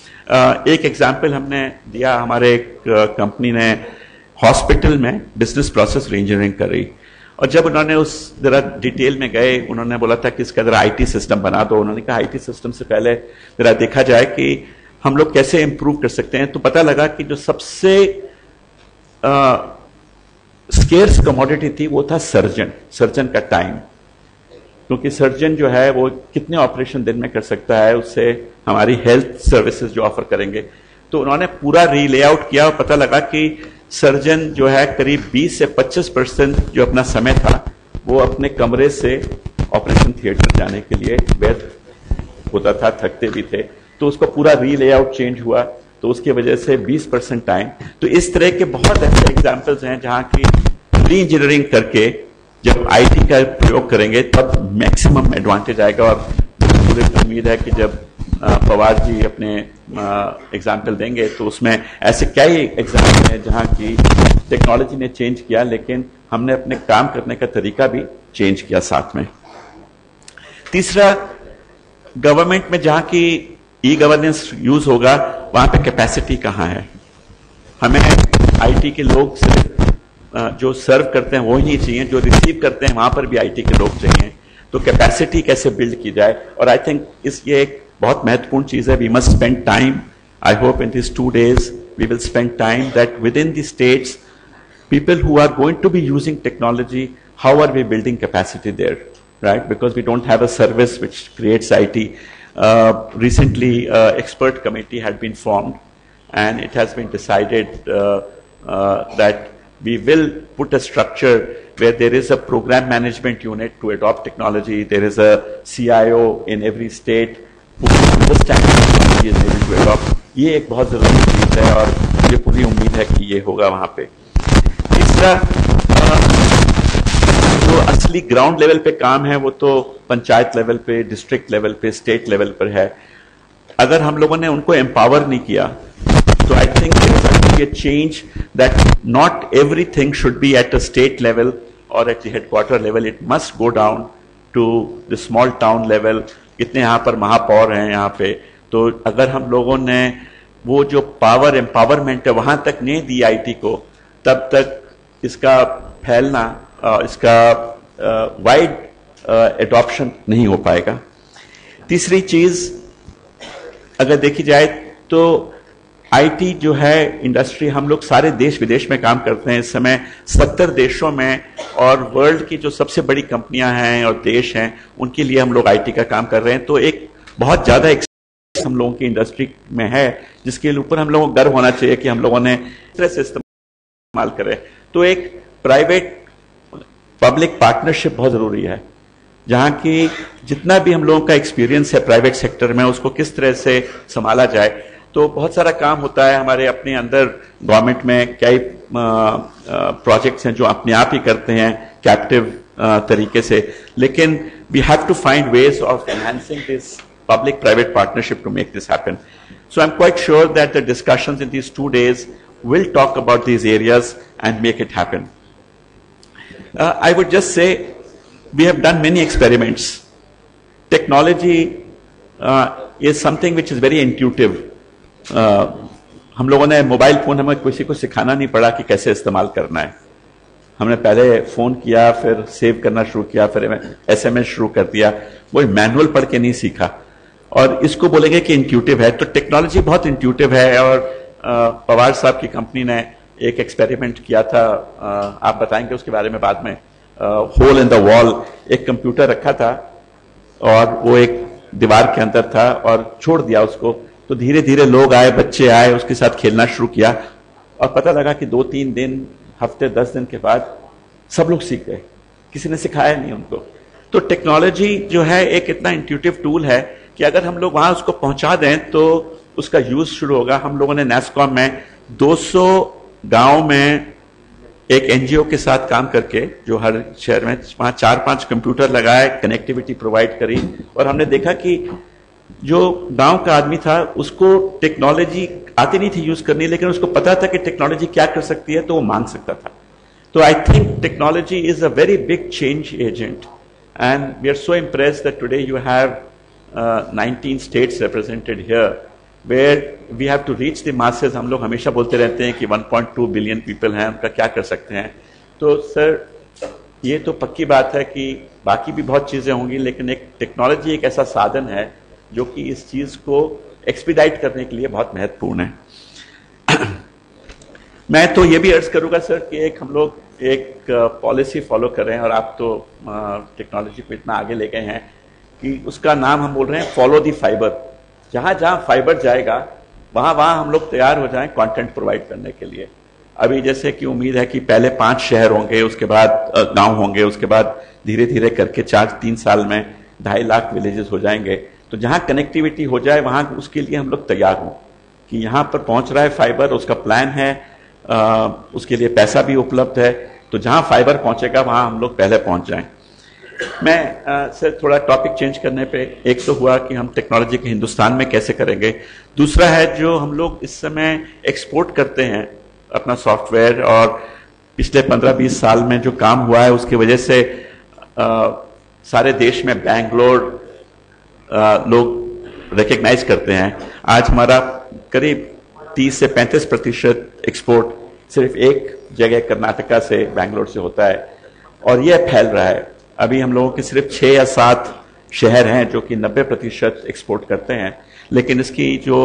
एक एग्जाम्पल हमने दिया, हमारे एक कंपनी ने हॉस्पिटल में बिजनेस प्रोसेस री इंजीनियरिंग करी, और जब उन्होंने उस जरा डिटेल में गए, उन्होंने बोला था कि इसका जरा आईटी सिस्टम बना दो। उन्होंने कहा आईटी सिस्टम से पहले जरा देखा जाए कि हम लोग कैसे इंप्रूव कर सकते हैं। तो पता लगा कि जो सबसे स्केर्स कमोडिटी थी वो था सर्जन का टाइम, क्योंकि सर्जन जो है वो कितने ऑपरेशन दिन में कर सकता है, उससे हमारी हेल्थ सर्विसेज जो ऑफर करेंगे। तो उन्होंने पूरा रीलेआउट किया और पता लगा कि सर्जन जो है करीब 20 से 25% जो अपना समय था वो अपने कमरे से ऑपरेशन थिएटर जाने के लिए व्यर्थ होता था, थकते भी थे। तो उसको पूरा रीलेआउट चेंज हुआ, तो उसकी वजह से 20% टाइम। तो इस तरह के बहुत ऐसे एग्जाम्पल्स हैं जहां की री इंजीनियरिंग करके जब आईटी का प्रयोग करेंगे तब मैक्सिमम एडवांटेज आएगा। और मुझे उम्मीद है कि जब पवार जी अपने एग्जाम्पल देंगे तो उसमें ऐसे क्या ही एग्जाम्पल हैं जहां की टेक्नोलॉजी ने चेंज किया, लेकिन हमने अपने काम करने का तरीका भी चेंज किया साथ में। तीसरा, गवर्नमेंट में जहां की ई गवर्नेंस यूज होगा वहां पे कैपेसिटी कहां है। हमें आईटी के लोग सिर्फ जो सर्व करते हैं वो ही नहीं चाहिए, जो रिसीव करते हैं वहां पर भी आईटी के लोग चाहिए। तो कैपेसिटी कैसे बिल्ड की जाए, और आई थिंक ये एक बहुत महत्वपूर्ण चीज है। We must spend time I hope in these 2 days we will spend time that within the states, people who are going to be using technology, how are we building capacity there, right? Because we don't have a service which creates IT. Recently, expert committee had been formed, and it has been decided that we will put a structure where there is a program management unit to adopt technology. There is a CIO in every state who understands technology is able to adopt. ये एक बहुत जरूरी चीज है और मुझे पूरी उम्मीद है कि ये होगा वहां पे। तीसरा, जो असली ग्राउंड लेवल पे काम है वो तो पंचायत लेवल पे, डिस्ट्रिक्ट लेवल पे, स्टेट लेवल पर है। अगर हम लोगों ने उनको एम्पावर नहीं किया तो I think there has to be a change that not everything should be at a state level और at the headquarter level, it must go down to the small town level. कितने यहाँ पर महापौर हैं यहाँ पे, तो अगर हम लोगों ने वो जो पावर एम्पावरमेंट है वहां तक नहीं दी आईटी को, तब तक इसका फैलना, इसका वाइड एडॉप्शन नहीं हो पाएगा। तीसरी चीज अगर देखी जाए तो आईटी जो है इंडस्ट्री, हम लोग सारे देश विदेश में काम करते हैं इस समय 70 देशों में, और वर्ल्ड की जो सबसे बड़ी कंपनियां हैं और देश हैं उनके लिए हम लोग आईटी का काम कर रहे हैं। तो एक बहुत ज्यादा हम लोगों की इंडस्ट्री में है जिसके ऊपर हम लोगों को गर्व होना चाहिए कि हम लोगों ने इस तरह से इस्तेमाल करें। तो एक प्राइवेट पब्लिक पार्टनरशिप बहुत जरूरी है, जहां की जितना भी हम लोगों का एक्सपीरियंस है प्राइवेट सेक्टर में उसको किस तरह से संभाला जाए। तो बहुत सारा काम होता है हमारे अपने अंदर, गवर्नमेंट में कई प्रोजेक्ट्स हैं जो अपने आप ही करते हैं कैप्टिव तरीके से, लेकिन we have to find ways of enhancing this public-private partnership to make this happen. So I'm quite sure that the discussions in these 2 days will talk about these areas and make it happen. I would just say we have done many experiments. Technology is something which is very intuitive. हम लोगों ने mobile phone, हमें किसी को सिखाना नहीं पड़ा कि कैसे इस्तेमाल करना है। हमने पहले फोन किया, फिर सेव करना शुरू किया, फिर SMS शुरू कर दिया, वो मैनुअल पढ़ के नहीं सीखा। और इसको बोलेंगे कि इंट्यूटिव है, तो टेक्नोलॉजी बहुत इंट्यूटिव है। और पवार साहब की कंपनी ने एक एक्सपेरिमेंट किया था, आप बताएंगे उसके बारे में बाद में। होल इन द वॉल, एक कंप्यूटर रखा था और वो एक दीवार के अंदर था और छोड़ दिया उसको, तो धीरे धीरे लोग आए, बच्चे आए, उसके साथ खेलना शुरू किया और पता लगा कि 2-3 दिन, हफ्ते, 10 दिन के बाद सब लोग सीख गए, किसी ने सिखाया नहीं उनको। तो टेक्नोलॉजी जो है एक इतना इंट्यूटिव टूल है कि अगर हम लोग वहां उसको पहुंचा दें तो उसका यूज शुरू होगा। हम लोगों ने नेस्कॉम में 200 गांव में एक एनजीओ के साथ काम करके, जो हर शहर में वहां 4-5 कंप्यूटर लगाए, कनेक्टिविटी प्रोवाइड करी, और हमने देखा कि जो गांव का आदमी था उसको टेक्नोलॉजी आती नहीं थी यूज करनी, लेकिन उसको पता था कि टेक्नोलॉजी क्या कर सकती है, तो वो मांग सकता था। तो I think technology is a very big change agent, and we are so impressed that today you have 19 states represented here, where we have to reach the masses. हम लोग हमेशा बोलते रहते हैं कि 1.2 बिलियन पीपल हैं, उनका क्या कर सकते हैं। तो सर ये तो पक्की बात है कि बाकी भी बहुत चीजें होंगी, लेकिन एक टेक्नोलॉजी एक ऐसा साधन है जो कि इस चीज को एक्सपीडाइट करने के लिए बहुत महत्वपूर्ण है। मैं तो ये भी अर्ज करूंगा सर कि एक हम लोग एक पॉलिसी फॉलो कर रहे हैं, और आप तो टेक्नोलॉजी को इतना आगे ले गए हैं कि उसका नाम हम बोल रहे हैं फॉलो द फाइबर। जहां जहां फाइबर जाएगा वहां वहां हम लोग तैयार हो जाएं कंटेंट प्रोवाइड करने के लिए। अभी जैसे कि उम्मीद है कि पहले 5 शहर होंगे, उसके बाद गांव होंगे, उसके बाद धीरे धीरे करके 3 साल में 2.5 लाख विलेजेस हो जाएंगे। तो जहां कनेक्टिविटी हो जाए वहां उसके लिए हम लोग तैयार हों कि यहां पर पहुंच रहा है फाइबर, उसका प्लान है, उसके लिए पैसा भी उपलब्ध है, तो जहां फाइबर पहुंचेगा वहां हम लोग पहले पहुंच जाएं। मैं सर थोड़ा टॉपिक चेंज करने पे, एक तो हुआ कि हम टेक्नोलॉजी के हिंदुस्तान में कैसे करेंगे, दूसरा है जो हम लोग इस समय एक्सपोर्ट करते हैं अपना सॉफ्टवेयर, और पिछले 15-20 साल में जो काम हुआ है उसकी वजह से सारे देश में बैंगलोर लोग रिकग्नाइज करते हैं। आज हमारा करीब 30 से 35% एक्सपोर्ट सिर्फ एक जगह कर्नाटका से, बैंगलोर से होता है, और यह फैल रहा है। अभी हम लोगों के सिर्फ 6 या 7 शहर हैं जो कि 90% एक्सपोर्ट करते हैं, लेकिन इसकी जो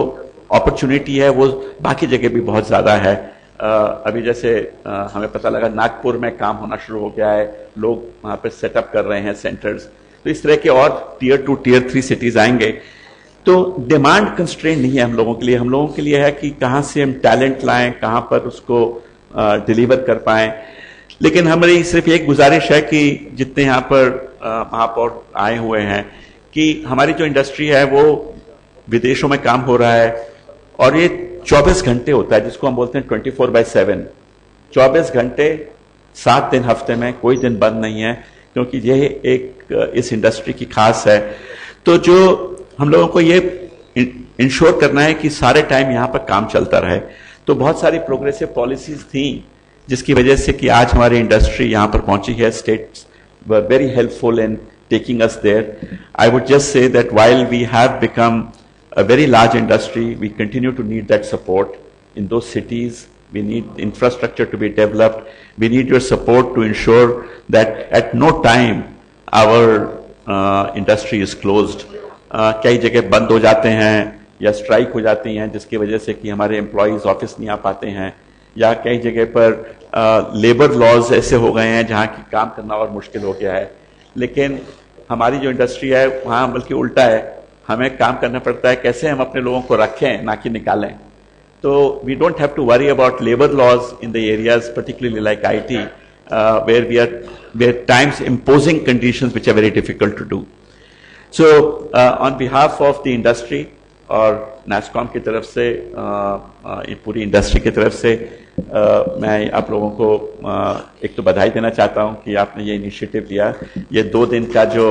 अपॉर्चुनिटी है वो बाकी जगह भी बहुत ज़्यादा है। अभी जैसे हमें पता लगा नागपुर में काम होना शुरू हो गया है, लोग वहाँ पे सेटअप कर रहे हैं सेंटर्स, तो इस तरह के और टियर 2 टियर 3 सिटीज आएंगे। तो डिमांड कंस्ट्रेंट नहीं है हम लोगों के लिए, हम लोगों के लिए है कि कहाँ से हम टैलेंट लाएं, कहाँ पर उसको डिलीवर कर पाएं। लेकिन हमारी सिर्फ एक गुजारिश है कि जितने यहाँ पर महापौर आए हुए हैं कि हमारी जो इंडस्ट्री है वो विदेशों में काम हो रहा है और ये 24 घंटे होता है, जिसको हम बोलते हैं 24/7, 24 घंटे 7 दिन हफ्ते में, कोई दिन बंद नहीं है, क्योंकि यह एक इस इंडस्ट्री की खास है। तो जो हम लोगों को ये इंश्योर करना है कि सारे टाइम यहाँ पर काम चलता रहे। तो बहुत सारी प्रोग्रेसिव पॉलिसीज थी जिसकी वजह से कि आज हमारी इंडस्ट्री यहाँ पर पहुंची है। States were very helpful in taking us there. I would just say that while we have become a very large industry, we continue to need that support in those cities. We need infrastructure to be developed. We need your support to ensure that at no time our industry is closed. कई जगह बंद हो जाते हैं या strike हो जाती हैं जिसकी वजह से कि हमारे एम्प्लॉयज ऑफिस नहीं आ पाते हैं, या कई जगह पर लेबर लॉज ऐसे हो गए हैं जहाँ की काम करना और मुश्किल हो गया है। लेकिन हमारी जो इंडस्ट्री है वहाँ बल्कि उल्टा है, हमें काम करना पड़ता है कैसे हम अपने लोगों को रखें ना कि निकालें। तो we don't have to worry about labour laws in the areas particularly like IT, where times imposing conditions which are very difficult to do. So on behalf of the industry और NASSCOM की तरफ से पूरी industry की तरफ से मैं आप लोगों को एक तो बधाई देना चाहता हूं कि आपने ये इनिशिएटिव लिया। ये 2 दिन का जो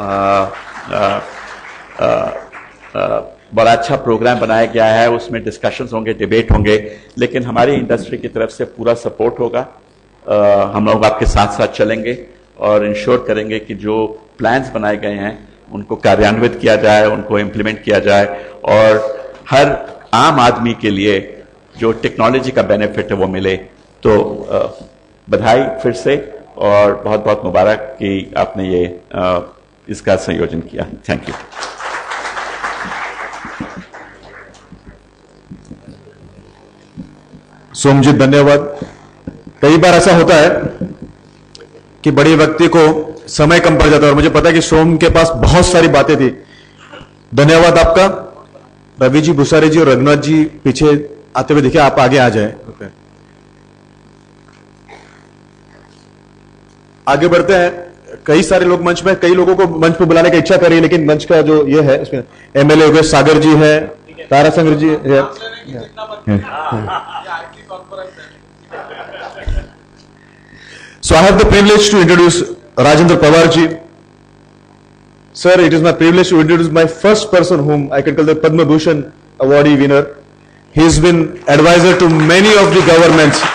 बड़ा अच्छा प्रोग्राम बनाया गया है, उसमें डिस्कशंस होंगे, डिबेट होंगे, लेकिन हमारी इंडस्ट्री की तरफ से पूरा सपोर्ट होगा। हम लोग आपके साथ साथ चलेंगे और इंश्योर करेंगे कि जो प्लान्स बनाए गए हैं उनको कार्यान्वित किया जाए, उनको इम्प्लीमेंट किया जाए और हर आम आदमी के लिए जो टेक्नोलॉजी का बेनिफिट है वो मिले। तो बधाई फिर से और बहुत बहुत मुबारक कि आपने ये इसका संयोजन किया। Thank you. सोमजीत, धन्यवाद। कई बार ऐसा होता है कि बड़े व्यक्ति को समय कम पड़ जाता है और मुझे पता है कि सोम के पास बहुत सारी बातें थी। धन्यवाद आपका। रवि जी, भूसारी जी और रघुनाथ जी पीछे आते हुए देखिए, आप आगे आ जाए। आगे बढ़ते हैं। कई सारे लोग मंच में, कई लोगों को मंच पर बुलाने की इच्छा कर रही है, लेकिन मंच का जो ये है इसमें MLA हो गए, सागर जी है, तारा संग्र जी है। So I have the privilege to introduce Rajendra Pawar ji. Sir, it is my privilege to introduce my first person whom I can call the Padma Bhushan awardee winner. He has been advisor to many of the governments.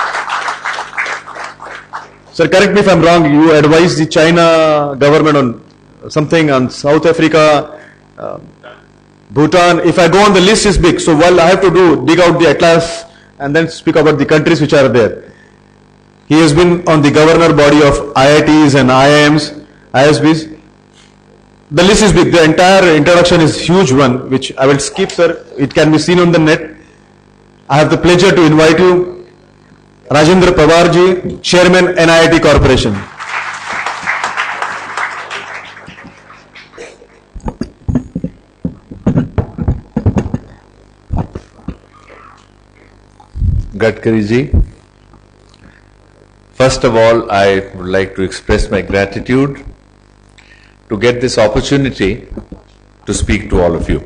Sir, correct me if I'm wrong, you advised the China government on something, on South Africa, Bhutan. If I go on, the list is big. So while I have to dig out the atlas and then speak about the countries which are there. He has been on the governor body of IITs and IIMs, ISBs. The list is big. The entire introduction is huge one, which I will skip, sir. It can be seen on the net. I have the pleasure to invite you, Rajendra Pawar ji, Chairman NIIT Corporation. Gadkari ji, first of all, I would like to express my gratitude to get this opportunity to speak to all of you.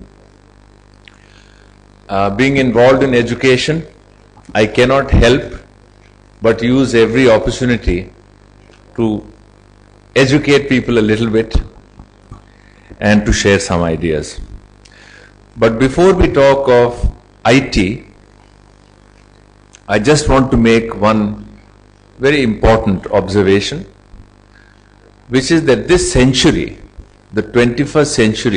Being involved in education, I cannot help but use every opportunity to educate people a little bit and to share some ideas. But before we talk of IT, I just want to make one very important observation, which is that this century, the 21st century,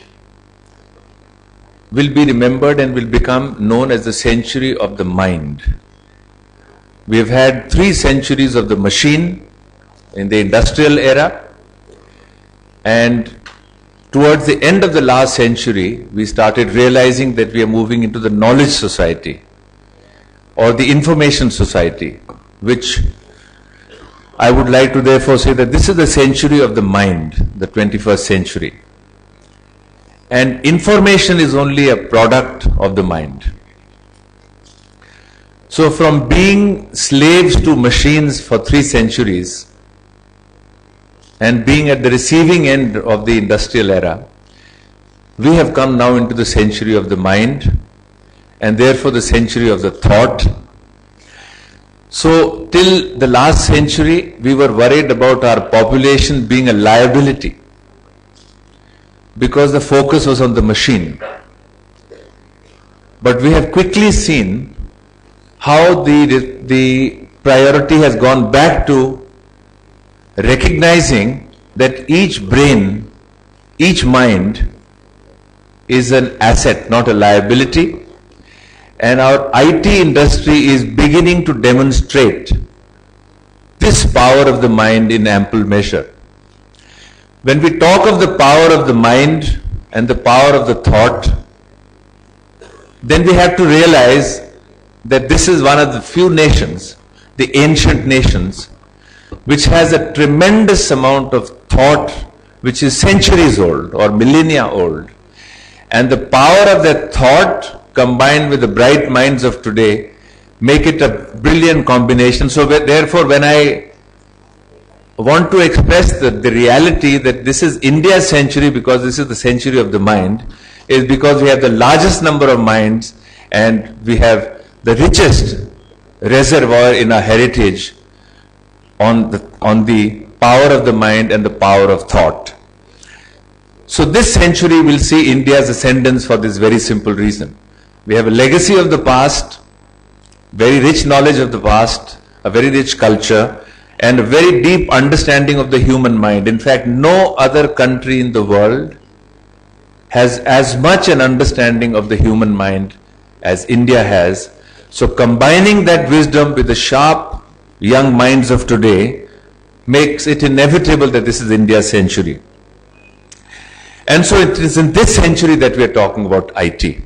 will be remembered and will become known as the century of the mind. We have had 3 centuries of the machine in the industrial era, and towards the end of the last century, we started realizing that we are moving into the knowledge society or the information society, which I would like to therefore say that this is the century of the mind, the 21st century. And information is only a product of the mind. So from being slaves to machines for 3 centuries and being at the receiving end of the industrial era, we have come now into the century of the mind and therefore the century of the thought. So till the last century, we were worried about our population being a liability because the focus was on the machine. But we have quickly seen how the priority has gone back to recognizing that each brain, each mind is an asset, not a liability. And our IT industry is beginning to demonstrate this power of the mind in ample measure. When we talk of the power of the mind and the power of the thought, then we have to realize that this is one of the few nations, the ancient nations, which has a tremendous amount of thought which is centuries old or millennia old. And the power of that thought combined with the bright minds of today make it a brilliant combination. So therefore, when I want to express the reality that this is India's century because this is the century of the mind, is because we have the largest number of minds and we have the richest reservoir in our heritage on the power of the mind and the power of thought. So this century will see India's ascendance for this very simple reason. We have a legacy of the past, very rich knowledge of the past, a very rich culture, and a very deep understanding of the human mind. In fact, no other country in the world has as much an understanding of the human mind as India has. So combining that wisdom with the sharp young minds of today makes it inevitable that this is India's century. And so it is in this century that we are talking about IT.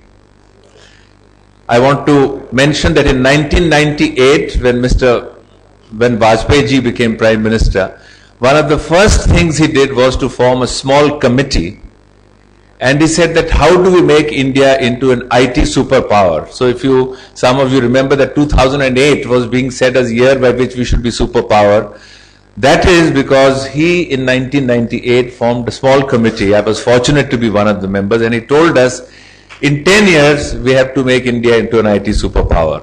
I want to mention that in 1998, when Vajpayee ji became Prime Minister, one of the first things he did was to form a small committee, and he said that how do we make India into an IT superpower? So some of you remember that 2008 was being said as a year by which we should be superpower. That is because he in 1998 formed a small committee. I was fortunate to be one of the members, and he told us in 10 years we have to make India into an IT superpower.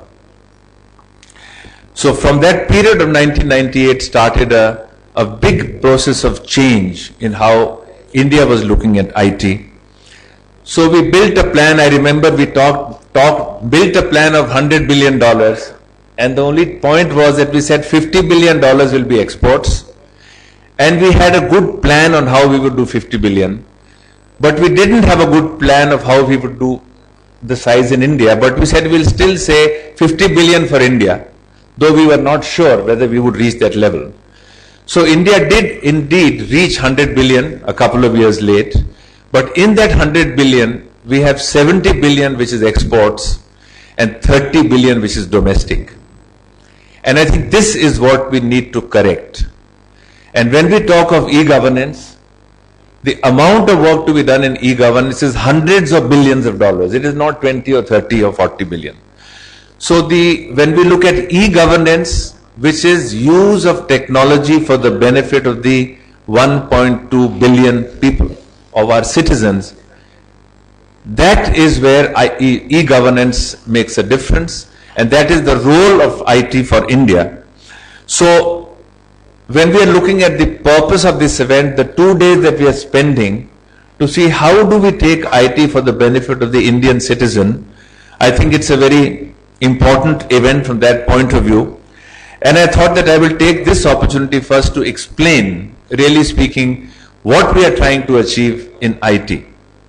So from that period of 1998 started a big process of change in how India was looking at IT. So we built a plan. I remember we built a plan of $100 billion, and the only point was that we said $50 billion will be exports, and we had a good plan on how we would do 50 billion, but we didn't have a good plan of how we would do the size in India. But we said we'll still say 50 billion for India, though we were not sure whether we would reach that level. So India did indeed reach 100 billion a couple of years late. But in that 100 billion, we have 70 billion which is exports and 30 billion which is domestic. And I think this is what we need to correct. And when we talk of e-governance, the amount of work to be done in e-governance is hundreds of billions of dollars. It is not 20 or 30 or 40 billion. So when we look at e-governance, which is use of technology for the benefit of the 1.2 billion people, of our citizens, that is where e-governance makes a difference, and that is the role of IT for India. So when we are looking at the purpose of this event, the 2 days that we are spending to see how do we take IT for the benefit of the Indian citizen, I think it's a very important event from that point of view. And I thought that I will take this opportunity first to explain, really speaking, what we are trying to achieve in IT.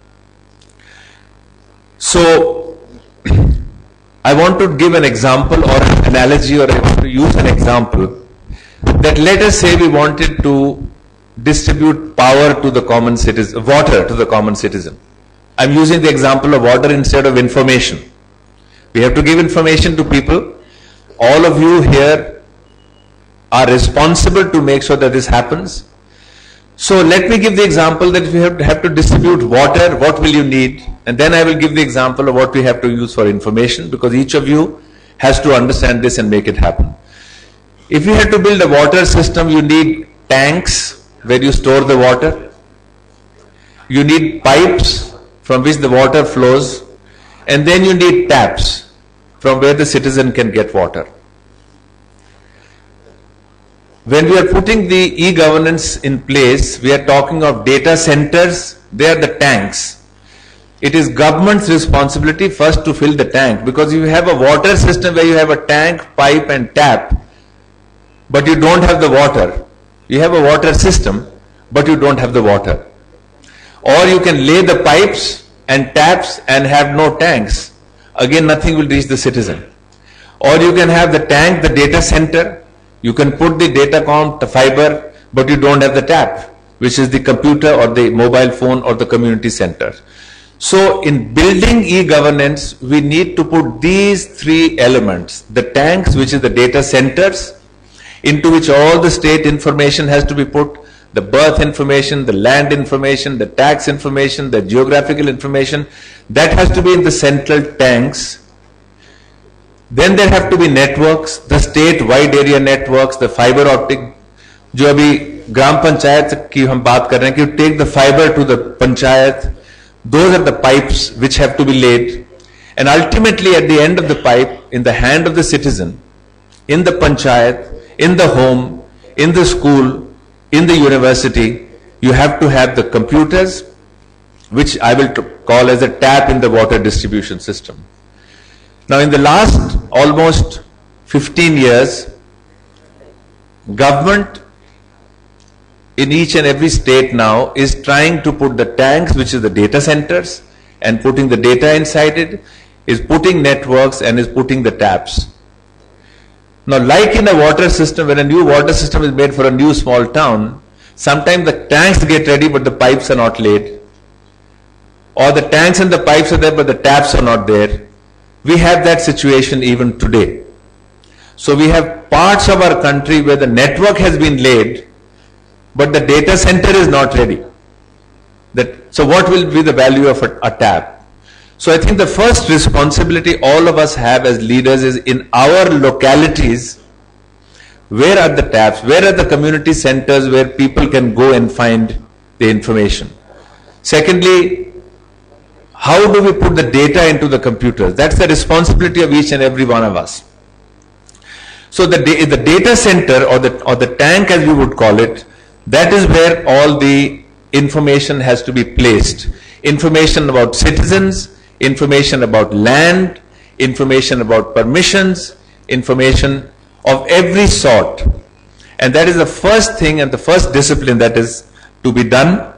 So I want to give an example or an analogy, or I want to use an example that let us say we wanted to distribute power to the common citizen, water to the common citizen. I'm using the example of water instead of information. We have to give information to people. All of you here are responsible to make sure that this happens. So let me give the example that if you have to distribute water, what will you need? And then I will give the example of what we have to use for information, because each of you has to understand this and make it happen. If you have to build a water system, you need tanks where you store the water. You need pipes from which the water flows, and then you need taps from where the citizen can get water. When we are putting the e-governance in place, we are talking of data centers. They are the tanks. It is government's responsibility first to fill the tank, because if you have a water system where you have a tank, pipe and tap, but you don't have the water, you have a water system, but you don't have the water. Or you can lay the pipes and taps and have no tanks. Again, nothing will reach the citizen. Or you can have the tank, the data center, you can put the datacom, the fiber, but you don't have the tap, which is the computer or the mobile phone or the community center. So in building e-governance, we need to put these three elements: the tanks, which is the data centers, into which all the state information has to be put, the birth information, the land information, the tax information, the geographical information, that has to be in the central tanks. Then there have to be networks, the state wide area networks, the fiber optic, जो अभी ग्राम पंचायत की हम बात कर रहे हैं कि take the fiber to the panchayat. Those are the pipes which have to be laid, and ultimately at the end of the pipe, in the hand of the citizen, in the panchayat, in the home, in the school, in the university, you have to have the computers, which I will call as a tap in the water distribution system. Now in the last almost 15 years, government in each and every state now is trying to put the tanks, which is the data centers, and putting the data inside it, is putting networks and is putting the taps. Now, like in a water system, when a new water system is made for a new small town, sometimes the tanks get ready but the pipes are not laid. Or the tanks and the pipes are there but the taps are not there. We have that situation even today. So we have parts of our country where the network has been laid but the data center is not ready. So what will be the value of a tap? So I think the first responsibility all of us have as leaders is in our localities, where are the taps, where are the community centers where people can go and find the information. Secondly, how do we put the data into the computers? That's the responsibility of each and every one of us. So the data center or the tank, as we would call it, that is where all the information has to be placed. Information about citizens, information about land, information about permissions, information of every sort. And that is the first thing and the first discipline that is to be done.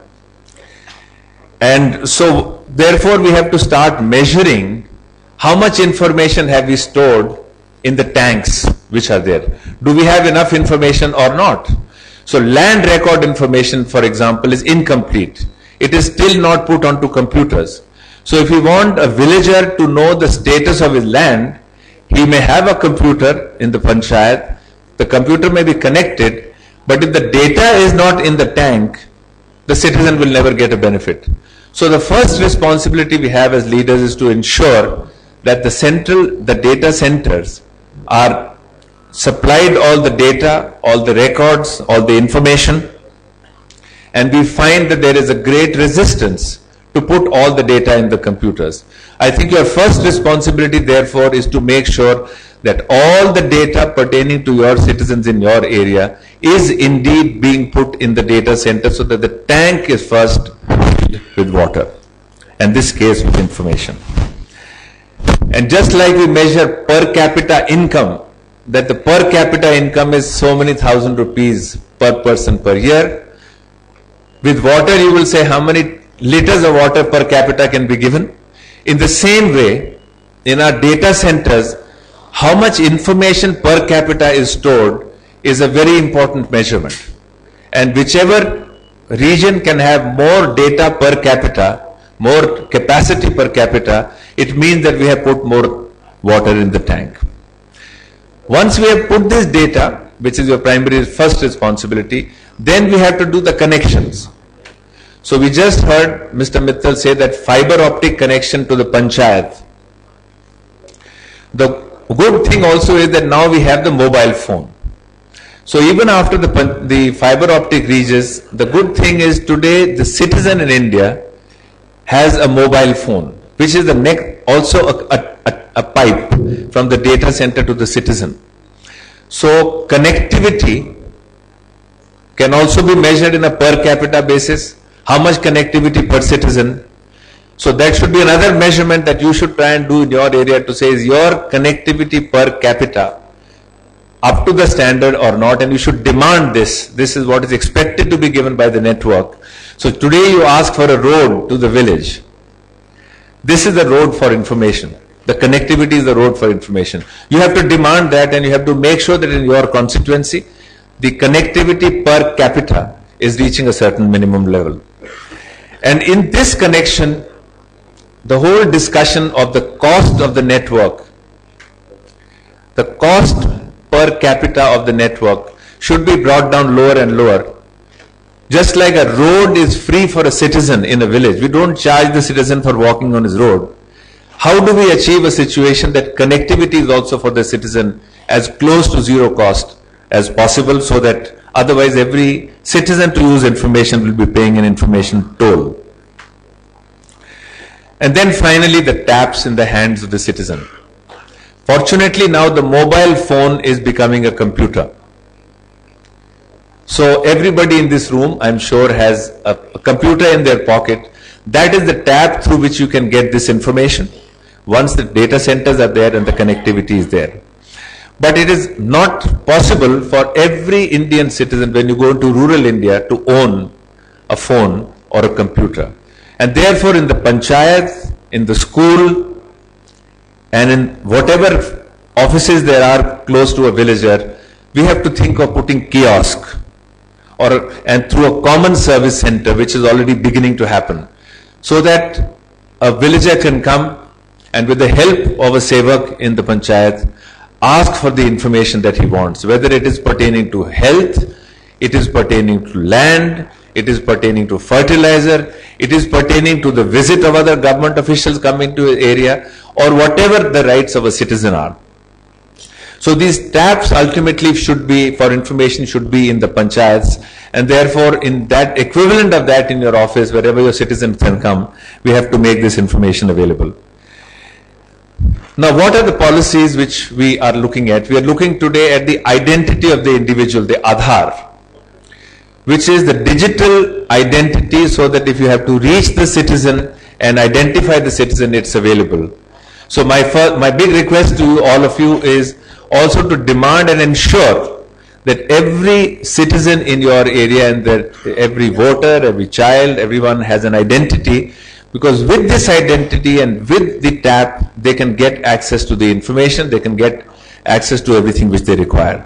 And so therefore we have to start measuring how much information have we stored in the tanks which are there. Do we have enough information or not? So land record information, for example, is incomplete. It is still not put onto computers. So if you want a villager to know the status of his land, he may have a computer in the panchayat. The computer may be connected, but if the data is not in the tank, the citizen will never get a benefit. So the first responsibility we have as leaders is to ensure that the data centers are supplied all the data, all the records, all the information, and we find that there is a great resistance to put all the data in the computers. I think your first responsibility therefore is to make sure that all the data pertaining to your citizens in your area is indeed being put in the data center, so that the tank is first filled with water, and this case with information. And just like we measure per capita income, that the per capita income is so many thousand rupees per person per year, with water you will say how many liters of water per capita can be given. In the same way, in our data centers, how much information per capita is stored is a very important measurement. And whichever region can have more data per capita, more capacity per capita, it means that we have put more water in the tank. Once we have put this data, which is your primary first responsibility, then we have to do the connections. So we just heard Mr. Mittal say that fiber optic connection to the panchayat. The good thing also is that now we have the mobile phone. So even after the fiber optic reaches, the good thing is today the citizen in India has a mobile phone, which is the next, also a pipe from the data center to the citizen. So connectivity can also be measured in a per capita basis. How much connectivity per citizen? So that should be another measurement that you should try and do in your area to say, is your connectivity per capita up to the standard or not? And you should demand this. This is what is expected to be given by the network. So today you ask for a road to the village. This is the road for information. The connectivity is the road for information. You have to demand that, and you have to make sure that in your constituency, the connectivity per capita is reaching a certain minimum level. And in this connection, the whole discussion of the cost of the network, the cost per capita of the network should be brought down lower and lower. Just like a road is free for a citizen in a village, we don't charge the citizen for walking on his road. How do we achieve a situation that connectivity is also for the citizen as close to zero cost as possible, so that otherwise every citizen to use information will be paying an information toll? And then finally, the taps in the hands of the citizen. Fortunately, now the mobile phone is becoming a computer. So everybody in this room, I'm sure, has a computer in their pocket. That is the tap through which you can get this information once the data centers are there and the connectivity is there. But it is not possible for every Indian citizen, when you go into rural India, to own a phone or a computer. And therefore in the panchayat, in the school, and in whatever offices there are close to a villager, we have to think of putting kiosk and through a common service center, which is already beginning to happen, so that a villager can come and with the help of a sevak in the panchayat ask for the information that he wants, whether it is pertaining to health, it is pertaining to land, it is pertaining to fertilizer, it is pertaining to the visit of other government officials coming to an area, or whatever the rights of a citizen are. So these taps ultimately should be, for information, should be in the panchayats, and therefore in that equivalent of that in your office, wherever your citizens can come, we have to make this information available. Now, what are the policies which we are looking at? We are looking today at the identity of the individual, the Aadhaar, which is the digital identity, so that if you have to reach the citizen and identify the citizen, it's available. So my big request to you, all of you, is also to demand and ensure that every citizen in your area and that every voter, every child, everyone has an identity, because with this identity and with the tap, they can get access to the information, they can get access to everything which they require.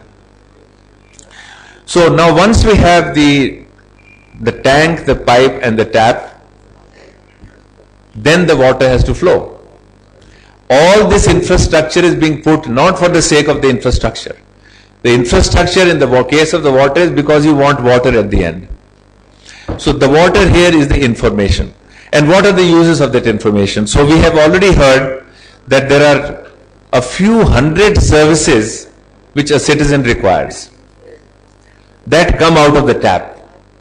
So now once we have the tank, the pipe and the tap, then the water has to flow. All this infrastructure is being put not for the sake of the infrastructure. The infrastructure in the case of the water is because you want water at the end. So the water here is the information. And what are the uses of that information? So we have already heard that there are a few hundred services which a citizen requires that come out of the tap.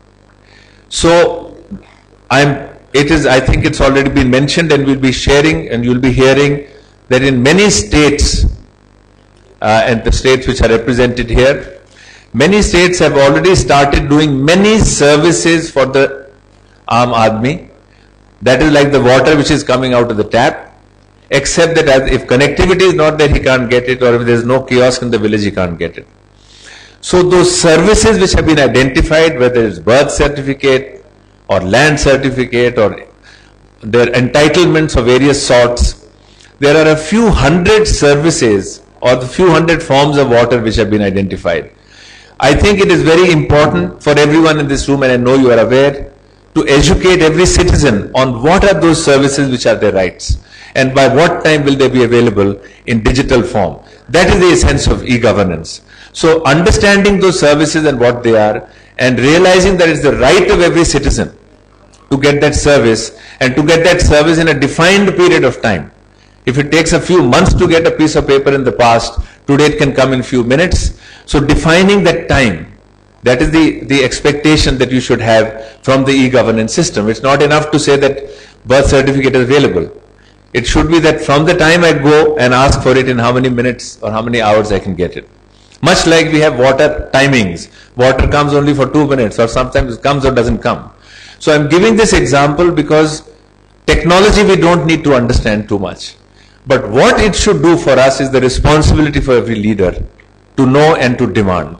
So I think it's already been mentioned, and we'll be sharing and you'll be hearing that in many states, and the states which are represented here, many states have already started doing many services for the Aam Aadmi. That is like the water which is coming out of the tap, except that if connectivity is not there, he can't get it, or if there is no kiosk in the village, he can't get it. So those services which have been identified, whether it's birth certificate or land certificate or their entitlements of various sorts, there are a few hundred services or the few hundred forms of water which have been identified. I think it is very important for everyone in this room, and I know you are aware, to educate every citizen on what are those services which are their rights, and by what time will they be available in digital form. That is the essence of e-governance. So understanding those services and what they are, and realizing that it's the right of every citizen to get that service, and to get that service in a defined period of time. If it takes a few months to get a piece of paper in the past, today it can come in few minutes. So defining that time, that is the expectation that you should have from the e-governance system. It's not enough to say that birth certificate is available. It should be that from the time I go and ask for it, in how many minutes or how many hours I can get it. Much like we have water timings. Water comes only for 2 minutes, or sometimes it comes or doesn't come. So I'm giving this example because technology we don't need to understand too much. But what it should do for us is the responsibility for every leader to know and to demand.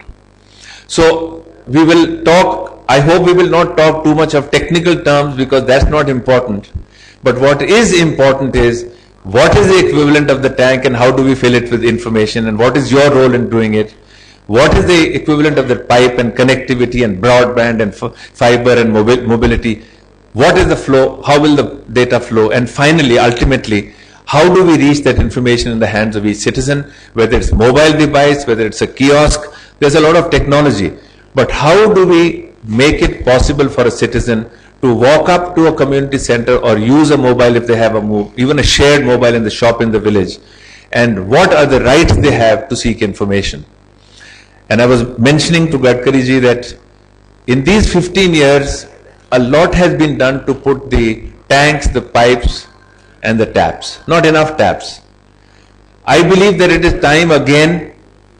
So we will talk, I hope we will not talk too much of technical terms, because that's not important. But what is important is, what is the equivalent of the tank and how do we fill it with information, and what is your role in doing it? What is the equivalent of the pipe and connectivity and broadband and fiber and mobility? What is the flow? How will the data flow? And finally, ultimately, how do we reach that information in the hands of each citizen, whether it's mobile device, whether it's a kiosk? There's a lot of technology. But how do we make it possible for a citizen to walk up to a community center or use a mobile if they have even a shared mobile in the shop in the village? And what are the rights they have to seek information? And I was mentioning to Gadkari ji that in these 15 years, a lot has been done to put the tanks, the pipes, and the taps. Not enough taps. I believe that it is time again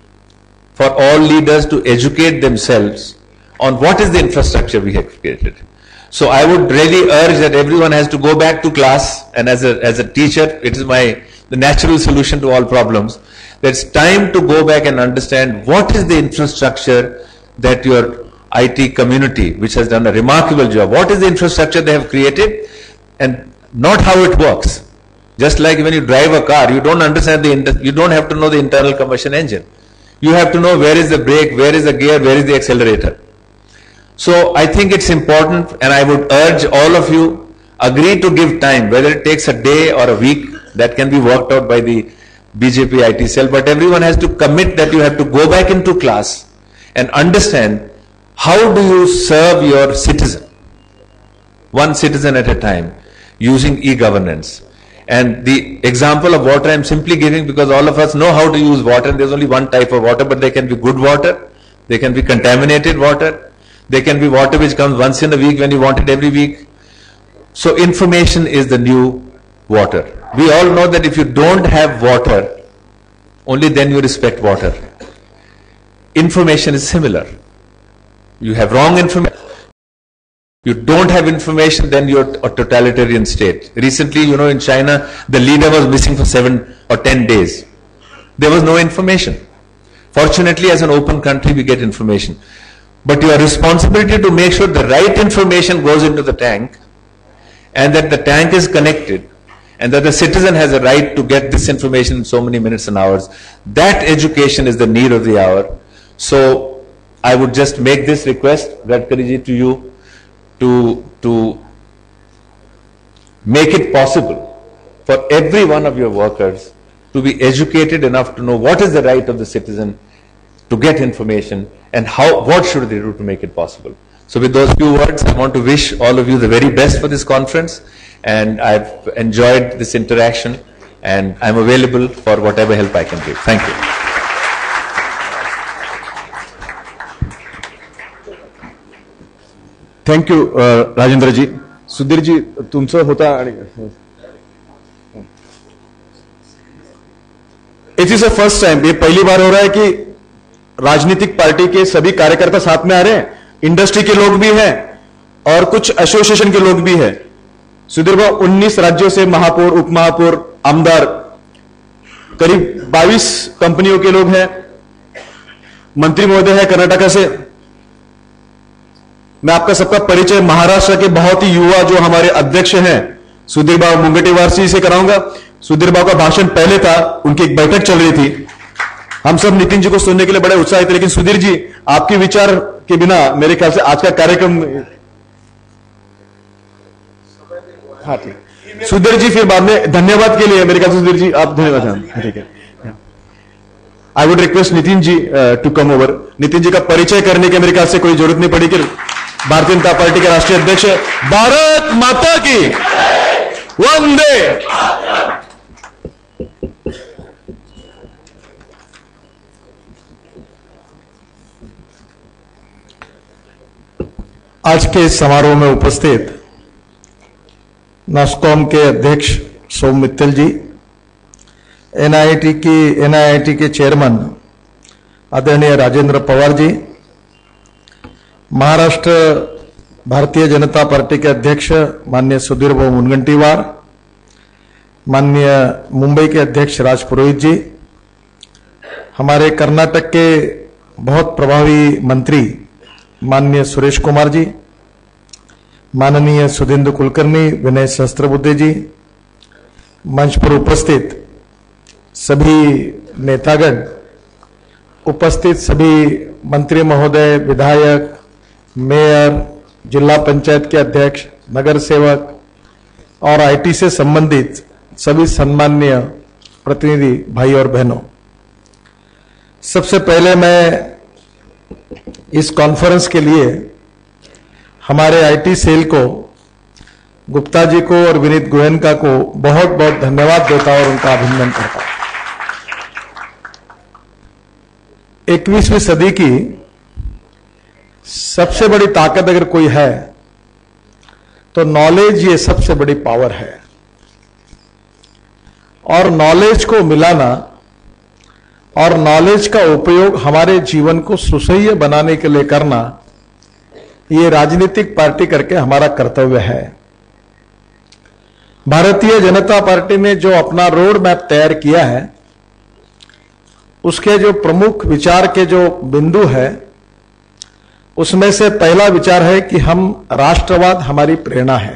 for all leaders to educate themselves on what is the infrastructure we have created. So I would really urge that everyone has to go back to class, and as a teacher, it is the natural solution to all problems. It's time to go back and understand what is the infrastructure that your IT community, which has done a remarkable job, what is the infrastructure they have created, and not how it works. Just like when you drive a car, you don't understand you don't have to know the internal combustion engine. You have to know where is the brake, where is the gear, where is the accelerator. So I think it's important, and I would urge all of you, agree to give time, whether it takes a day or a week, that can be worked out by the BJP IT cell, but everyone has to commit that you have to go back into class and understand how do you serve your citizen, one citizen at a time, using e-governance. And the example of water I'm simply giving because all of us know how to use water, and there's only one type of water, but there can be good water, there can be contaminated water, there can be water which comes once in a week when you want it every week. So information is the new water. We all know that if you don't have water, only then you respect water. Information is similar. You have wrong information. You don't have information, then you're a totalitarian state. Recently, in China, the leader was missing for 7 or 10 days. There was no information. Fortunately, as an open country, we get information. But your responsibility to make sure the right information goes into the tank, and that the tank is connected, and that the citizen has a right to get this information in so many minutes and hours. That education is the need of the hour. So I would just make this request, Gadkari ji, to you, to make it possible for every one of your workers to be educated enough to know what is the right of the citizen to get information, and what should they do to make it possible. So with those few words, I want to wish all of you the very best for this conference, and I've enjoyed this interaction, and I'm available for whatever help I can give. Thank you. Thank you Rajendraji. Sudhirji, तुमचं होता आणि it is a first time, ये पहली बार हो रहा है कि राजनीतिक पार्टी के सभी कार्यकर्ता साथ में आ रहे हैं, इंडस्ट्री के लोग भी हैं और कुछ एसोसिएशन के लोग भी हैं. सुधीर भाऊ, 19 राज्यों से महापौर, उपमहापौर, आमदार, करीब 22 कंपनियों के लोग हैं, मंत्री महोदय है कर्नाटका से. मैं आपका सबका परिचय महाराष्ट्र के बहुत ही युवा जो हमारे अध्यक्ष हैं सुधीर भाऊ मुंगटीवार जी से कराऊंगा. सुधीर भाऊ का भाषण पहले था, उनकी एक बैठक चल रही थी. हम सब नितिन जी को सुनने के लिए बड़े उत्साहित थे, लेकिन सुधीर जी आपके विचार के बिना मेरे ख्याल से आज का कार्यक्रम। हाँ ठीक, सुधीर जी फिर बाद में धन्यवाद के लिए मेरे ख्याल से सुधीर जी आप धन्यवाद। ठीक है, I would request Nitin ji to come over. Nitin ji का परिचय करने के मेरे ख्याल से कोई जरूरत नहीं पड़ी कि भारतीय जनता पार्टी के राष्ट्रीय अध्यक्ष, भारत माता की वंदे। आज के इस समारोह में उपस्थित नास्कॉम के अध्यक्ष सोम मित्तल जी, एनआईआईटी के चेयरमैन आदरणीय राजेंद्र पवार जी, महाराष्ट्र भारतीय जनता पार्टी के अध्यक्ष माननीय सुधीर भाऊ मुनगंटीवार, माननीय मुंबई के अध्यक्ष राज पुरोहित जी, हमारे कर्नाटक के बहुत प्रभावी मंत्री माननीय सुरेश कुमार जी, माननीय सुधींद्र कुलकर्णी, विनय सहस्त्रबुद्धे जी, मंच पर उपस्थित सभी नेतागण, उपस्थित सभी मंत्री महोदय, विधायक, मेयर, जिला पंचायत के अध्यक्ष, नगर सेवक और आईटी से संबंधित सभी सम्माननीय प्रतिनिधि भाई और बहनों, सबसे पहले मैं इस कॉन्फ्रेंस के लिए हमारे आईटी सेल को, गुप्ता जी को और विनीत गोयनका को बहुत बहुत धन्यवाद देता और उनका अभिनंदन करता हूं। 21वीं सदी की सबसे बड़ी ताकत अगर कोई है तो नॉलेज, ये सबसे बड़ी पावर है। और नॉलेज को मिलाना और नॉलेज का उपयोग हमारे जीवन को सुसह्य बनाने के लिए करना, ये राजनीतिक पार्टी करके हमारा कर्तव्य है। भारतीय जनता पार्टी ने जो अपना रोड मैप तैयार किया है, उसके जो प्रमुख विचार के जो बिंदु है, उसमें से पहला विचार है कि हम राष्ट्रवाद हमारी प्रेरणा है।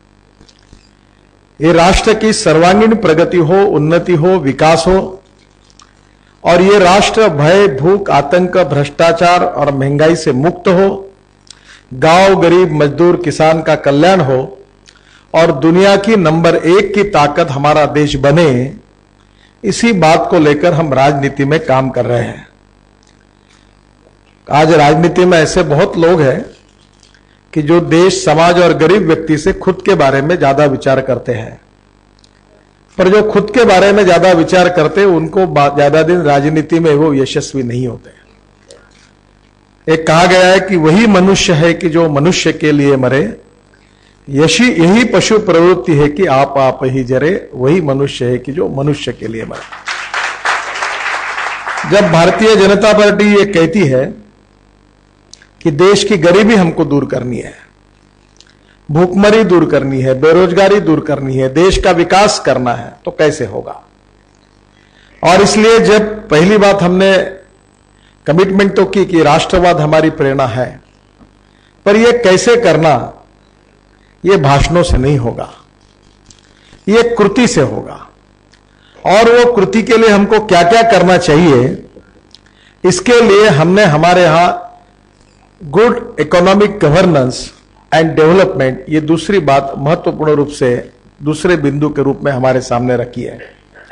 ये राष्ट्र की सर्वांगीण प्रगति हो, उन्नति हो, विकास हो, और ये राष्ट्र भय, भूख, आतंक, भ्रष्टाचार और महंगाई से मुक्त हो, गांव, गरीब, मजदूर, किसान का कल्याण हो और दुनिया की नंबर 1 की ताकत हमारा देश बने। इसी बात को लेकर हम राजनीति में काम कर रहे हैं। आज राजनीति में ऐसे बहुत लोग हैं कि जो देश, समाज और गरीब व्यक्ति से खुद के बारे में ज्यादा विचार करते हैं, पर जो खुद के बारे में ज्यादा विचार करते उनको ज्यादा दिन राजनीति में वो यशस्वी नहीं होते। एक कहा गया है कि वही मनुष्य है कि जो मनुष्य के लिए मरे, यही पशु प्रवृत्ति है कि आप ही जरे, वही मनुष्य है कि जो मनुष्य के लिए मरे। जब भारतीय जनता पार्टी ये कहती है कि देश की गरीबी हमको दूर करनी है, भूखमरी दूर करनी है, बेरोजगारी दूर करनी है, देश का विकास करना है, तो कैसे होगा? और इसलिए जब पहली बात हमने कमिटमेंट तो की कि राष्ट्रवाद हमारी प्रेरणा है, पर यह कैसे करना, यह भाषणों से नहीं होगा, यह कृति से होगा। और वो कृति के लिए हमको क्या क्या करना चाहिए, इसके लिए हमने हमारे यहां good economic governance and development, ये दूसरी बात महत्वपूर्ण रूप से दूसरे बिंदु के रूप में हमारे सामने रखी है।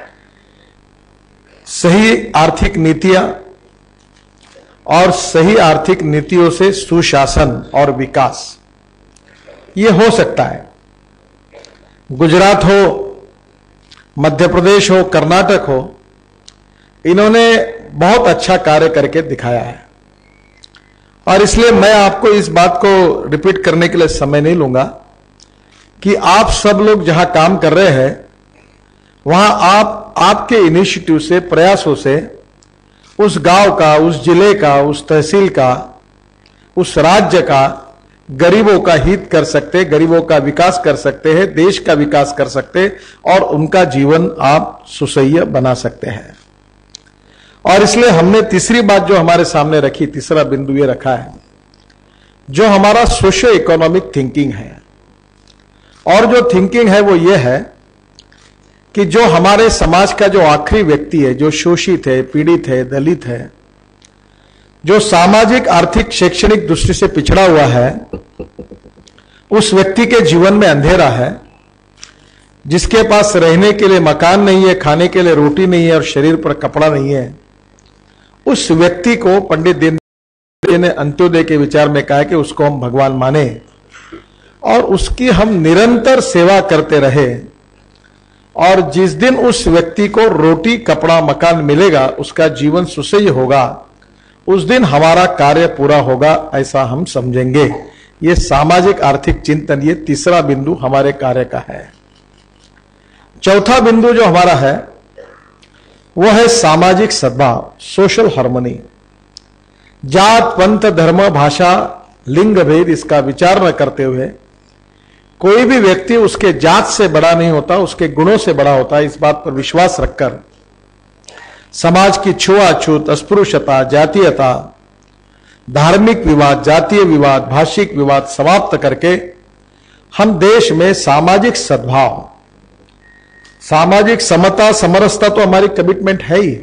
सही आर्थिक नीतियां और सही आर्थिक नीतियों से सुशासन और विकास ये हो सकता है। गुजरात हो, मध्य प्रदेश हो, कर्नाटक हो, इन्होंने बहुत अच्छा कार्य करके दिखाया है। और इसलिए मैं आपको इस बात को रिपीट करने के लिए समय नहीं लूंगा कि आप सब लोग जहां काम कर रहे हैं, वहां आपके इनिशिएटिव से, प्रयासों से उस गांव का, उस जिले का, उस तहसील का, उस राज्य का गरीबों का हित कर सकते, गरीबों का विकास कर सकते हैं, देश का विकास कर सकते और उनका जीवन आप सुसह्य बना सकते हैं। और इसलिए हमने तीसरी बात जो हमारे सामने रखी, तीसरा बिंदु ये रखा है, जो हमारा सोशियो इकोनॉमिक थिंकिंग है। और जो थिंकिंग है वो ये है कि जो हमारे समाज का जो आखिरी व्यक्ति है, जो शोषित है, पीड़ित है, दलित है, जो सामाजिक, आर्थिक, शैक्षणिक दृष्टि से पिछड़ा हुआ है, उस व्यक्ति के जीवन में अंधेरा है, जिसके पास रहने के लिए मकान नहीं है, खाने के लिए रोटी नहीं है और शरीर पर कपड़ा नहीं है, उस व्यक्ति को पंडित दीनदयाल ने अंत्योदय के विचार में कहा कि उसको हम भगवान माने और उसकी हम निरंतर सेवा करते रहे, और जिस दिन उस व्यक्ति को रोटी, कपड़ा, मकान मिलेगा, उसका जीवन सुसह्य होगा, उस दिन हमारा कार्य पूरा होगा, ऐसा हम समझेंगे। ये सामाजिक आर्थिक चिंतन, ये तीसरा बिंदु हमारे कार्य का है। चौथा बिंदु जो हमारा है वह है सामाजिक सद्भाव, सोशल हार्मनी। जात, पंथ, धर्म, भाषा, लिंग भेद इसका विचार न करते हुए कोई भी व्यक्ति उसके जात से बड़ा नहीं होता, उसके गुणों से बड़ा होता है, इस बात पर विश्वास रखकर समाज की छुआछूत, अस्पृश्यता, जातीयता, धार्मिक विवाद, जातीय विवाद, भाषिक विवाद समाप्त करके हम देश में सामाजिक सद्भाव, सामाजिक समता, समरसता तो हमारी कमिटमेंट है ही।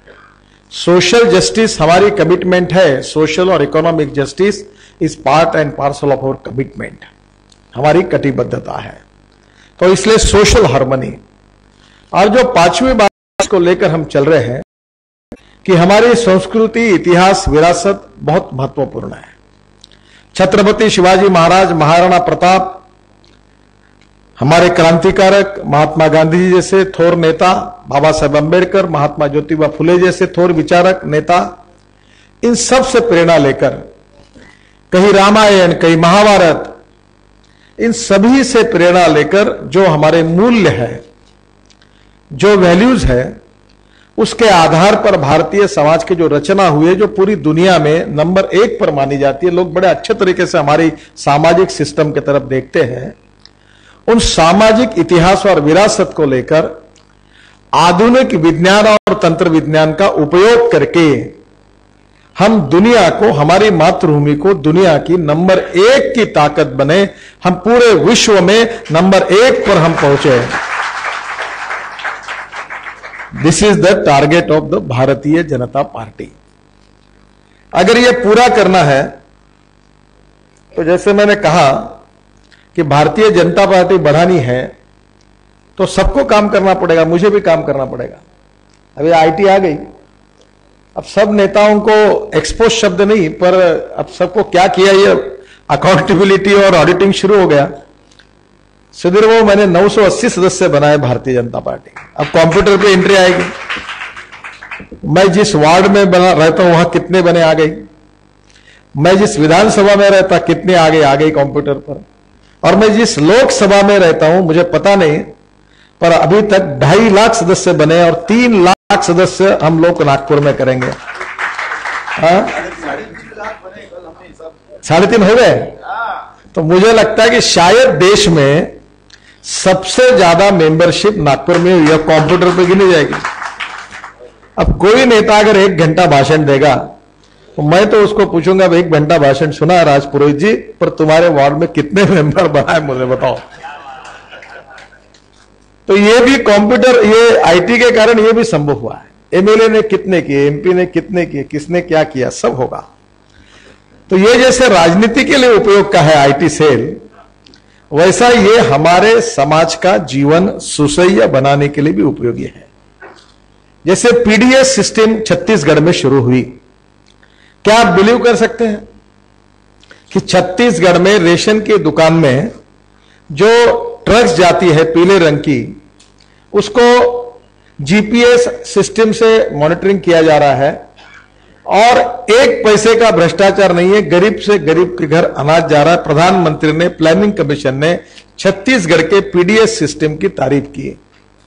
सोशल जस्टिस हमारी कमिटमेंट है। सोशल और economic justice is part and parcel of our commitment, हमारी कटिबद्धता है। तो इसलिए सोशल हार्मनी। और जो पांचवी बात को लेकर हम चल रहे हैं कि हमारी संस्कृति, इतिहास, विरासत बहुत महत्वपूर्ण है। छत्रपति शिवाजी महाराज, महाराणा प्रताप, हमारे क्रांतिकारक महात्मा गांधी जी जैसे थोर नेता, बाबा साहेब अम्बेडकर, महात्मा ज्योतिबा फुले जैसे थोर विचारक नेता, इन सब से प्रेरणा लेकर कहीं रामायण, कहीं महाभारत, इन सभी से प्रेरणा लेकर जो हमारे मूल्य है, जो वैल्यूज है, उसके आधार पर भारतीय समाज की जो रचना हुई है, जो पूरी दुनिया में नंबर 1 पर मानी जाती है, लोग बड़े अच्छे तरीके से हमारी सामाजिक सिस्टम की तरफ देखते हैं, उन सामाजिक इतिहास और विरासत को लेकर आधुनिक विज्ञान और तंत्र विज्ञान का उपयोग करके हम दुनिया को, हमारी मातृभूमि को दुनिया की नंबर 1 की ताकत बने, हम पूरे विश्व में नंबर 1 पर हम पहुंचे। This is the target of the Bharatiya Janata party. अगर यह पूरा करना है तो जैसे मैंने कहा कि भारतीय जनता पार्टी बढ़ानी है तो सबको काम करना पड़ेगा, मुझे भी काम करना पड़ेगा। अभी आईटी आ गई, अब सब नेताओं को एक्सपोज शब्द नहीं, पर अब सबको क्या किया, ये अकाउंटेबिलिटी और ऑडिटिंग शुरू हो गया। सुधीर बाबू, मैंने 980 सदस्य बनाए भारतीय जनता पार्टी। अब कंप्यूटर पे एंट्री आएगी, मैं जिस वार्ड में बना रहता हूं वहां कितने बने आ गई, मैं जिस विधानसभा में रहता कितने आ गई कंप्यूटर पर, और मैं जिस लोकसभा में रहता हूं मुझे पता नहीं, पर अभी तक 2.5 लाख सदस्य बने और 3 लाख सदस्य हम लोग नागपुर में करेंगे। 3.5 हो गए। तो मुझे लगता है कि शायद देश में सबसे ज्यादा मेंबरशिप नागपुर में हुई है, कंप्यूटर पे गिनी जाएगी। अब कोई नेता अगर 1 घंटा भाषण देगा तो मैं तो उसको पूछूंगा, 1 घंटा भाषण सुना राज पुरोहित जी, पर तुम्हारे वार्ड में कितने मेंबर बनाए मुझे बताओ। तो ये भी कंप्यूटर, ये आईटी के कारण ये भी संभव हुआ है। एमएलए ने कितने किए, एमपी ने कितने किए, किसने क्या किया, सब होगा। तो ये जैसे राजनीति के लिए उपयोग का है आईटी सेल, वैसा ये हमारे समाज का जीवन सुसह्य बनाने के लिए भी उपयोगी है। जैसे पीडीएस सिस्टम छत्तीसगढ़ में शुरू हुई, क्या आप बिलीव कर सकते हैं कि छत्तीसगढ़ में रेशन की दुकान में जो ट्रक्स जाती है पीले रंग की, उसको जीपीएस सिस्टम से मॉनिटरिंग किया जा रहा है और 1 पैसे का भ्रष्टाचार नहीं है, गरीब से गरीब के घर अनाज जा रहा है। प्रधानमंत्री ने, प्लानिंग कमीशन ने छत्तीसगढ़ के पीडीएस सिस्टम की तारीफ की।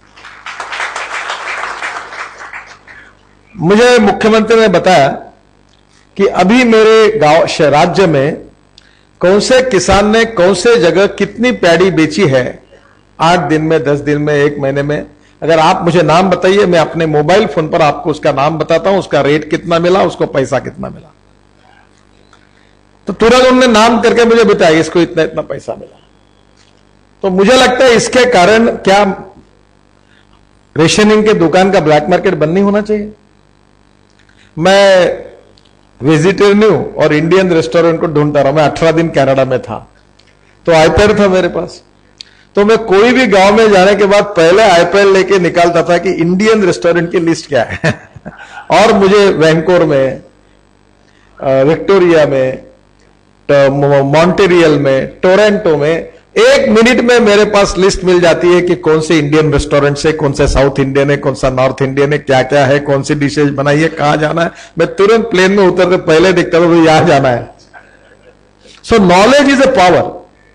मुझे मुख्यमंत्री ने बताया कि अभी मेरे गांव, राज्य में कौन से किसान ने कौन से जगह कितनी पैडी बेची है, 8 दिन में, 10 दिन में, 1 महीने में। अगर आप मुझे नाम बताइए, मैं अपने मोबाइल फोन पर आपको उसका नाम बताता हूं, उसका रेट कितना मिला, उसको पैसा कितना मिला। तो तुरंत उन्होंने नाम करके मुझे बताया इसको इतना इतना पैसा मिला। तो मुझे लगता है इसके कारण क्या रेशनिंग के दुकान का ब्लैक मार्केट बंद नहीं होना चाहिए। मैं वेजिटेरियन हूं और इंडियन रेस्टोरेंट को ढूंढता रहा। मैं 18 दिन कनाडा में था, तो आईपैड था मेरे पास, तो मैं कोई भी गांव में जाने के बाद पहले आईपैड लेके निकालता था कि इंडियन रेस्टोरेंट की लिस्ट क्या है और मुझे वैंकोवर में, विक्टोरिया में, मॉन्ट्रियल में, टोरंटो में 1 मिनट में मेरे पास लिस्ट मिल जाती है कि कौन से इंडियन रेस्टोरेंट से, कौन से साउथ इंडियन है, कौन सा नॉर्थ इंडियन है, क्या क्या है, कौन सी डिशेज बनाई है, कहां जाना है। मैं तुरंत प्लेन में उतरते पहले देखता था तो यहां जाना है। So knowledge is a power,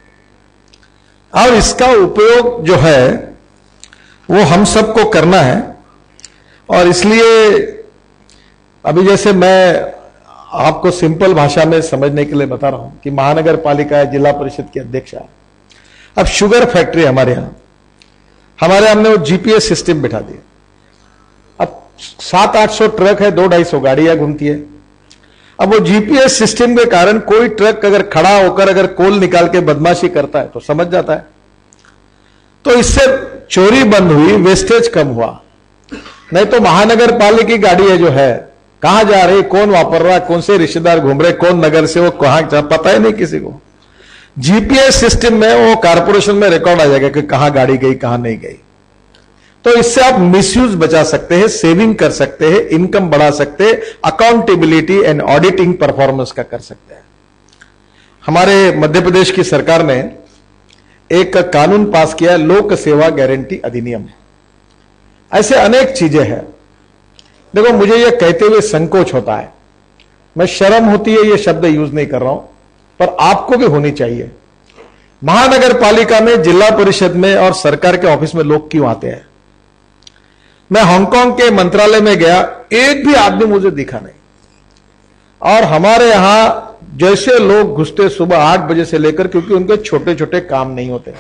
और इसका उपयोग जो है वो हम सबको करना है। और इसलिए अभी जैसे मैं आपको सिंपल भाषा में समझने के लिए बता रहा हूं कि महानगर पालिका है, जिला परिषद के अध्यक्ष है। अब शुगर फैक्ट्री हमारे यहां हमने वो जीपीएस सिस्टम बिठा दिया। अब 700-800 ट्रक है, 200-250 गाड़ियां घूमती है। अब वो जीपीएस सिस्टम के कारण कोई ट्रक अगर खड़ा होकर अगर कोल निकाल के बदमाशी करता है तो समझ जाता है, तो इससे चोरी बंद हुई, वेस्टेज कम हुआ। नहीं तो महानगर पालिका की गाड़ी है जो है, कहां जा रही, कौन वापर रहा, कौन से रिश्तेदार घूम रहे, कौन नगर से वो कहां जा, पता ही नहीं किसी को। जीपीएस सिस्टम में वो कारपोरेशन में रिकॉर्ड आ जाएगा कि कहां गाड़ी गई, कहां नहीं गई। तो इससे आप मिसयूज बचा सकते हैं, सेविंग कर सकते हैं, इनकम बढ़ा सकते हैं, अकाउंटेबिलिटी एंड ऑडिटिंग परफॉर्मेंस का कर सकते हैं। हमारे मध्य प्रदेश की सरकार ने एक कानून पास किया, लोक सेवा गारंटी अधिनियम। ऐसे अनेक चीजें हैं। देखो, मुझे यह कहते हुए संकोच होता है, मैं शर्म होती है ये शब्द यूज नहीं कर रहा हूं, पर आपको भी होनी चाहिए। महानगर पालिका में, जिला परिषद में और सरकार के ऑफिस में लोग क्यों आते हैं? मैं हांगकांग के मंत्रालय में गया, एक भी आदमी मुझे दिखा नहीं। और हमारे यहां जैसे लोग घुसते सुबह 8 बजे से लेकर, क्योंकि उनके छोटे छोटे काम नहीं होते।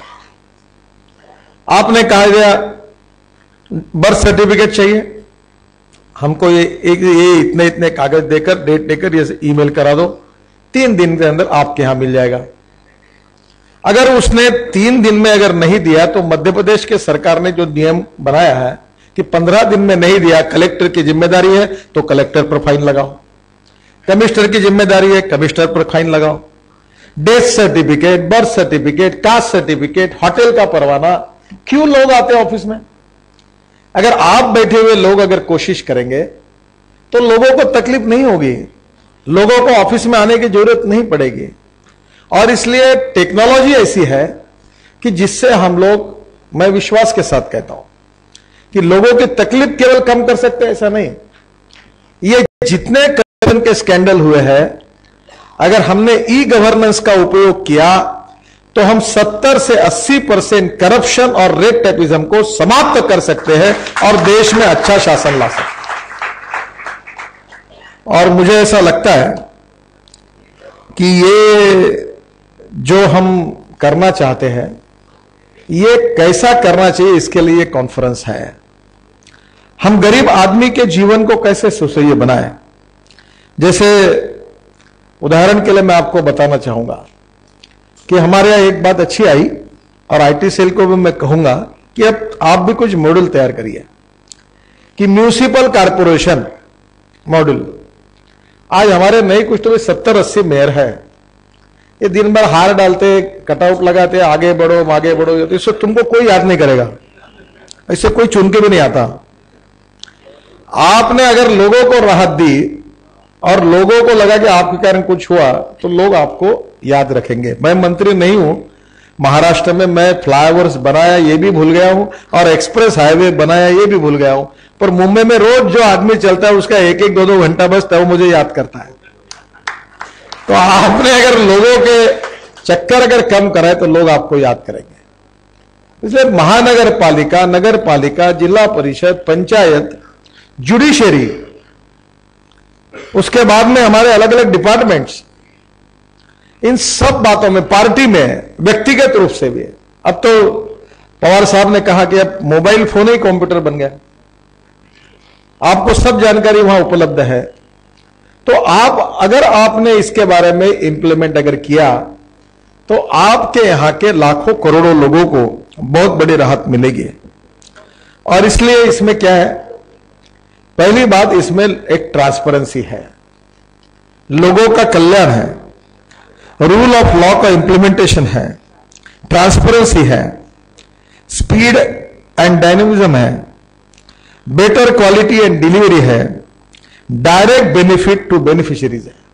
आपने कहा गया बर्थ सर्टिफिकेट चाहिए, हमको ये इतने इतने कागज देकर, डेट देकर ये ईमेल करा दो, 3 दिन के अंदर आपके यहां मिल जाएगा। अगर उसने 3 दिन में अगर नहीं दिया तो मध्य प्रदेश के सरकार ने जो नियम बनाया है कि 15 दिन में नहीं दिया, कलेक्टर की जिम्मेदारी है तो कलेक्टर पर फाइन लगाओ, कमिश्नर की जिम्मेदारी है कमिश्नर पर फाइन लगाओ। Death certificate, birth certificate, caste certificate, hotel का परवाना, क्यों लोग आते हैं ऑफिस में? अगर आप बैठे हुए लोग अगर कोशिश करेंगे तो लोगों को तकलीफ नहीं होगी, लोगों को ऑफिस में आने की जरूरत नहीं पड़ेगी। और इसलिए टेक्नोलॉजी ऐसी है कि जिससे हम लोग, मैं विश्वास के साथ कहता हूं कि लोगों की तकलीफ केवल कम कर सकते हैं, ऐसा नहीं। ये जितने करप्शन के स्कैंडल हुए हैं, अगर हमने ई गवर्नेंस का उपयोग किया तो हम 70 से 80% करप्शन और रेड टेपिज्म को समाप्त कर सकते हैं और देश में अच्छा शासन ला सकते हैं। और मुझे ऐसा लगता है कि ये जो हम करना चाहते हैं, ये कैसा करना चाहिए, इसके लिए कॉन्फ्रेंस है। हम गरीब आदमी के जीवन को कैसे सुसह्य बनाएं। जैसे उदाहरण के लिए मैं आपको बताना चाहूंगा कि हमारे यहां एक बात अच्छी आई, और आईटी सेल को भी मैं कहूंगा कि अब आप भी कुछ मॉड्यूल तैयार करिए कि म्यूनिसिपल कारपोरेशन मॉड्यूल। आज हमारे नए कुछ तो 70-80 मेयर है, ये दिन भर हार डालते, कटआउट लगाते, आगे बढ़ो आगे बढ़ो, तो इससे तुमको कोई याद नहीं करेगा, इससे कोई चुन के भी नहीं आता। आपने अगर लोगों को राहत दी और लोगों को लगा कि आपके कारण कुछ हुआ, तो लोग आपको याद रखेंगे। मैं मंत्री नहीं हूं, महाराष्ट्र में मैं फ्लाईओवर्स बनाया ये भी भूल गया हूं, और एक्सप्रेस हाईवे बनाया ये भी भूल गया हूं, पर मुंबई में रोज जो आदमी चलता है उसका 1-1, 2-2 घंटा बचता है, वो मुझे याद करता है। तो आपने अगर लोगों के चक्कर अगर कम कराए तो लोग आपको याद करेंगे। इसलिए महानगर पालिका, नगर पालिका, जिला परिषद, पंचायत, जुडिशरी, उसके बाद में हमारे अलग अलग डिपार्टमेंट्स, इन सब बातों में, पार्टी में, व्यक्तिगत रूप से भी। अब तो पवार साहब ने कहा कि अब मोबाइल फोन ही कंप्यूटर बन गया, आपको सब जानकारी वहां उपलब्ध है। तो आप अगर आपने इसके बारे में इंप्लीमेंट अगर किया तो आपके यहां के लाखों करोड़ों लोगों को बहुत बड़ी राहत मिलेगी। और इसलिए इसमें क्या है, पहली बात इसमें एक ट्रांसपेरेंसी है, लोगों का कल्याण है, रूल ऑफ लॉ का इंप्लीमेंटेशन है, ट्रांसपेरेंसी है, स्पीड एंड डायनेमिज्म है, बेटर क्वालिटी एंड डिलीवरी है, डायरेक्ट बेनिफिट टू बेनिफिशियरीज है।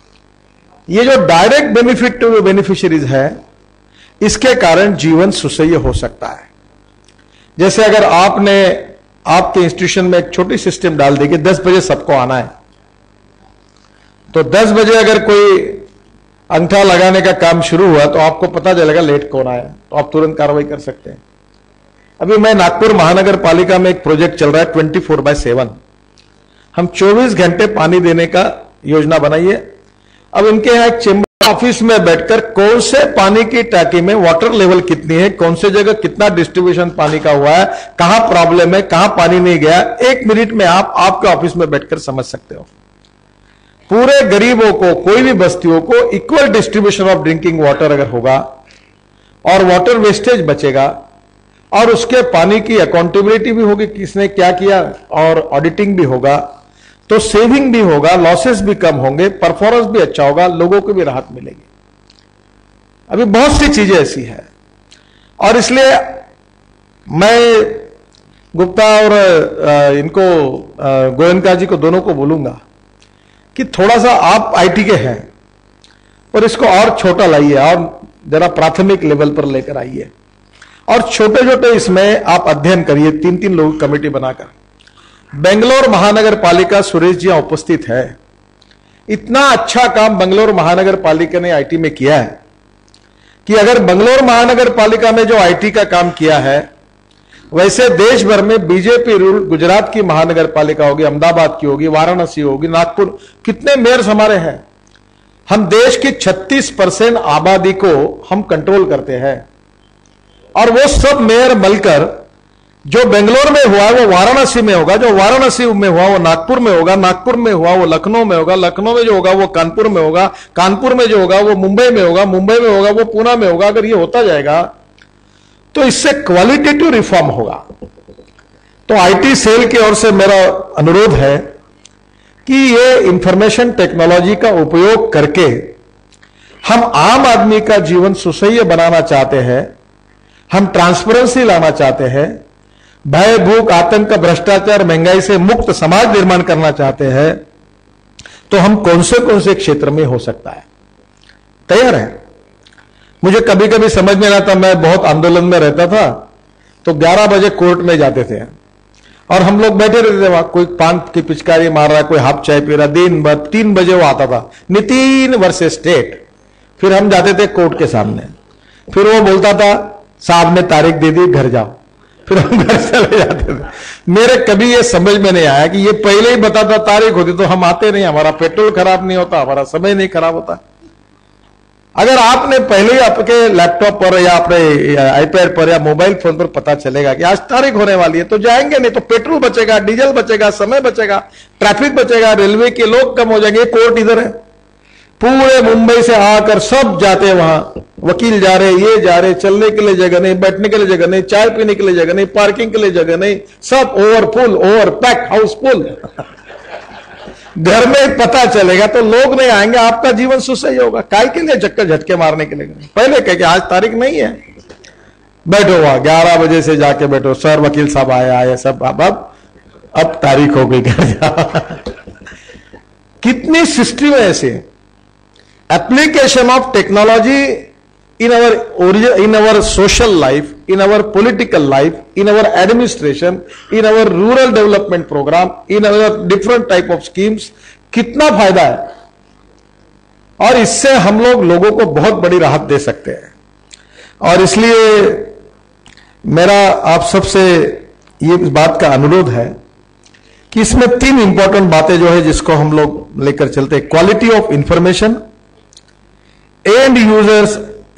ये जो डायरेक्ट बेनिफिट टू बेनिफिशियरीज है, इसके कारण जीवन सुसह्य हो सकता है। जैसे अगर आपने आपके इंस्टीट्यूशन में एक छोटी सिस्टम डाल दी कि 10 बजे सबको आना है, तो 10 बजे अगर कोई अंगूठा लगाने का काम शुरू हुआ तो आपको पता चलेगा लेट कौन आया, तो आप तुरंत कार्रवाई कर सकते हैं। अभी मैं नागपुर महानगर पालिका में एक प्रोजेक्ट चल रहा है 24/7, हम 24 घंटे पानी देने का योजना बनाइए। अब इनके यहां एक चेंबर ऑफिस में बैठकर कौन से पानी की टैंकी में वाटर लेवल कितनी है, कौन से जगह कितना डिस्ट्रीब्यूशन पानी का हुआ है, कहां प्रॉब्लम है, कहां पानी नहीं गया, 1 मिनट में आप आपके ऑफिस में बैठकर समझ सकते हो। पूरे गरीबों को, कोई भी बस्तियों को equal distribution of drinking water अगर होगा और वाटर वेस्टेज बचेगा और उसके पानी की अकाउंटेबिलिटी भी होगी, किसने क्या किया, और ऑडिटिंग भी होगा, तो सेविंग भी होगा, लॉसेस भी कम होंगे, परफॉर्मेंस भी अच्छा होगा, लोगों को भी राहत मिलेगी। अभी बहुत सी चीजें ऐसी है और इसलिए मैं गुप्ता और इनको गोयनका जी को दोनों को बोलूंगा कि थोड़ा सा आप आईटी के हैं और इसको और छोटा लाइए और जरा प्राथमिक लेवल पर लेकर आइए और छोटे छोटे इसमें आप अध्ययन करिए, 3-3 लोगों की कमेटी बनाकर। बेंगलोर महानगर पालिका, सुरेश जी उपस्थित है, इतना अच्छा काम बेंगलोर महानगर पालिका ने आईटी में किया है कि अगर बेंगलोर महानगर पालिका में जो आईटी का काम किया है, वैसे देश भर में बीजेपी रूल गुजरात की महानगर पालिका होगी, अहमदाबाद की होगी, वाराणसी होगी, नागपुर, कितने मेयर्स हमारे हैं। हम देश की 36% आबादी को हम कंट्रोल करते हैं और वो सब मेयर मिलकर, जो बेंगलोर में हुआ वो वाराणसी में होगा, जो वाराणसी में हुआ वो नागपुर में होगा, नागपुर में हुआ वो लखनऊ में होगा, लखनऊ में जो होगा वो कानपुर में होगा, कानपुर में जो होगा वो मुंबई में होगा, मुंबई में होगा वो पुणे में होगा। अगर ये होता जाएगा तो इससे क्वालिटेटिव रिफॉर्म होगा। तो आईटी सेल की ओर से मेरा अनुरोध है कि ये इंफॉर्मेशन टेक्नोलॉजी का उपयोग करके हम आम आदमी का जीवन सुसह्य बनाना चाहते हैं, हम ट्रांसपेरेंसी लाना चाहते हैं, भय, भूख, आतंक, भ्रष्टाचार, महंगाई से मुक्त समाज निर्माण करना चाहते हैं, तो हम कौन से क्षेत्र में हो सकता है, तैयार है। मुझे कभी कभी समझ में आता, मैं बहुत आंदोलन में रहता था तो 11 बजे कोर्ट में जाते थे और हम लोग बैठे रहते थे वहां, कोई पान की पिचकारी मार रहा है, कोई हाफ चाय पी रहा, दिन भर 3 बजे वो आता था, नितिन वर्सेस स्टेट। फिर हम जाते थे कोर्ट के सामने, फिर वो बोलता था साहब ने तारीख दे दी, घर जाओ, फिर हम घर चले जाते थे। मेरे कभी ये समझ में नहीं आया कि ये पहले ही बताता तारीख होती तो हम आते नहीं, हमारा पेट्रोल खराब नहीं होता, हमारा समय नहीं खराब होता। अगर आपने पहले ही आपके लैपटॉप पर या अपने आईपैड पर या मोबाइल फोन पर पता चलेगा कि आज तारीख होने वाली है, तो जाएंगे नहीं, तो पेट्रोल बचेगा, डीजल बचेगा, समय बचेगा, ट्रैफिक बचेगा, रेलवे के लोग कम हो जाएंगे। कोर्ट इधर है, पूरे मुंबई से आकर सब जाते हैं वहां, वकील जा रहे, ये जा रहे, चलने के लिए जगह नहीं, बैठने के लिए जगह नहीं, चाय पीने के लिए जगह नहीं, पार्किंग के लिए जगह नहीं, सब ओवरफुल, ओवर पैक, हाउसफुल। घर में पता चलेगा तो लोग नहीं आएंगे, आपका जीवन सुसह्य होगा। काय के लिए चक्कर झटके मारने के लिए? पहले कह के आज तारीख नहीं है, बैठो वहां 11 बजे से जाके बैठो, सर वकील साहब आया सब, अब तारीख हो गई, घर जाओ। कितनी सिस्टम है ऐसे। Application of technology in our social life, in our political life, in our administration, in our rural development program, in our different type of schemes, कितना फायदा है और इससे हम लोगों को बहुत बड़ी राहत दे सकते हैं। और इसलिए मेरा आप सबसे ये इस बात का अनुरोध है कि इसमें 3 इंपॉर्टेंट बातें जो है जिसको हम लोग लेकर चलते हैं, quality of information, and users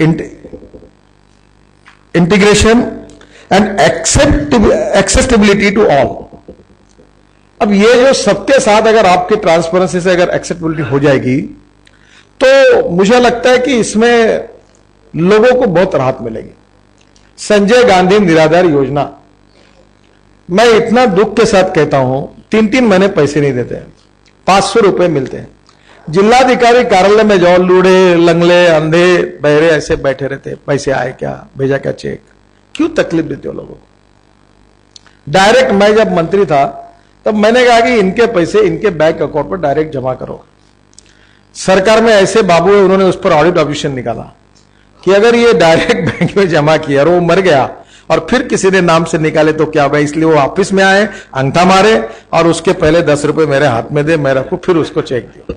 integration and accessibility to all. अब ये जो सबके साथ अगर आपके ट्रांसपेरेंसी से अगर एक्सेसिबिलिटी हो जाएगी तो मुझे लगता है कि इसमें लोगों को बहुत राहत मिलेगी। संजय गांधी निराधार योजना मैं इतना दुख के साथ कहता हूं, 3-3 महीने पैसे नहीं देते हैं, 500 रुपए मिलते हैं। जिलाधिकारी कार्यालय में जाओ, लूढ़े, लंगले, अंधे, बहरे ऐसे बैठे रहते, पैसे आए क्या, भेजा क्या चेक, क्यों तकलीफ देते हो लोगों को? डायरेक्ट मैं जब मंत्री था तब मैंने कहा कि इनके पैसे इनके बैंक अकाउंट पर डायरेक्ट जमा करो। सरकार में ऐसे बाबू है, उन्होंने उस पर ऑडिट ऑब्जेक्शन निकाला कि अगर ये डायरेक्ट बैंक में जमा किया और वो मर गया और फिर किसी ने नाम से निकाले तो क्या होगा, इसलिए वो ऑफिस में आए, अंगूठा मारे और उसके पहले 10 रुपए मेरे हाथ में दे, मैं रखूं, फिर उसको चेक दिया।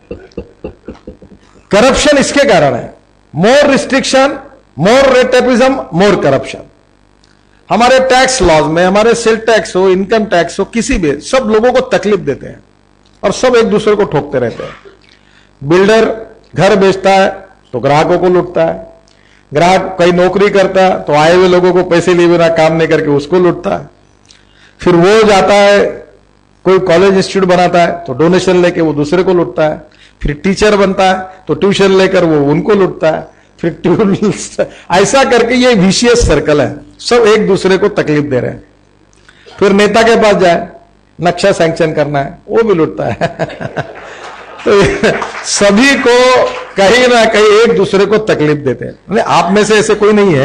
करप्शन इसके कारण है, more restriction, more red tapism, more corruption. हमारे टैक्स लॉज में, हमारे सेल टैक्स हो, इनकम टैक्स हो, किसी भी, सब लोगों को तकलीफ देते हैं और सब एक दूसरे को ठोकते रहते हैं। बिल्डर घर बेचता है तो ग्राहकों को लूटता है, ग्राहक कहीं नौकरी करता है तो आए हुए लोगों को पैसे लिए बिना काम नहीं करके उसको लूटता है। फिर वो जाता है, कोई कॉलेज इंस्टीट्यूट बनाता है तो डोनेशन लेके वो दूसरे को लूटता है। फिर टीचर बनता है तो ट्यूशन लेकर वो उनको लूटता है। फिर ऐसा करके ये विशियस सर्कल है, सब एक दूसरे को तकलीफ दे रहे हैं। फिर नेता के पास जाए, नक्शा सैंक्शन करना है, वो भी लूटता है। तो सभी को कहीं ना कहीं एक दूसरे को तकलीफ देते हैं। आप में से ऐसे कोई नहीं है।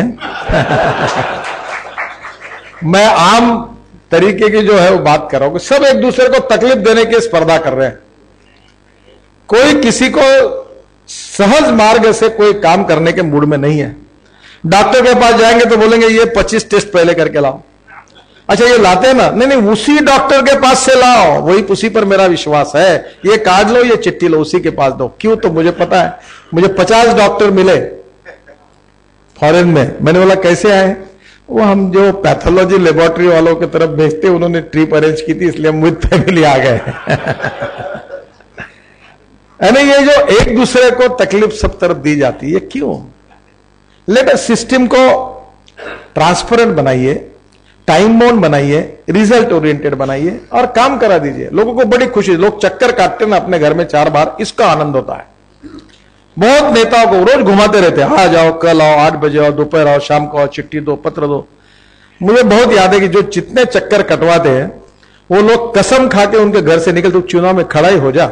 मैं आम तरीके की जो है वो बात कर रहा हूं, सब एक दूसरे को तकलीफ देने की स्पर्धा कर रहे हैं। कोई किसी को सहज मार्ग से कोई काम करने के मूड में नहीं है। डॉक्टर के पास जाएंगे तो बोलेंगे ये 25 टेस्ट पहले करके लाओ। अच्छा ये लाते हैं ना, नहीं नहीं, उसी डॉक्टर के पास से लाओ, वही उसी पर मेरा विश्वास है। ये कार्ड लो, ये चिट्ठी लो, उसी के पास दो। क्यों? तो मुझे पता है, मुझे 50 डॉक्टर मिले फॉरेन में। मैंने बोला कैसे आए? वो हम जो पैथोलॉजी लेबोरेटरी वालों की तरफ भेजते, उन्होंने ट्रिप अरेंज की थी, इसलिए हम विद फैमिली आ गए। यानी ये जो एक दूसरे को तकलीफ सब तरफ दी जाती है, क्यों? लेट सिस्टम को ट्रांसपेरेंट बनाइए, टाइम बाउंड बनाइए, रिजल्ट ओरिएंटेड बनाइए और काम करा दीजिए। लोगों को बड़ी खुशी, लोग चक्कर काटते ना अपने घर में 4 बार, इसका आनंद होता है। बहुत नेताओं को रोज घुमाते रहते हैं, आ जाओ, कल आओ, 8 बजे आओ, दोपहर आओ, शाम को आओ, चिट्ठी दो, पत्र दो। मुझे बहुत याद है कि जो जितने चक्कर कटवाते हैं वो लोग कसम खा के उनके घर से निकल, तो चुनाव में खड़ा ही हो जा।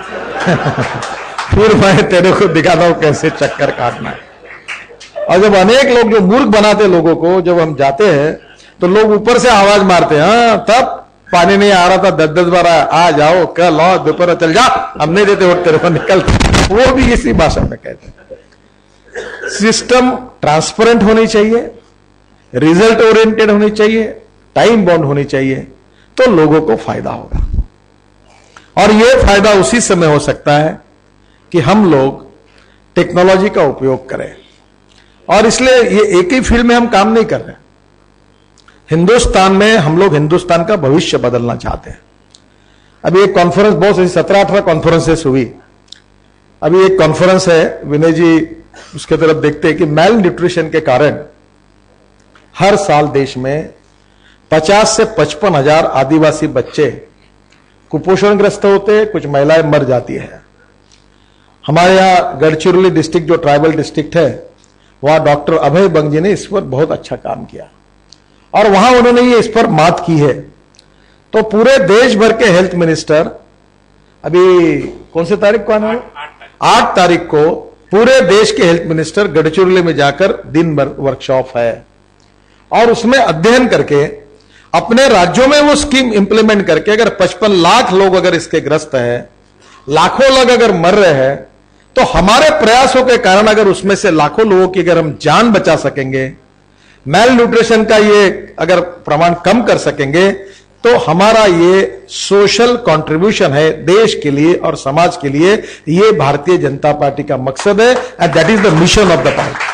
फिर मैं तेरे को दिखाता हूं कैसे चक्कर काटना है। और जब अनेक लोग जो मूर्ख बनाते लोगों को, जब हम जाते हैं तो लोग ऊपर से आवाज मारते हैं, हाँ तब पानी नहीं आ रहा था, 10-10 बार आ जाओ, कल आओ, दोपहर चल जा, हम नहीं देते वोट तेरे को, निकल। वो भी इसी भाषा में कहते हैं। सिस्टम ट्रांसपेरेंट होनी चाहिए, रिजल्ट ओरिएंटेड होनी चाहिए, टाइम बाउंड होनी चाहिए, तो लोगों को फायदा होगा। और यह फायदा उसी समय हो सकता है कि हम लोग टेक्नोलॉजी का उपयोग करें। और इसलिए ये एक ही फील्ड में हम काम नहीं कर रहे। हिंदुस्तान में हम लोग हिंदुस्तान का भविष्य बदलना चाहते हैं। अभी एक कॉन्फ्रेंस, बहुत 17-18 कॉन्फ्रेंसेस हुई। अभी एक कॉन्फ्रेंस है, विनय जी उसके तरफ देखते हैं कि मेल न्यूट्रिशन के कारण हर साल देश में 50 से 55 हजार आदिवासी बच्चे कुपोषणग्रस्त होते हैं, कुछ महिलाएं मर जाती है। हमारे यहां गढ़चिरौली डिस्ट्रिक्ट जो ट्राइबल डिस्ट्रिक्ट है, वहां डॉक्टर अभय बंग जी ने इस पर बहुत अच्छा काम किया और वहां उन्होंने ये इस पर मात की है। तो पूरे देश भर के हेल्थ मिनिस्टर, अभी कौन से तारीख को आना है? 8 तारीख को पूरे देश के हेल्थ मिनिस्टर गढ़चिरौली में जाकर दिन भर वर्कशॉप है और उसमें अध्ययन करके अपने राज्यों में वो स्कीम इंप्लीमेंट करके, अगर 55 लाख लोग अगर इसके ग्रस्त है, लाखों लोग अगर मर रहे हैं, तो हमारे प्रयासों के कारण अगर उसमें से लाखों लोगों की अगर हम जान बचा सकेंगे, मेल न्यूट्रिशन का ये अगर प्रमाण कम कर सकेंगे, तो हमारा ये सोशल कंट्रीब्यूशन है देश के लिए और समाज के लिए। ये भारतीय जनता पार्टी का मकसद है and that is the mission of the party.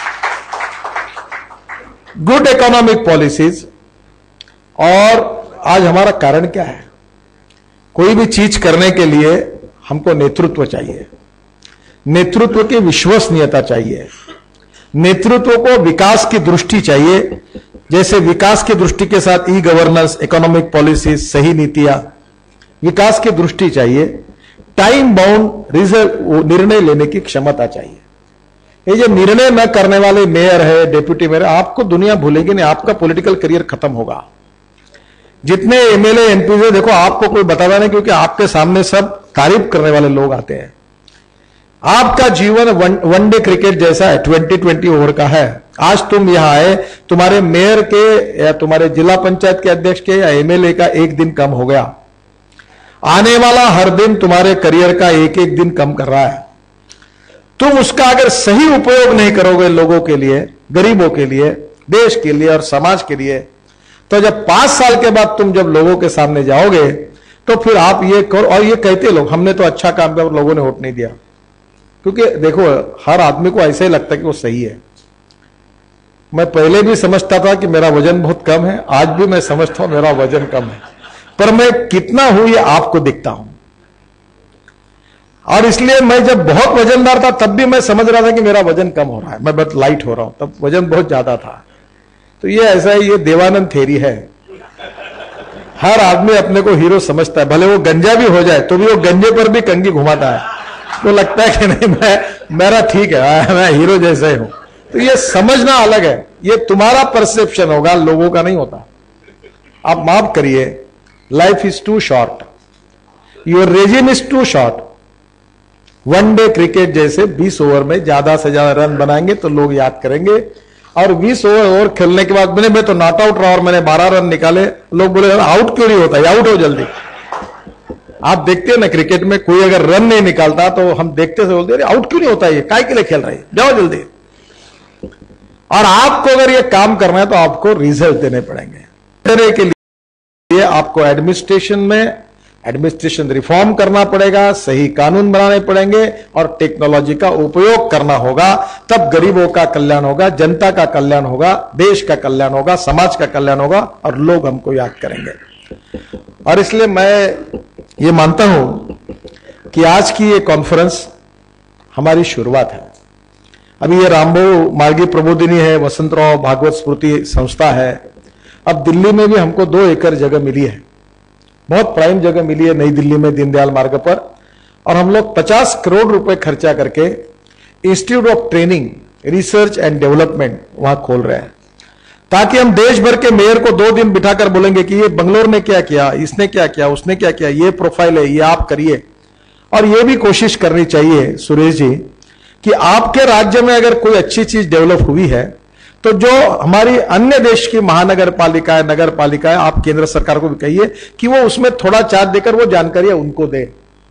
Good economic policies. और आज हमारा कारण क्या है? कोई भी चीज करने के लिए हमको नेतृत्व चाहिए, नेतृत्व की विश्वसनीयता चाहिए, नेतृत्व को विकास की दृष्टि चाहिए। जैसे विकास की दृष्टि के साथ ई गवर्नेंस, इकोनॉमिक पॉलिसी, सही नीतियां, विकास की दृष्टि चाहिए। टाइम बाउंड रिजल्ट, निर्णय लेने की क्षमता चाहिए। ये जो निर्णय न करने वाले मेयर है, डेप्यूटी मेयर, आपको दुनिया भूलेगी नहीं, आपका पॉलिटिकल करियर खत्म होगा। जितने एमएलए एमपी देखो, आपको कोई बताता नहीं क्योंकि आपके सामने सब तारीफ करने वाले लोग आते हैं। आपका जीवन वनडे क्रिकेट जैसा है, 20-20 ओवर का है। आज तुम यहां आए, तुम्हारे मेयर के या तुम्हारे जिला पंचायत के अध्यक्ष के या एमएलए का एक दिन कम हो गया। आने वाला हर दिन तुम्हारे करियर का एक एक दिन कम कर रहा है। तुम उसका अगर सही उपयोग नहीं करोगे लोगों के लिए, गरीबों के लिए, देश के लिए और समाज के लिए, तो जब 5 साल के बाद तुम जब लोगों के सामने जाओगे तो फिर आप ये करो। और ये कहते लोग हमने तो अच्छा काम किया और लोगों ने वोट नहीं दिया, क्योंकि देखो हर आदमी को ऐसा ही लगता है कि वो सही है। मैं पहले भी समझता था कि मेरा वजन बहुत कम है, आज भी मैं समझता हूं मेरा वजन कम है, पर मैं कितना हूं ये आपको दिखता हूं। और इसलिए मैं जब बहुत वजनदार था तब भी मैं समझ रहा था कि मेरा वजन कम हो रहा है, मैं बहुत लाइट हो रहा हूं, तब वजन बहुत ज्यादा था। तो ये ऐसा है, ये देवानंद थ्योरी है। हर आदमी अपने को हीरो समझता है, भले वो गंजा भी हो जाए तो भी वो गंजे पर भी कंघी घुमाता है, तो लगता है कि नहीं मेरा ठीक है, मैं हीरो जैसा ही हूं। तो ये समझना अलग है, ये तुम्हारा परसेप्शन होगा, लोगों का नहीं होता। आप माफ करिए, life is too short, your regime is too short. One day cricket जैसे 20 ओवर में ज्यादा से ज्यादा रन बनाएंगे तो लोग याद करेंगे, और 20 ओवर खेलने के बाद मैं तो नॉट आउट रहा और मैंने 12 रन निकाले, लोग बोले आउट क्यों नहीं होता, आउट हो जल्दी। आप देखते हैं ना क्रिकेट में कोई अगर रन नहीं निकालता तो हम देखते से बोलते आउट क्यों नहीं होता, ये काय के लिए खेल रहे हैं, जाओ जल्दी। और आपको अगर ये काम करना है तो आपको रिजल्ट देने पड़ेंगे। देने के लिए आपको एडमिनिस्ट्रेशन रिफॉर्म करना पड़ेगा, सही कानून बनाने पड़ेंगे और टेक्नोलॉजी का उपयोग करना होगा। तब गरीबों का कल्याण होगा, जनता का कल्याण होगा, देश का कल्याण होगा, समाज का कल्याण होगा और लोग हमको याद करेंगे। और इसलिए मैं ये मानता हूं कि आज की ये कॉन्फ्रेंस हमारी शुरुआत है। अभी ये रामभाऊ मार्गी प्रबोधिनी है, वसंतराव भागवत स्मृति संस्था है। अब दिल्ली में भी हमको 2 एकड़ जगह मिली है, बहुत प्राइम जगह मिली है नई दिल्ली में दीनदयाल मार्ग पर, और हम लोग 50 करोड़ रुपए खर्चा करके institute of training, research and development वहां खोल रहे हैं, ताकि हम देश भर के मेयर को 2 दिन बिठाकर बोलेंगे कि ये बंगलोर ने क्या किया, इसने क्या किया, उसने क्या किया, ये प्रोफाइल है, ये आप करिए। और ये भी कोशिश करनी चाहिए सुरेश जी कि आपके राज्य में अगर कोई अच्छी चीज डेवलप हुई है तो जो हमारी अन्य देश की महानगर पालिका है, नगर पालिका है, आप केंद्र सरकार को भी कहिए कि वो उसमें थोड़ा चार्ज देकर वो जानकारी उनको दे।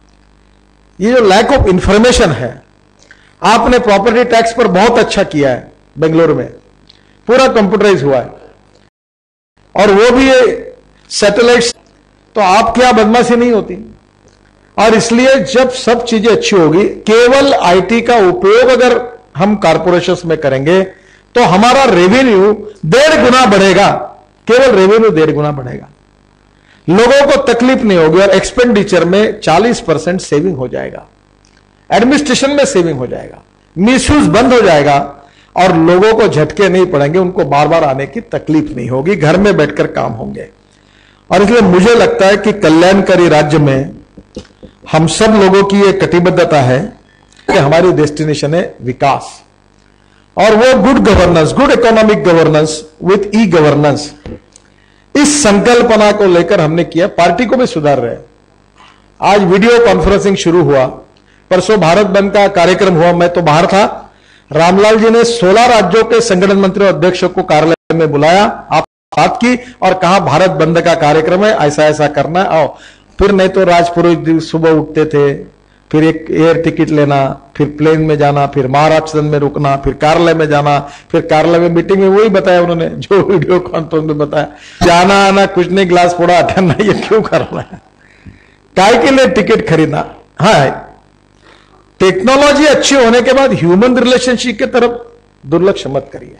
ये जो लैक ऑफ इंफॉर्मेशन है, आपने प्रॉपर्टी टैक्स पर बहुत अच्छा किया है, बेंगलुरु में पूरा कंप्यूटराइज हुआ है, और वो भी सैटेलाइट, तो आप क्या बदमाशी नहीं होती। और इसलिए जब सब चीजें अच्छी होगी, केवल आईटी का उपयोग अगर हम कारपोरेशंस में करेंगे तो हमारा रेवेन्यू 1.5 गुना बढ़ेगा, केवल रेवेन्यू 1.5 गुना बढ़ेगा, लोगों को तकलीफ नहीं होगी और एक्सपेंडिचर में 40% सेविंग हो जाएगा, एडमिनिस्ट्रेशन में सेविंग हो जाएगा, मिसयूज बंद हो जाएगा और लोगों को झटके नहीं पड़ेंगे, उनको बार बार आने की तकलीफ नहीं होगी, घर में बैठकर काम होंगे। और इसलिए मुझे लगता है कि कल्याणकारी राज्य में हम सब लोगों की यह कटिबद्धता है कि हमारी डेस्टिनेशन है विकास, और वो good governance, good economic governance with e governance, इस संकल्पना को लेकर हमने किया। पार्टी को भी सुधार रहे। आज वीडियो कॉन्फ्रेंसिंग शुरू हुआ, परसों भारत बंद का कार्यक्रम हुआ, मैं तो बाहर था। रामलाल जी ने 16 राज्यों के संगठन मंत्री और अध्यक्षों को कार्यालय में बुलाया, आप बात की और कहा भारत बंद का कार्यक्रम है, ऐसा ऐसा करना है, आओ। फिर नहीं तो राजपुरोहित सुबह उठते थे, फिर एक एयर टिकट लेना, फिर प्लेन में जाना, फिर महाराष्ट्र में रुकना, फिर कार्यालय में जाना, फिर कार्यालय में मीटिंग में वही बताया उन्होंने जो वीडियो कॉन्फ्रेंस में बताया, जाना आना कुछ नहीं, ग्लास फोड़ा हटाना, ये क्यों करना है, काय के लिए टिकट खरीदना। हाँ, टेक्नोलॉजी अच्छी होने के बाद ह्यूमन रिलेशनशिप की तरफ दुर्लक्ष मत करिए।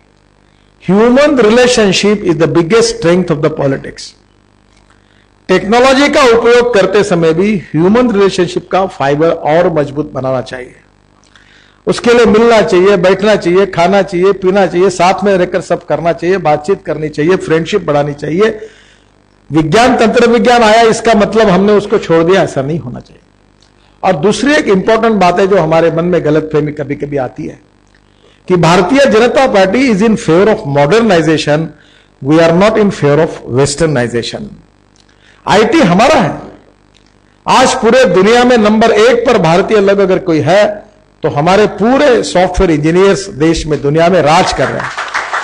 Human relationship is the biggest strength of the politics. Technology का उपयोग करते समय भी ह्यूमन रिलेशनशिप का फाइबर और मजबूत बनाना चाहिए। उसके लिए मिलना चाहिए, बैठना चाहिए, खाना चाहिए, पीना चाहिए, साथ में रहकर सब करना चाहिए, बातचीत करनी चाहिए, फ्रेंडशिप बढ़ानी चाहिए। विज्ञान, तंत्र विज्ञान आया इसका मतलब हमने उसको छोड़ दिया, ऐसा नहीं होना चाहिए। और दूसरी एक इंपॉर्टेंट बात है जो हमारे मन में गलतफहमी कभी कभी आती है कि Bharatiya Janata Party is in favour of modernisation, we are not in fair of westernisation. IT हमारा है। आज पूरे दुनिया में नंबर 1 पर भारतीय लोग अगर कोई है तो हमारे पूरे सॉफ्टवेयर इंजीनियर्स देश में दुनिया में राज कर रहे हैं।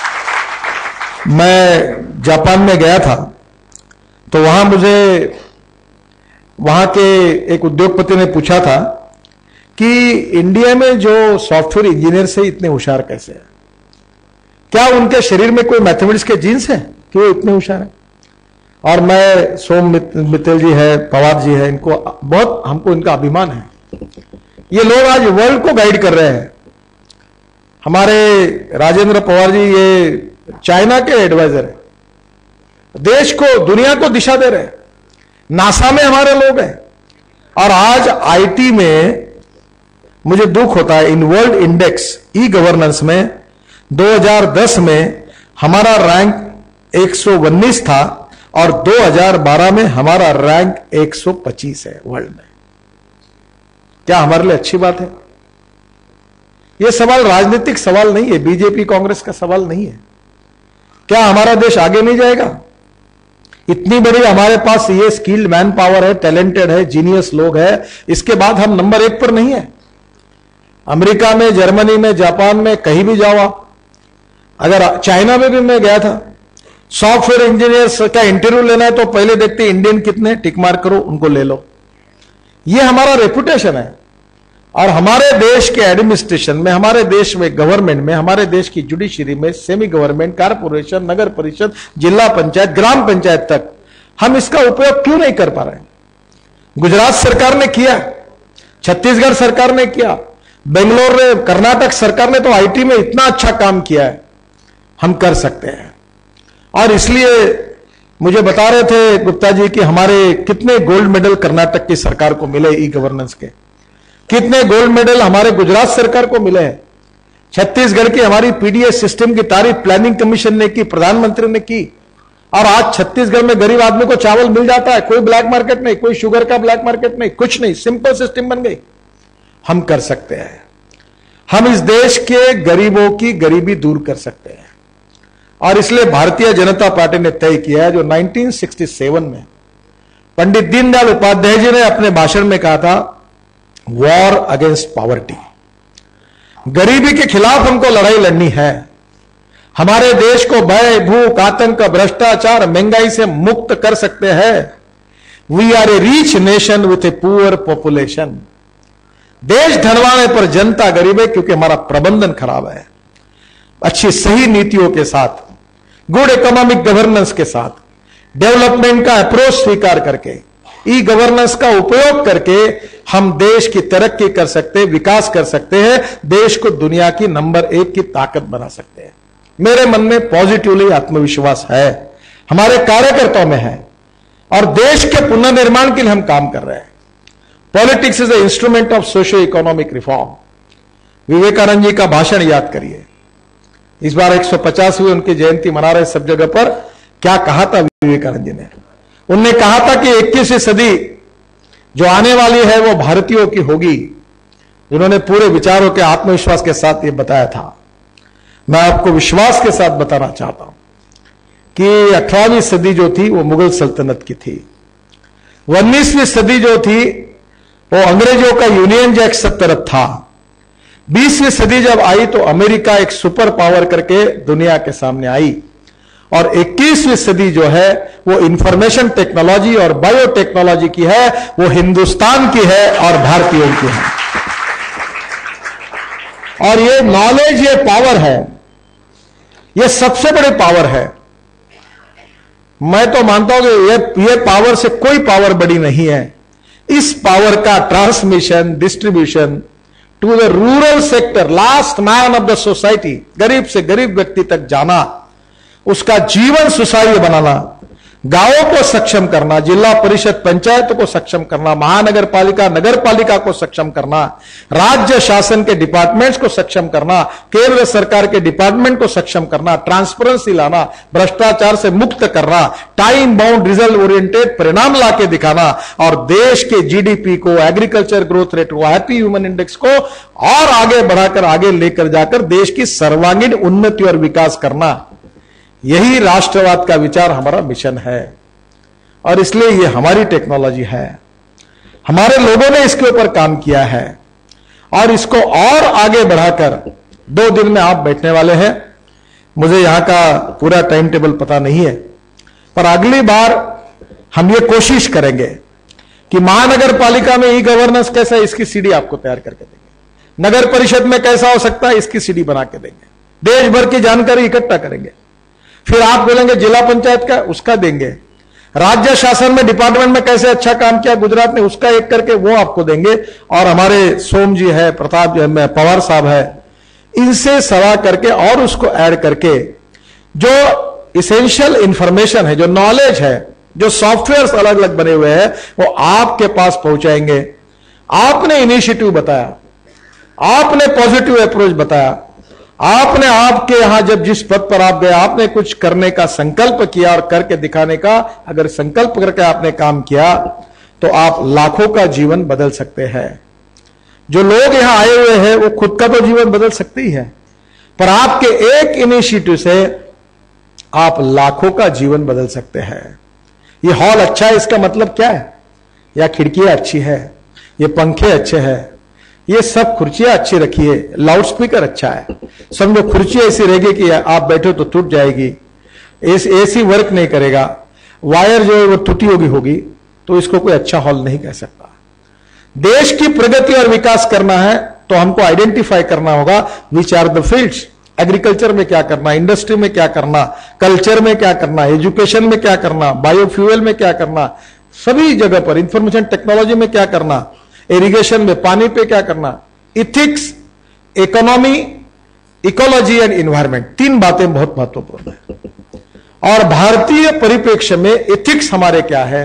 मैं जापान में गया था तो वहां के एक उद्योगपति ने पूछा था कि इंडिया में जो सॉफ्टवेयर इंजीनियर से इतने होशियार कैसे हैं, क्या उनके शरीर में कोई मैथमेटिक्स के जीन्स हैं कि वो इतने होशियार हैं। और मैं सोम मित्तल जी है, पवार जी है, इनको बहुत हमको इनका अभिमान है। ये लोग आज वर्ल्ड को गाइड कर रहे हैं। हमारे राजेंद्र पवार जी ये चाइना के एडवाइजर है, देश को दुनिया को दिशा दे रहे हैं। नासा में हमारे लोग हैं। और आज आईटी में मुझे दुख होता है, in world index e governance में 2010 में हमारा रैंक 119 था और 2012 में हमारा रैंक 125 है वर्ल्ड में। क्या हमारे लिए अच्छी बात है? यह सवाल राजनीतिक सवाल नहीं है, बीजेपी कांग्रेस का सवाल नहीं है। क्या हमारा देश आगे नहीं जाएगा? इतनी बड़ी हमारे पास ये स्किल्ड मैन पावर है, टैलेंटेड है, जीनियस लोग है, इसके बाद हम नंबर 1 पर नहीं है। अमेरिका में, जर्मनी में, जापान में, कहीं भी जाओ आप। अगर चाइना में भी मैं गया था, सॉफ्टवेयर इंजीनियर्स का इंटरव्यू लेना है तो पहले देखते इंडियन कितने, टिक मार्क करो, उनको ले लो। ये हमारा रेपुटेशन है। और हमारे देश के एडमिनिस्ट्रेशन में, हमारे देश में गवर्नमेंट में, हमारे देश की जुडिशरी में, सेमी गवर्नमेंट, कारपोरेशन, नगर परिषद, जिला पंचायत, ग्राम पंचायत तक हम इसका उपयोग क्यों नहीं कर पा रहे? गुजरात सरकार ने किया, छत्तीसगढ़ सरकार ने किया, बेंगलोर ने, कर्नाटक सरकार ने तो आईटी में इतना अच्छा काम किया है। हम कर सकते हैं। और इसलिए मुझे बता रहे थे गुप्ता जी कि हमारे कितने गोल्ड मेडल कर्नाटक की सरकार को मिले ई गवर्नेंस के, कितने गोल्ड मेडल हमारे गुजरात सरकार को मिले हैं। छत्तीसगढ़ की हमारी पीडीएस सिस्टम की तारीफ प्लानिंग कमीशन ने की, प्रधानमंत्री ने की। और आज छत्तीसगढ़ में गरीब आदमी को चावल मिल जाता है, कोई ब्लैक मार्केट नहीं, कोई शुगर का ब्लैक मार्केट नहीं, कुछ नहीं, सिंपल सिस्टम बन गई। हम कर सकते हैं। हम इस देश के गरीबों की गरीबी दूर कर सकते हैं। और इसलिए भारतीय जनता पार्टी ने तय किया है, जो 1967 में पंडित दीनदयाल उपाध्याय जी ने अपने भाषण में कहा था, वॉर अगेंस्ट पॉवर्टी, गरीबी के खिलाफ हमको लड़ाई लड़नी है। हमारे देश को भय, भूख, आतंक, भ्रष्टाचार, महंगाई से मुक्त कर सकते हैं। We are a rich nation with a poor population. देश धनवान है पर जनता गरीब है, क्योंकि हमारा प्रबंधन खराब है। अच्छी सही नीतियों के साथ, गुड इकोनॉमिक गवर्नेंस के साथ, डेवलपमेंट का अप्रोच स्वीकार करके, ई गवर्नेंस का उपयोग करके हम देश की तरक्की कर सकते हैं, विकास कर सकते हैं, देश को दुनिया की नंबर 1 की ताकत बना सकते हैं। मेरे मन में पॉजिटिवली आत्मविश्वास है, हमारे कार्यकर्ताओं में है। और देश के पुनर्निर्माण के लिए हम काम कर रहे हैं। Politics is the instrument of socio economic reform. Vivekananda ji का भाषण याद करिए। इस बार 150वीं उनकी जयंती मना रहे सब जगह पर। क्या कहा था विवेकानंद जी ने? उनने कहा था कि 21वीं सदी जो आने वाली है वो भारतीयों की होगी। इन्होंने पूरे विचारों के आत्मविश्वास के साथ ये बताया था। मैं आपको विश्वास के साथ बताना चाहता हूं कि 18वीं सदी जो थी वो मुगल सल्तनत की थी। 19वीं सदी जो थी वो अंग्रेजों का यूनियन जैक सब तरफ था। 20वीं सदी जब आई तो अमेरिका एक सुपर पावर करके दुनिया के सामने आई। और 21वीं सदी जो है वो इंफॉर्मेशन टेक्नोलॉजी और बायोटेक्नोलॉजी की है, वो हिंदुस्तान की है और भारतीयों की है। और ये नॉलेज, ये पावर है, ये सबसे बड़ी पावर है। मैं तो मानता हूं कि ये पावर से कोई पावर बड़ी नहीं है। इस पावर का transmission, distribution to the rural sector, last man of the society, गरीब से गरीब व्यक्ति तक जाना, उसका जीवन सुसाह्य बनाना, गांवों को सक्षम करना, जिला परिषद पंचायत को सक्षम करना, महानगर पालिका नगर पालिका को सक्षम करना, राज्य शासन के डिपार्टमेंट्स को सक्षम करना, केंद्र सरकार के डिपार्टमेंट को सक्षम करना, ट्रांसपेरेंसी लाना, भ्रष्टाचार से मुक्त करना, टाइम बाउंड रिजल्ट ओरिएंटेड परिणाम लाके दिखाना और देश के जीडीपी को, एग्रीकल्चर ग्रोथ रेट को, हैप्पी ह्यूमन इंडेक्स को और आगे बढ़ाकर आगे लेकर जाकर देश की सर्वांगीण उन्नति और विकास करना। यही राष्ट्रवाद का विचार हमारा मिशन है और इसलिए ये हमारी टेक्नोलॉजी है। हमारे लोगों ने इसके ऊपर काम किया है और इसको और आगे बढ़ाकर 2 दिन में आप बैठने वाले हैं। मुझे यहां का पूरा टाइम टेबल पता नहीं है, पर अगली बार हम ये कोशिश करेंगे कि महानगर पालिका में ई गवर्नेंस कैसा है इसकी सीडी आपको तैयार करके देंगे, नगर परिषद में कैसा हो सकता है इसकी सीडी बना के देंगे, देश भर की जानकारी इकट्ठा करेंगे। फिर आप बोलेंगे जिला पंचायत का, उसका देंगे। राज्य शासन में डिपार्टमेंट में कैसे अच्छा काम किया गुजरात ने, उसका एक करके वो आपको देंगे। और हमारे सोम जी है, प्रताप जी है, पवार साहब है, इनसे सलाह करके और उसको ऐड करके जो इसेंशियल इंफॉर्मेशन है, जो नॉलेज है, जो सॉफ्टवेयर अलग अलग बने हुए हैं, वो आपके पास पहुंचाएंगे। आपने इनिशिएटिव बताया, आपने पॉजिटिव अप्रोच बताया, आपने आपके यहां जब जिस पद पर आप गए आपने कुछ करने का संकल्प किया और करके दिखाने का, अगर संकल्प करके आपने काम किया तो आप लाखों का जीवन बदल सकते हैं। जो लोग यहां आए हुए हैं वो खुद का तो जीवन बदल सकते ही है, पर आपके एक इनिशिएटिव से आप लाखों का जीवन बदल सकते हैं। ये हॉल अच्छा है इसका मतलब क्या है? या खिड़कियां अच्छी है, ये पंखे अच्छे हैं, ये सब कुर्सियां अच्छी रखी है, लाउड स्पीकर अच्छा है। समझो कुर्सी ऐसी रहेगी कि आप बैठो तो टूट जाएगी, एसी वर्क नहीं करेगा, वायर जो है वो टूटी होगी, तो इसको कोई अच्छा हॉल नहीं कह सकता। देश की प्रगति और विकास करना है तो हमको आइडेंटिफाई करना होगा which are the fields. Agriculture में क्या करना, इंडस्ट्री में क्या करना, कल्चर में क्या करना, एजुकेशन में क्या करना, बायोफ्यूल में क्या करना, सभी जगह पर इंफॉर्मेशन टेक्नोलॉजी में क्या करना, इरिगेशन में पानी पे क्या करना, ethics, economy, ecology and environment, 3 बातें बहुत महत्वपूर्ण है। और भारतीय परिप्रेक्ष्य में इथिक्स हमारे क्या है,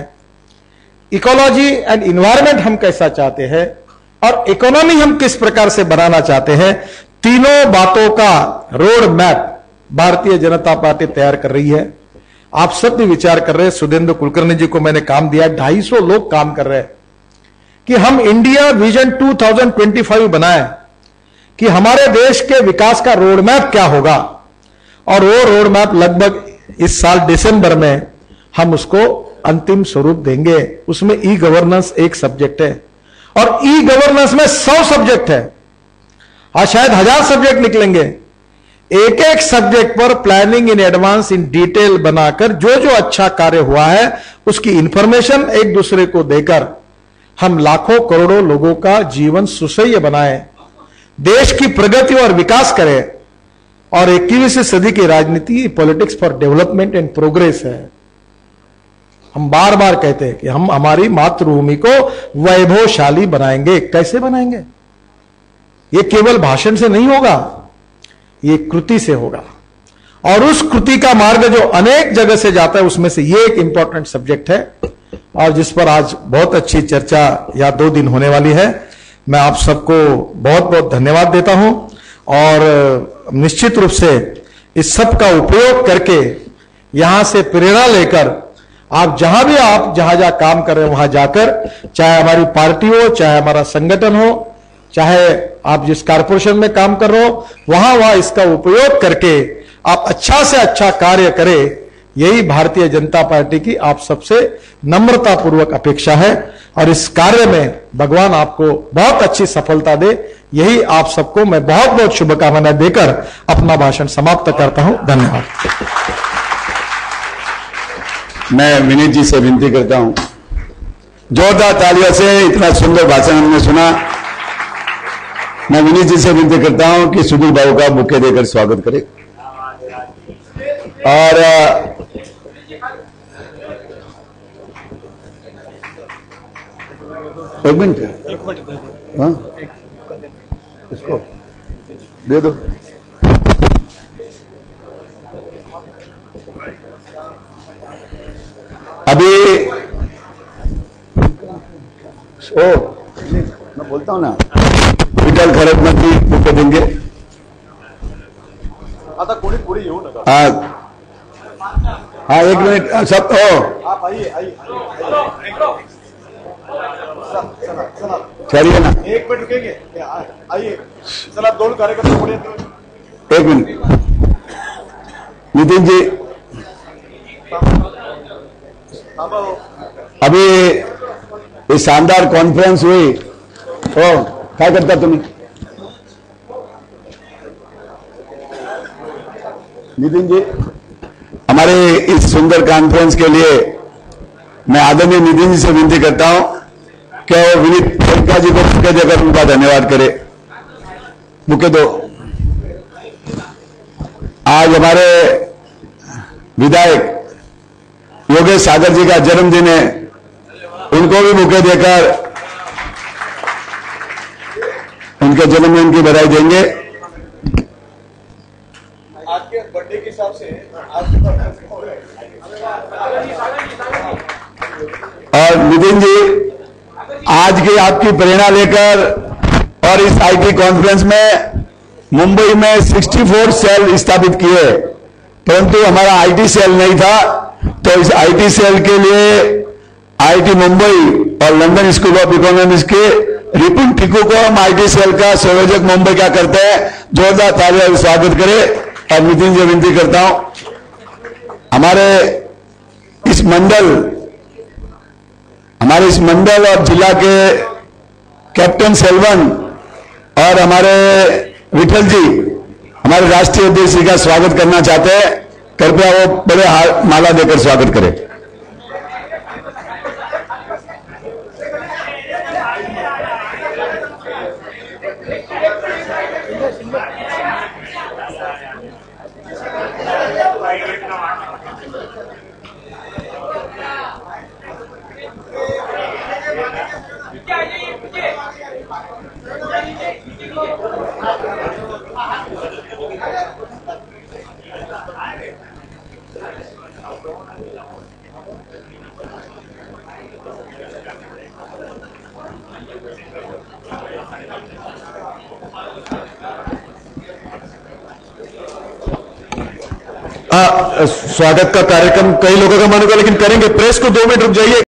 इकोलॉजी एंड इन्वायरमेंट हम कैसा चाहते हैं और इकोनॉमी हम किस प्रकार से बनाना चाहते हैं, तीनों बातों का रोड मैप भारतीय जनता पार्टी तैयार कर रही है। आप सब भी विचार कर रहे हैं, सुधींद्र कुलकर्णी जी को मैंने काम दिया, 250 लोग काम कर रहे हैं कि हम इंडिया विजन 2025 बनाए कि हमारे देश के विकास का रोड मैप क्या होगा। और वो रोड मैप लगभग इस साल दिसंबर में हम उसको अंतिम स्वरूप देंगे। उसमें ई गवर्नेंस एक सब्जेक्ट है और ई गवर्नेंस में 100 सब्जेक्ट है, आज शायद 1000 सब्जेक्ट निकलेंगे। एक एक सब्जेक्ट पर planning in advance in detail बनाकर जो जो अच्छा कार्य हुआ है उसकी इंफॉर्मेशन एक दूसरे को देकर हम लाखों करोड़ों लोगों का जीवन सुसह्य बनाएं, देश की प्रगति और विकास करें। और 21वीं सदी की राजनीति politics for development and progress है। हम बार बार कहते हैं कि हम हमारी मातृभूमि को वैभवशाली बनाएंगे। कैसे बनाएंगे? ये केवल भाषण से नहीं होगा, ये कृति से होगा। और उस कृति का मार्ग जो अनेक जगह से जाता है उसमें से ये एक इंपॉर्टेंट सब्जेक्ट है और जिस पर आज बहुत अच्छी चर्चा या 2 दिन होने वाली है। मैं आप सबको बहुत बहुत धन्यवाद देता हूं और निश्चित रूप से इस सब का उपयोग करके यहां से प्रेरणा लेकर आप जहां भी आप जहां काम कर रहे हैं वहां जाकर, चाहे हमारी पार्टी हो, चाहे हमारा संगठन हो, चाहे आप जिस कारपोरेशन में काम कर रहे हो, वहां वहां इसका उपयोग करके आप अच्छा से अच्छा कार्य करें। यही भारतीय जनता पार्टी की आप सबसे नम्रता पूर्वक अपेक्षा है और इस कार्य में भगवान आपको बहुत अच्छी सफलता दे, यही आप सबको मैं बहुत बहुत शुभकामनाएं देकर अपना भाषण समाप्त करता हूं। धन्यवाद। मैं विनीत जी से विनती करता हूं, जोरदार तालियों से इतना सुंदर भाषण हमने सुना। मैं विनीत जी से विनती करता हूं कि सुधीर बाबू का बुके देकर स्वागत करें। और एक मिनट, हाँ इसको दे दो। अभी मैं बोलता हूं ना, विठल खरत मंत्री बुके देंगे। आता कोणी पुढे येऊ नका। हाँ 1 मिनट सब आप आइए चलिए ना, 1 मिनट रुकेंगे, आइए चला 2 कार्यकर्ता पुढे। 1 मिनट नितिन जी। अभी ये शानदार कॉन्फ्रेंस हुई। ओ क्या करता तुम्हें नितिन जी? हमारे इस सुंदर कॉन्फ्रेंस के लिए मैं आदरणीय नितिन जी से विनती करता हूं कि वो विनीत खड़का जी को बुके देकर उनका धन्यवाद करे। बुके दो। आज हमारे विधायक योगेश सागर जी का जन्मदिन है, उनको भी बुके देकर उनके जन्मदिन की बधाई देंगे। आज के बर्थडे के हिसाब से और नितिन जी, आज की आपकी प्रेरणा लेकर और इस आईटी कॉन्फ्रेंस में मुंबई में 64 सेल स्थापित किए, परंतु हमारा आईटी सेल नहीं था, तो इस आईटी सेल के लिए आईटी मुंबई और लंदन स्कूल ऑफ इकोनॉमिक्स के रिपुन टिकू को हम आईटी सेल का संयोजक मुंबई का करते हैं। जोरदार तालियों से स्वागत करें। और नितिन जी विनती करता हूं, हमारे इस मंडल और जिला के कैप्टन सेल्वन और हमारे विठल जी हमारे राष्ट्रीय अध्यक्ष जी का स्वागत करना चाहते हैं। कृपया वो बड़े माला देकर स्वागत करें। स्वागत का कार्यक्रम कई लोगों का मन होगा, लेकिन करेंगे। प्रेस को 2 मिनट रुक जाइए।